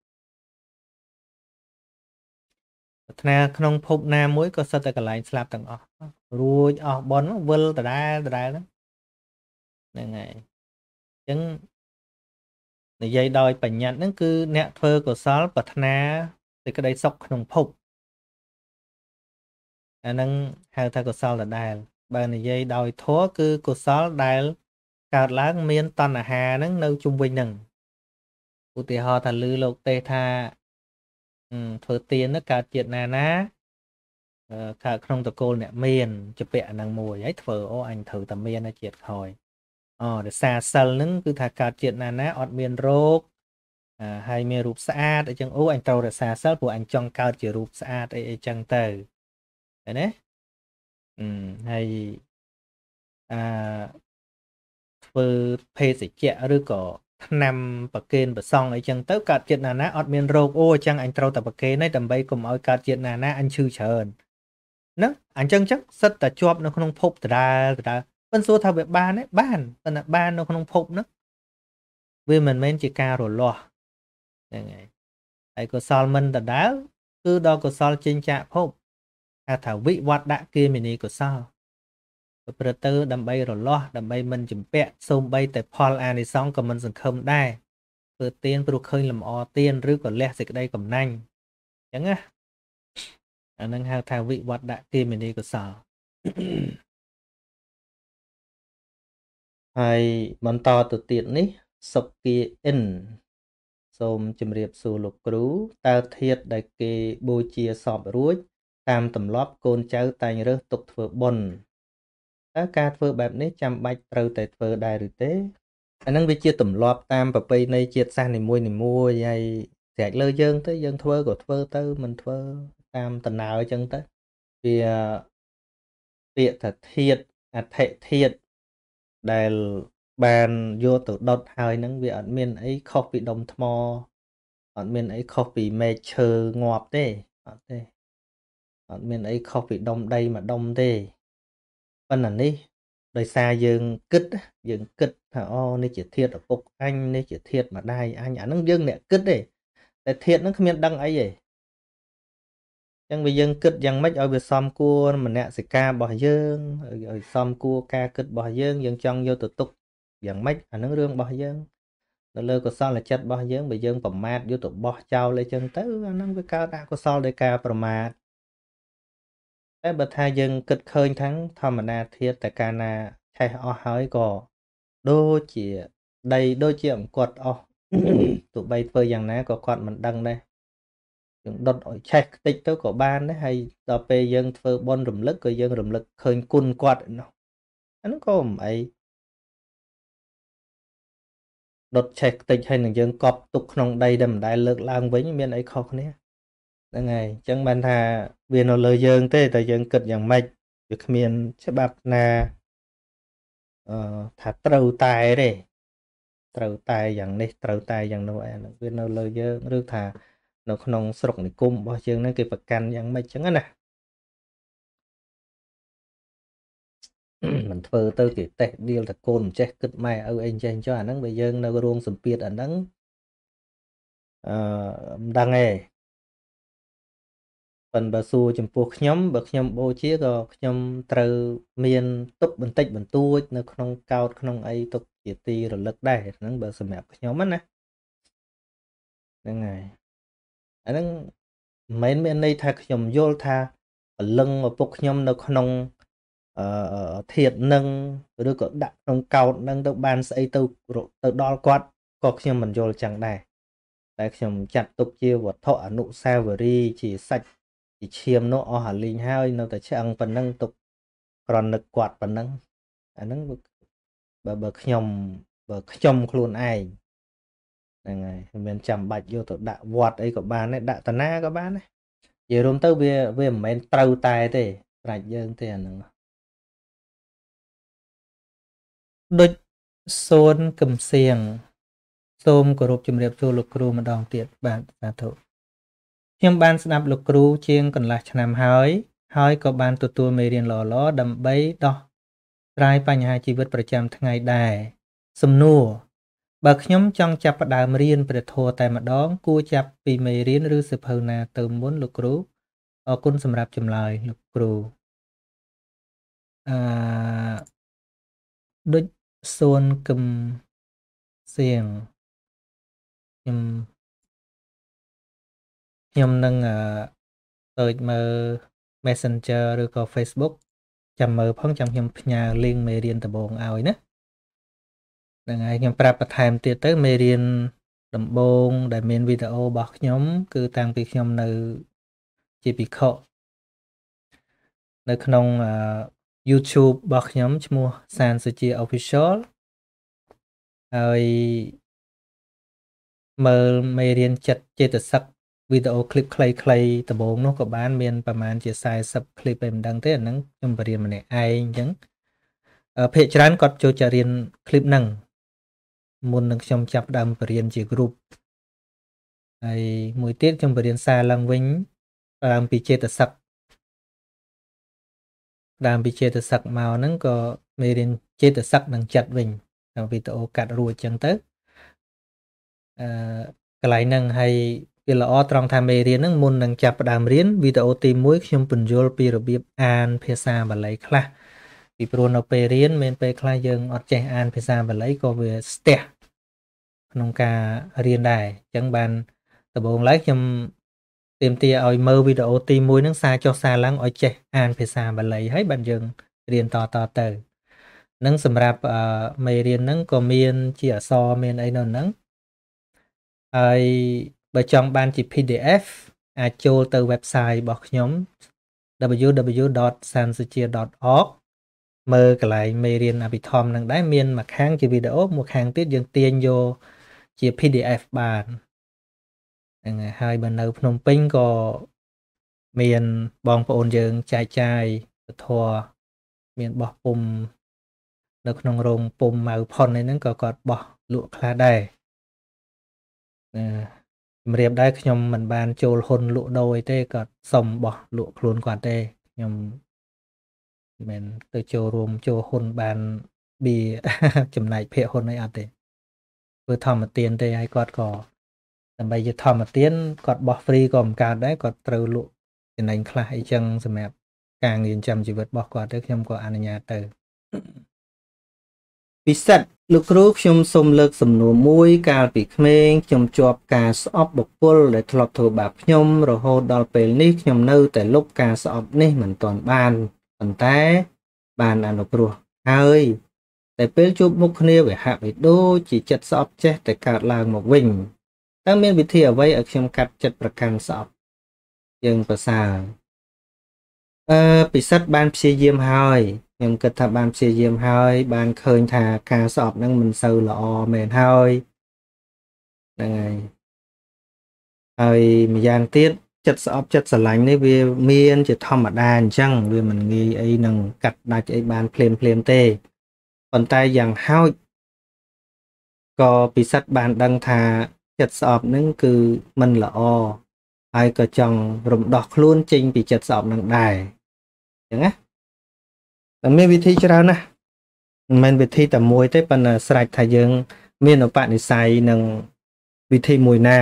ប្រាថ្នាក្នុងភពណាមួយក៏សិតតែកន្លែងស្លាប់ទាំងអស់រួចអស់បនវិលដដែលដដែលហ្នឹងហ្នឹងហើយអញ្ចឹងនិយាយដោយបញ្ញត្តិហ្នឹងគឺអ្នកធ្វើកុសលប្រាថ្នាសេចក្តីសុខក្នុងភពអាហ្នឹងហៅថាកុសលដដែលបើនិយាយដោយធម៌គឺកុសលដែលកើតឡើងមានតណ្ហាហ្នឹងនៅជុំវិញហ្នឹងឧទាហរណ៍ថាឮលោកទេថាធ្វើទានហ្នឹងកើតជាតិណាណាកើតក្នុងតកូលអ្នកមានជាពាក់អាហ្នឹងមួយហើយធ្វើអូអញត្រូវតែមានជាតិក្រោយអូរសាសិលហ្នឹងគឺថាកើតជាតិណាណាអត់មានរោគហើយមានរូបស្អាតអញ្ចឹងអូអញត្រូវរសាសិលព្រោះអញចង់កើតជារូបស្អាតអីអីចឹងទៅឃើញទេអឺហើយអឺធ្វើភេសជ្ជៈឬក៏ថ្នាំប្រគេនប្រសង់អីចឹងទៅកើតជាតិណាណាអត់មានរោគអូអញ្ចឹងអញត្រូវតែប្រគេនឯងដើម្បីកុំឲ្យកើតជាតិណាណាអញឈឺច្រើនហ្នឹងអញ្ចឹងចឹងសិតតែជាប់នៅក្នុងភពដដែលដដែលមិនសួរថាវាបានទេបានប៉ុន្តែបាននៅក្នុងភពហ្នឹងវាមិនមែនជាការរលាស់ហ្នឹងហើយហើយកុសលមិនដដែលគឺដល់កុសលចេញចាកភពហៅថាវិវត្តដគាមិនីកុសលប្រព្រឹត្តទៅដើម្បីរលាស់ដើម្បីមិនចម្ពាក់សូម្បីតែផលអានិសង្សក៏មិនសង្ឃឹមដែរធ្វើទានព្រោះឃើញលម្អទានឬក៏លះសេចក្តីកំណាញ់អញ្ចឹងណាអានឹងហៅថាវិវត្តដគាមិនីកុសលហើយបន្តទៅទៀតនេះសុគាអ៊ិនសូមជម្រាបសួរលោកគ្រូតើធាតុដែលគេបូជាសពរួចតាមទម្លាប់កូនចៅតែងរើសទុកធ្វើបុណ្យតើការធ្វើបែបនេះចាំបាច់ត្រូវតែធ្វើដែរឬទេអាហ្នឹងវាជាទម្លាប់តាមប្រពៃណីជាតិសាសន៍នីមួយនីមួយហើយស្រេចលើយើងទៅយើងធ្វើក៏ធ្វើទៅមិនធ្វើតាមដំណើរអញ្ចឹងទៅវាពាក្យថាធាតុអធិធាតុដែលបានយកទៅដុតហើយហ្នឹងវាអត់មានអីខុសពីដុំថ្មអត់មានអីខុសពីមែកឈើងាប់ទេអត់ទេអត់មានអីខុសពីដុំដីមួយដុំទេប៉ុន្តែនេះដោយសារយើងគិតយើងគិតថាអូនេះជាធាតុឪពុកអញនេះជាធាតុម្ដាយអញអាហ្នឹងយើងអ្នកគិតទេតែធាតុហ្នឹងគ្មានដឹងអីទេចឹងវាយើងគិតយ៉ាងម៉េចឲ្យវាសមគួរមនសិការរបស់យើងឲ្យសមគួរការគិតរបស់យើងយើងចង់យកទៅទុកយ៉ាងម៉េចអាហ្នឹងរឿងរបស់យើងនៅលើកុសលចិត្តរបស់យើងបើយើងប្រមាថយកទៅបោះចោលអីចឹងទៅអាហ្នឹងវាកើតអកុសលដោយការប្រមាថតែបើថាយើងគិតឃើញថាធម្មតាធាតុតែកាលណាឆេះអស់ហើយក៏ដូចជាដីដូចជាអង្គត់អស់ទោះបីធ្វើយ៉ាងណាក៏គាត់មិនដឹងដែរយើងដុតឲ្យឆេះខ្ទេចទៅក៏បានដែរហើយដល់ពេលយើងធ្វើបុណ្យរំលឹកក៏យើងរំលឹកឃើញគុណគាត់នោះអាហ្នឹងក៏មិនអីដុតឆេះខ្ទេចហើយនឹងយើងកប់ទុកក្នុងដីដែលមិនដែលលើកឡើងវិញមានអីខុសគ្នាហ្នឹងហើយអញ្ចឹងបានថាវានៅលើយើងទេតែយើងគិតយ៉ាងម៉េចវាគ្មានច្បាប់ណាអឺថាត្រូវតែទេត្រូវតែយ៉ាងនេះត្រូវតែយ៉ាងនោះអាហ្នឹងវានៅលើយើងឬថានៅក្នុងស្រុកនិគមរបស់យើងហ្នឹងគេប្រកាន់យ៉ាងម៉េចចឹងណាមិនធ្វើទៅគេតេះដៀលតែកូនមិនចេះគិតម៉ែឪអីចេះចុះអាហ្នឹងបើយើងនៅរោងសម្ពាធអាហ្នឹងអឺមិនដឹងទេប៉ុន្តែបើសួរចំពោះខ្ញុំបើខ្ញុំបូជាក៏ខ្ញុំត្រូវមានទុកបន្តិចបន្តួចនៅក្នុងកោដក្នុងអីទុកជាទីរលឹកដែរហ្នឹងបើសម្រាប់ខ្ញុំណាហ្នឹងហើយអាហ្នឹងមិនមែនមានន័យថាខ្ញុំយល់ថាព្រលឹងឪពុកខ្ញុំនៅក្នុងអឺធាតនឹងឬក៏ដាក់ក្នុងកោដនឹងទៅបានស្អីទៅទៅដល់គាត់ក៏ខ្ញុំមិនយល់ចឹងដែរតែខ្ញុំចាត់ទុកជាវត្ថុអនុស្សាវរីយ៍ជាសាច់ជាឈាមនោះអស់អាលីងហើយនៅតែឆ្អឹងប៉ុណ្ណឹងទុកក្រនឹកគាត់ប៉ុណ្ណឹងអាហ្នឹងបើបើខ្ញុំបើខ្ញុំខ្លួនឯងហ្នឹងហើយមិនមែនចាំបាច់យកទៅដាក់វត្តអីក៏បានដែរដាក់តាណាក៏បានដែរនិយាយរួមទៅវាវាមិនមែនត្រូវតែទេប្រាច់យើងទេអាហ្នឹងដូចសូនកំសៀងសូមគោរពជំរាបសួរលោកគ្រូម្ដងទៀតបាទសាធុខ្ញុំបានស្ដាប់លោកគ្រូជាងកន្លះឆ្នាំហើយហើយក៏បានទទួលមេរៀនល្អៗដើម្បីដោះស្រាយបញ្ហាជីវិតប្រចាំថ្ងៃដែរសំណួរបើខ្ញុំចង់ចាប់ផ្ដើមរៀនព្រះធម៌តែម្ដងគួរចាប់ពីមេរៀនឬសៀវភៅណាទៅមុនលោកគ្រូអរគុណសម្រាប់ចម្លើយលោកគ្រូអឺដូចសូនកំសៀងខ្ញុំខ្ញុំនឹងអឺទៅមើល Messenger ឬក៏ Facebook ចាំមើលផងចាំខ្ញុំផ្ញើ link មេរៀនដំបូងឲ្យណាហ្នឹងហើយខ្ញុំប្រាប់បន្ថែមទៀតទៅមេរៀនដំបូងដែលមានវីដេអូរបស់ខ្ញុំគឺតាំងពីខ្ញុំនៅជាភិក្ខុនៅក្នុង YouTube របស់ខ្ញុំឈ្មោះសានសុជា Official ហើយមើលមេរៀនចិត្តចេតសិកវីដេអូឃ្លីបខ្លីៗដំបូងនោះក៏បានមានប្រហែលជាสี่สิบឃ្លីបឯមិនដឹងទេអាហ្នឹងខ្ញុំបរៀនម្នាក់ឯងអញ្ចឹងភាគច្រើនគាត់ចូលចិត្តរៀនឃ្លីបហ្នឹងមុននឹងខ្ញុំចាប់ដើមបរៀនជា group ហើយមួយទៀតខ្ញុំបរៀនសារឡើងវិញដើមពីចេតសិកដើមពីចេតសិកមកហ្នឹងក៏មេរៀនចេតសិកនឹងចិត្តវិញតាមវីដេអូកាត់រួចអញ្ចឹងទៅអឺកន្លែងហ្នឹងហើយវាល្អត្រង់ថាមេរៀនហ្នឹងមុននឹងចាប់ផ្ដើមរៀនវីដេអូទីមួយខ្ញុំពន្យល់ពីរបៀបអានភាសាបាលីខ្លះពីព្រោះនៅពេលរៀនមានពេលខ្លះយើងអត់ចេះអានភាសាបាលីក៏វាស្ទះក្នុងការរៀនដែរអញ្ចឹងបានដំបូងឡើយខ្ញុំទាមទារឲ្យមើលវីដេអូទីមួយហ្នឹងសារចុះសារឡើងឲ្យចេះអានភាសាបាលីហើយបានយើងរៀនតតទៅនឹងសម្រាប់មេរៀនហ្នឹងក៏មានជាអក្សរមានអីនៅហ្នឹងហើយបើចង់បានជា pê đê ép អាចចូលទៅ website របស់ខ្ញុំ double-u double-u double-u dot sansuchia dot org មើលកន្លែងមេរៀនអភិធម្មនឹងដែរមានមួយខាងជាវីដេអូមួយខាងទៀតយើងទាញយកជា pê đê ép បានហ្នឹងហើយបើនៅភ្នំពេញក៏មានបងប្អូនយើងចែកចាយពធមានបោះពុំនៅក្នុងរោងពុំម៉ៅផុនហ្នឹងក៏គាត់បោះលក់ខ្លះដែរណាជំរាបដែរខ្ញុំមិនបានចូលហ៊ុនលក់ដូរអីទេគាត់សុំបោះលក់ខ្លួនគាត់ទេខ្ញុំមិនទៅចូលរួមចូលហ៊ុនបានបៀចំណែកភាគហ៊ុនអីអត់ទេធ្វើធម្មទានទេហើយគាត់ក៏ដើម្បីជាធម្មទានគាត់បោះ free ក៏មិនកើតដែរគាត់ត្រូវលក់ចំណេញខ្លះអីចឹងសម្រាប់ការងារចិញ្ចឹមជីវិតរបស់គាត់ទៅខ្ញុំក៏អនុញ្ញាតទៅពិសិដ្ឋលោកគ្រូខ្ញុំសូមលើកសំណួរមួយកាលពីក្មេងខ្ញុំជាប់ការស្អប់បុគ្គលដែលធ្លាប់ធ្វើបាបខ្ញុំរហូតដល់ពេលនេះខ្ញុំនៅតែលុបការស្អប់នេះមិនទាន់បានប៉ុន្តែបានអនុគ្រោះហើយតែពេលជួបមុខគ្នាវាហាក់បីដូចជាចិត្តស្អប់ចេះតែកើតឡើងមកវិញតើមានវិធីអ្វីឲ្យខ្ញុំកាត់ចិត្តប្រកាន់ស្អប់យើងប្រសើរអឺពិសិដ្ឋបានព្យាយាមហើយខ្ញុំគិតថាបានព្យាយាមហើយបានឃើញថាការស្អប់ហ្នឹងមិនសូវល្អមែនហើយហ្នឹងហើយហើយម្យ៉ាងទៀតចិត្តស្អប់ចិត្តស្រឡាញ់នេះវាមានជាធម្មតាអញ្ចឹងវាមិនងាយអីនឹងកាត់ដាច់អីបានភ្លាមភ្លាមទេប៉ុន្តែយ៉ាងហោចក៏ពិសិដ្ឋបានដឹងថាចិត្តស្អប់ហ្នឹងគឺមិនល្អហើយក៏ចង់រំដោះខ្លួនចេញពីចិត្តស្អប់ហ្នឹងដែរអញ្ចឹងណាតែមានវិធីច្រើនណាស់មិនមែនវិធីតែមួយទេប៉ុន្តែស្រេចថាយើងមានឧបនិស្ស័យនឹងវិធីមួយណា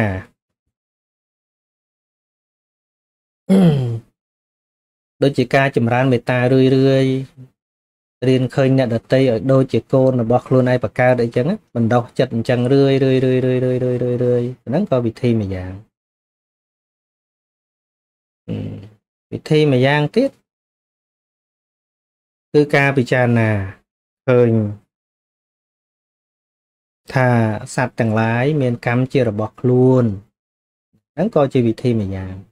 ដូចជាការចម្រើនមេត្តារឿយរឿយរៀនឃើញអ្នកដតីឲ្យដូចជាកូនរបស់ខ្លួនឯងបកើតអីចឹងបណ្ដោះចិត្តអញ្ចឹងរឿយរឿយរឿយរឿយរឿយរឿយរឿយរឿយហ្នឹងក៏វិធីមួយយ៉ាងវិធីមួយយ៉ាងទៀតគឺការពិចារណាឃើញថាសត្វទាំងឡាយមានកម្មជារបស់ខ្លួនហ្នឹងក៏ជាវិធីមួយយ៉ាង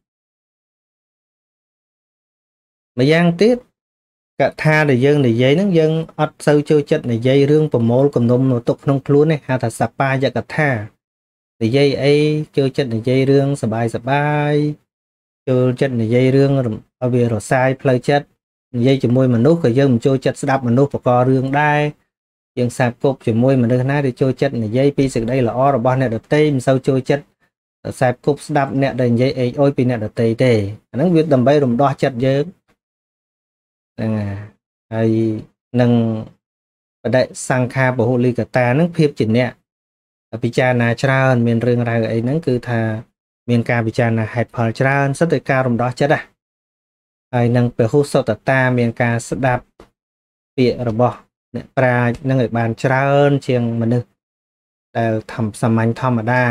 ម្យ៉ាងទៀតកថាដែលយើងនិយាយហ្នឹងយើងអត់សូវចូលចិត្តនិយាយរឿងប្រមូលគំនុំនៅទុកក្នុងខ្លួនទេហៅថាសបាយកថានិយាយអីចូលចិត្តនិយាយរឿងសបាយសបាយចូលចិត្តនិយាយរឿងឲ្យវារសាយផ្លូវចិត្តនិយាយជាមួយមនុស្សក៏យើងមិនចូលចិត្តស្ដាប់មនុស្សបករឿងដែរយើងសាបគប់ជាមួយមនុស្សណាដែលចូលចិត្តនិយាយពីសេចក្តីល្អរបស់អ្នកដទៃមិនសូវចូលចិត្តសាបគប់ស្ដាប់អ្នកដែលនិយាយអេកអុយពីអ្នកដទៃទេអាហ្នឹងវាដើម្បីរំដោះចិត្តយើងហ្នឹងហើយនឹងបដិសង្ខាពហុលីកតាហ្នឹងភាពជាអ្នកពិចារណាច្រើនមានរឿងរ៉ាវអីហ្នឹងគឺថាមានការពិចារណាហេតុផលច្រើនសិតតែការរំដោះចិត្តណាហើយនឹងពហុសតតាមានការស្ដាប់ពាក្យរបស់អ្នកប្រាជ្ញនឹងឲ្យបានច្រើនជាងមនុស្សដែលធម្មសាមញ្ញធម្មតា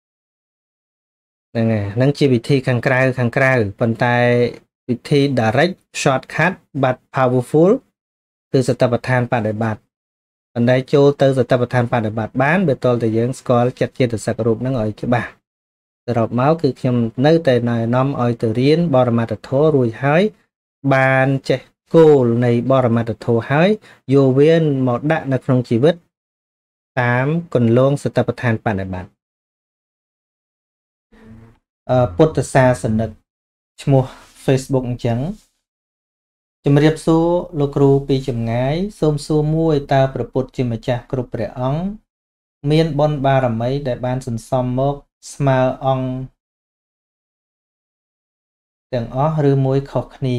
ហ្នឹងហើយហ្នឹងជាវិធីខាងក្រៅខាងក្រៅប៉ុន្តែវិធី direct shortcut but powerful គឺសតិប្បដ្ឋានបដិបត្តិប៉ុន្តែចូលទៅសតិប្បដ្ឋានបដិបត្តិបានបើតលតែយើងស្គាល់ចិត្តចេតសិករូបហ្នឹងឲ្យច្បាស់សរុបមកគឺខ្ញុំនៅតែណែនាំឲ្យទៅរៀនបរមត្ថធម៌រួចហើយបានចេះគោលនៃបរមត្ថធម៌ហើយយកវាមកដាក់នៅក្នុងជីវិតតាមគន្លងសតិប្បដ្ឋានបដិបត្តិអឺពុទ្ធសាសនិកឈ្មោះ Facebook អញ្ចឹងជំរាបសួរលោកគ្រូពីចម្ងាយសូមសួរមួយតើព្រះពុទ្ធជាម្ចាស់គ្រប់ព្រះអង្គមានបុណ្យបារមីដែលបានសន្សំមកស្មើអង្គទាំងអស់ឬមួយខុសគ្នា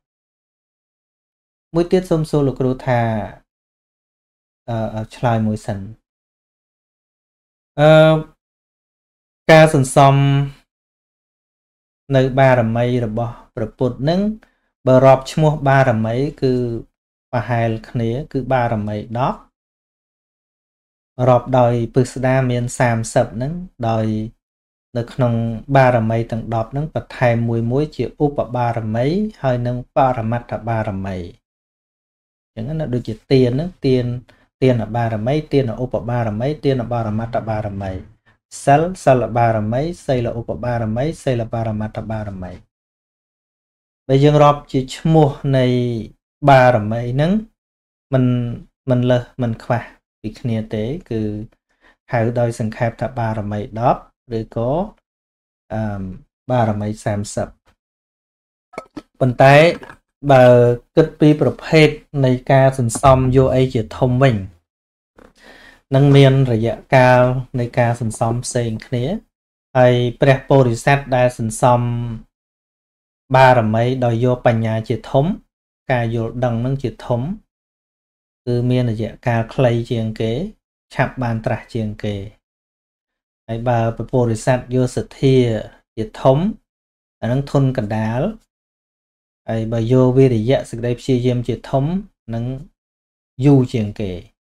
មួយទៀតសូមសួរលោកគ្រូថាអឺឆ្លើយមួយសិនអឺការសន្សំនៅបារមីរបស់ព្រះពុទ្ធនឹងបើរាប់ឈ្មោះបារមីគឺប្រហែលគ្នាគឺបារមីដប់រាប់ដោយពិស្ដាមានសាមសិបហ្នឹងដោយនៅក្នុងបារមីទាំងដប់ហ្នឹងបន្ថែមមួយមួយជាឧបបារមីហើយនិងបរមត្ថបារមីអញ្ចឹងណាដូចជាទានហ្នឹងទានទានបារមីទានឧបបារមីទានបរមត្ថបារមីសិលសិលបារមីសីលឧបបារមីសីលបរមត្ថបារមីបើយើងរាប់ជាឈ្មោះនៃបារមីហ្នឹងมันมันលើសมันខ្វះពីគ្នាទេគឺហៅដោយសង្ខេបថាបារមីដប់ឬក៏អឺបារមីសាមសិបប៉ុន្តែបើគិតពីប្រភេទនៃការសន្សំយកអីជាធំវិញនឹងមានរយៈកាលនៃការសន្សំផ្សេងគ្នាហើយព្រះពោធិសត្វដែលសន្សំបារមីដោយយកបញ្ញាជាធំការយល់ដឹងនឹងជាធំគឺមានរយៈកាលខ្លីជាងគេឆាប់បានត្រាស់ជាងគេហើយបើព្រះពោធិសត្វយកសទ្ធាជាធំអានឹងធន់កណ្ដាលហើយបើយកវិរិយៈសេចក្តីព្យាយាមជាធំនឹងយូរជាងគេ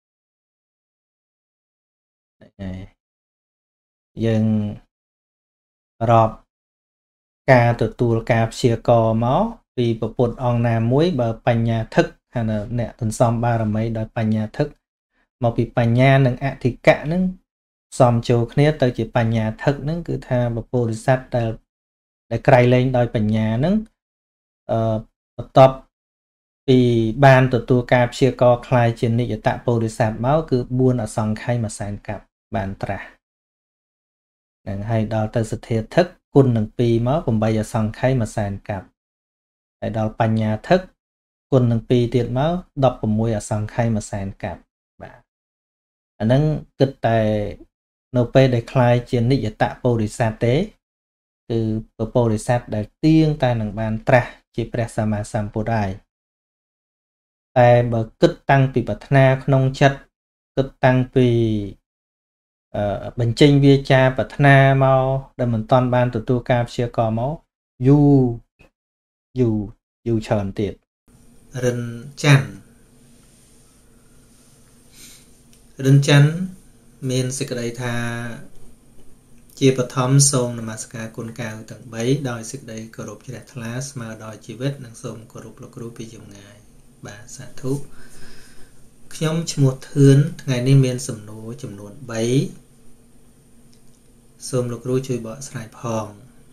យើងរាប់ការទទួលការព្យាករមកពីពុទ្ធអង្គណាមួយបើបញ្ញាធឹកថាអ្នកសន្សំបារមីដោយបញ្ញាធឹកមកពីបញ្ញានិងអធិកៈហ្នឹងសំចូលគ្នាទៅជាបញ្ញាធឹកហ្នឹងគឺថាពុទ្ធរិស័ទដែលដែលក្រៃលែងដោយបញ្ញាហ្នឹងអឺបន្ទាប់ពីបានទទួលការព្យាករคล้ายជានិយតពុរិស័ទមកគឺបួនអសង្ខ័យមួយសែនកាប់បានត្រាស់នឹងហើយដល់ទៅសទ្ធាធឹកគុណនឹងពីរមកប្រាំបីអសង្ខ័យមួយសែនកាប់ហើយដល់បញ្ញាធឹកគុណនឹងពីរទៀតមកដប់ប្រាំមួយអសង្ខ័យមួយសែនកាប់បាទអាហ្នឹងគិតតែនៅពេលដែលคล้ายជានិយតពុរិស័ទទេគឺពុរិស័ទដែលទៀងតែនឹងបានត្រាស់ជាព្រះសម្មាសម្ពុទ្ធហើយតែបើគិតតាំងពីប្រាថ្នាក្នុងចិត្តគិតតាំងពីអឺបញ្ចេញវាចាប្រាថ្នាមកដែលមិនតាន់បានទទួលការព្យាករមកយូរយូរយូរច្រើនទៀតរិនច័ន្ទរិនច័ន្ទមានសេចក្តីថាជាបឋមសូមនមស្ការគុណកៅទាំងបីដោយសេចក្តីគោរពជ្រះថ្លាស្មើដល់ជីវិតនិងសូមគោរពលោកគ្រូពីចម្ងាយបាទសាធុខ្ញុំឈ្មោះធឿនថ្ងៃនេះមានសំណួរចំនួនបីសូមលោកគ្រូជួយបកស្រាយផង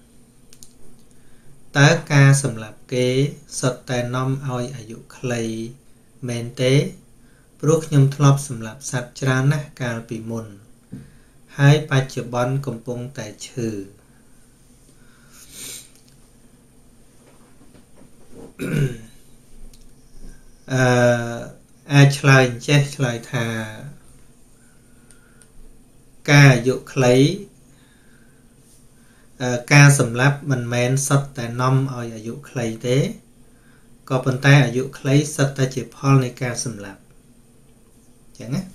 តើការសម្លាប់គេសុទ្ធតែនាំឲ្យអាយុខ្លីមែនទេព្រោះខ្ញុំធ្លាប់សម្លាប់សត្វច្រើនណាស់កាលពីមុនហើយបច្ចុប្បន្នកំពុងតែឈឺអឺអាចឆ្លើយចេះឆ្លើយថាការអាយុខ្លីការសម្លាប់មិនមែនសុទ្ធតែនាំឲ្យអាយុខ្លីទេក៏ប៉ុន្តែអាយុខ្លីសុទ្ធតែជាផលនៃការសម្លាប់អញ្ចឹងណា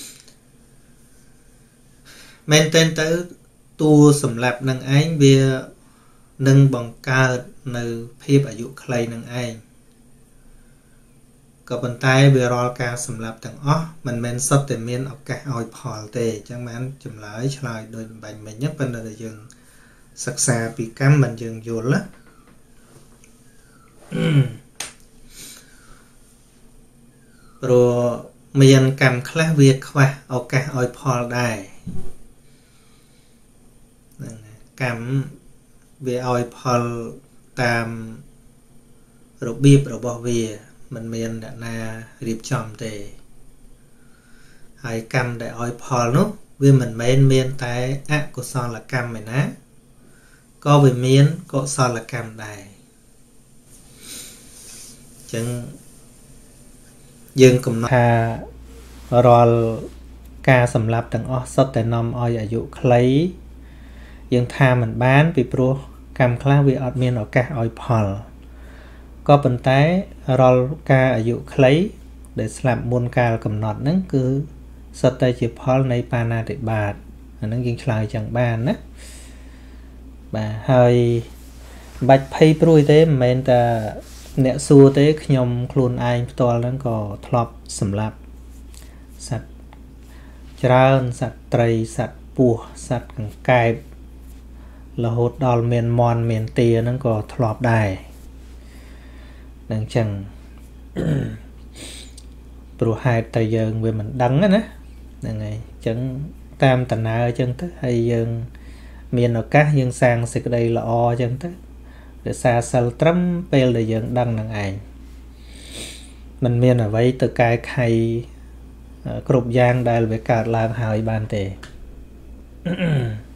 មែនតើទៅតួសម្លាប់នឹងឯងវានឹងបង្កើតនៅភាពអាយុខ្លីនឹងឯងក៏ប៉ុន្តែវារាល់ការសម្លាប់ទាំងអស់មិនមែនសុទ្ធតែមានឱកាសឲ្យផលទេអញ្ចឹងបានចម្លើយឆ្លើយដូចបាញ់មិញហ្នឹងប៉ុន្តែយើងសិក្សាពីកម្មមិនយើងយល់ណាព្រោះមានកម្មខ្លះវាខ្វះឱកាសឲ្យផលដែរកម្មវាឲ្យផលតាមរបៀបរបស់វាមិនមានអ្នកណារៀបចំទេហើយកម្មដែលឲ្យផលនោះវាមិនមែនមានតែអកុសលកម្មឯណាក៏វាមានកុសលកម្មដែរអញ្ចឹងយើងកំណត់ថារាល់ការសម្លាប់ទាំងអស់សុទ្ធតែនាំឲ្យអាយុខ្លីយើងថាមិនបានពីព្រោះកម្មខ្លះវាអត់មានឱកាសឲ្យផលក៏ប៉ុន្តែរាល់ការអាយុខ្លីដែលស្លាប់មុនកាលកំណត់ហ្នឹងគឺសុទ្ធតែជាផលនៃបាណាតិបាតអាហ្នឹងយើងឆ្លើយចឹងបានណាបាទហើយបាច់ភ័យព្រួយទេមិនមែនតែអ្នកសួរទេខ្ញុំខ្លួនឯងផ្ទាល់ហ្នឹងក៏ធ្លាប់សម្លាប់សត្វច្រើនសត្វត្រីសត្វពស់សត្វកង្កែបរហូតដល់មានមន់មានទាហ្នឹងក៏ធ្លាប់ដែរនឹងចឹងព្រោះហេតុតែយើងវាមិនដឹងណាហ្នឹងហើយចឹងតាមតំណើចឹងទៅហើយយើងមានឱកាសយើងសាងសេចក្តីល្អចឹងទៅរក្សាសិលត្រឹមពេលដែលយើងដឹងនឹងឯងมันមានអ្វីទៅកែខៃគ្រប់យ៉ាងដែលវាកើតឡើងហើយបានទេ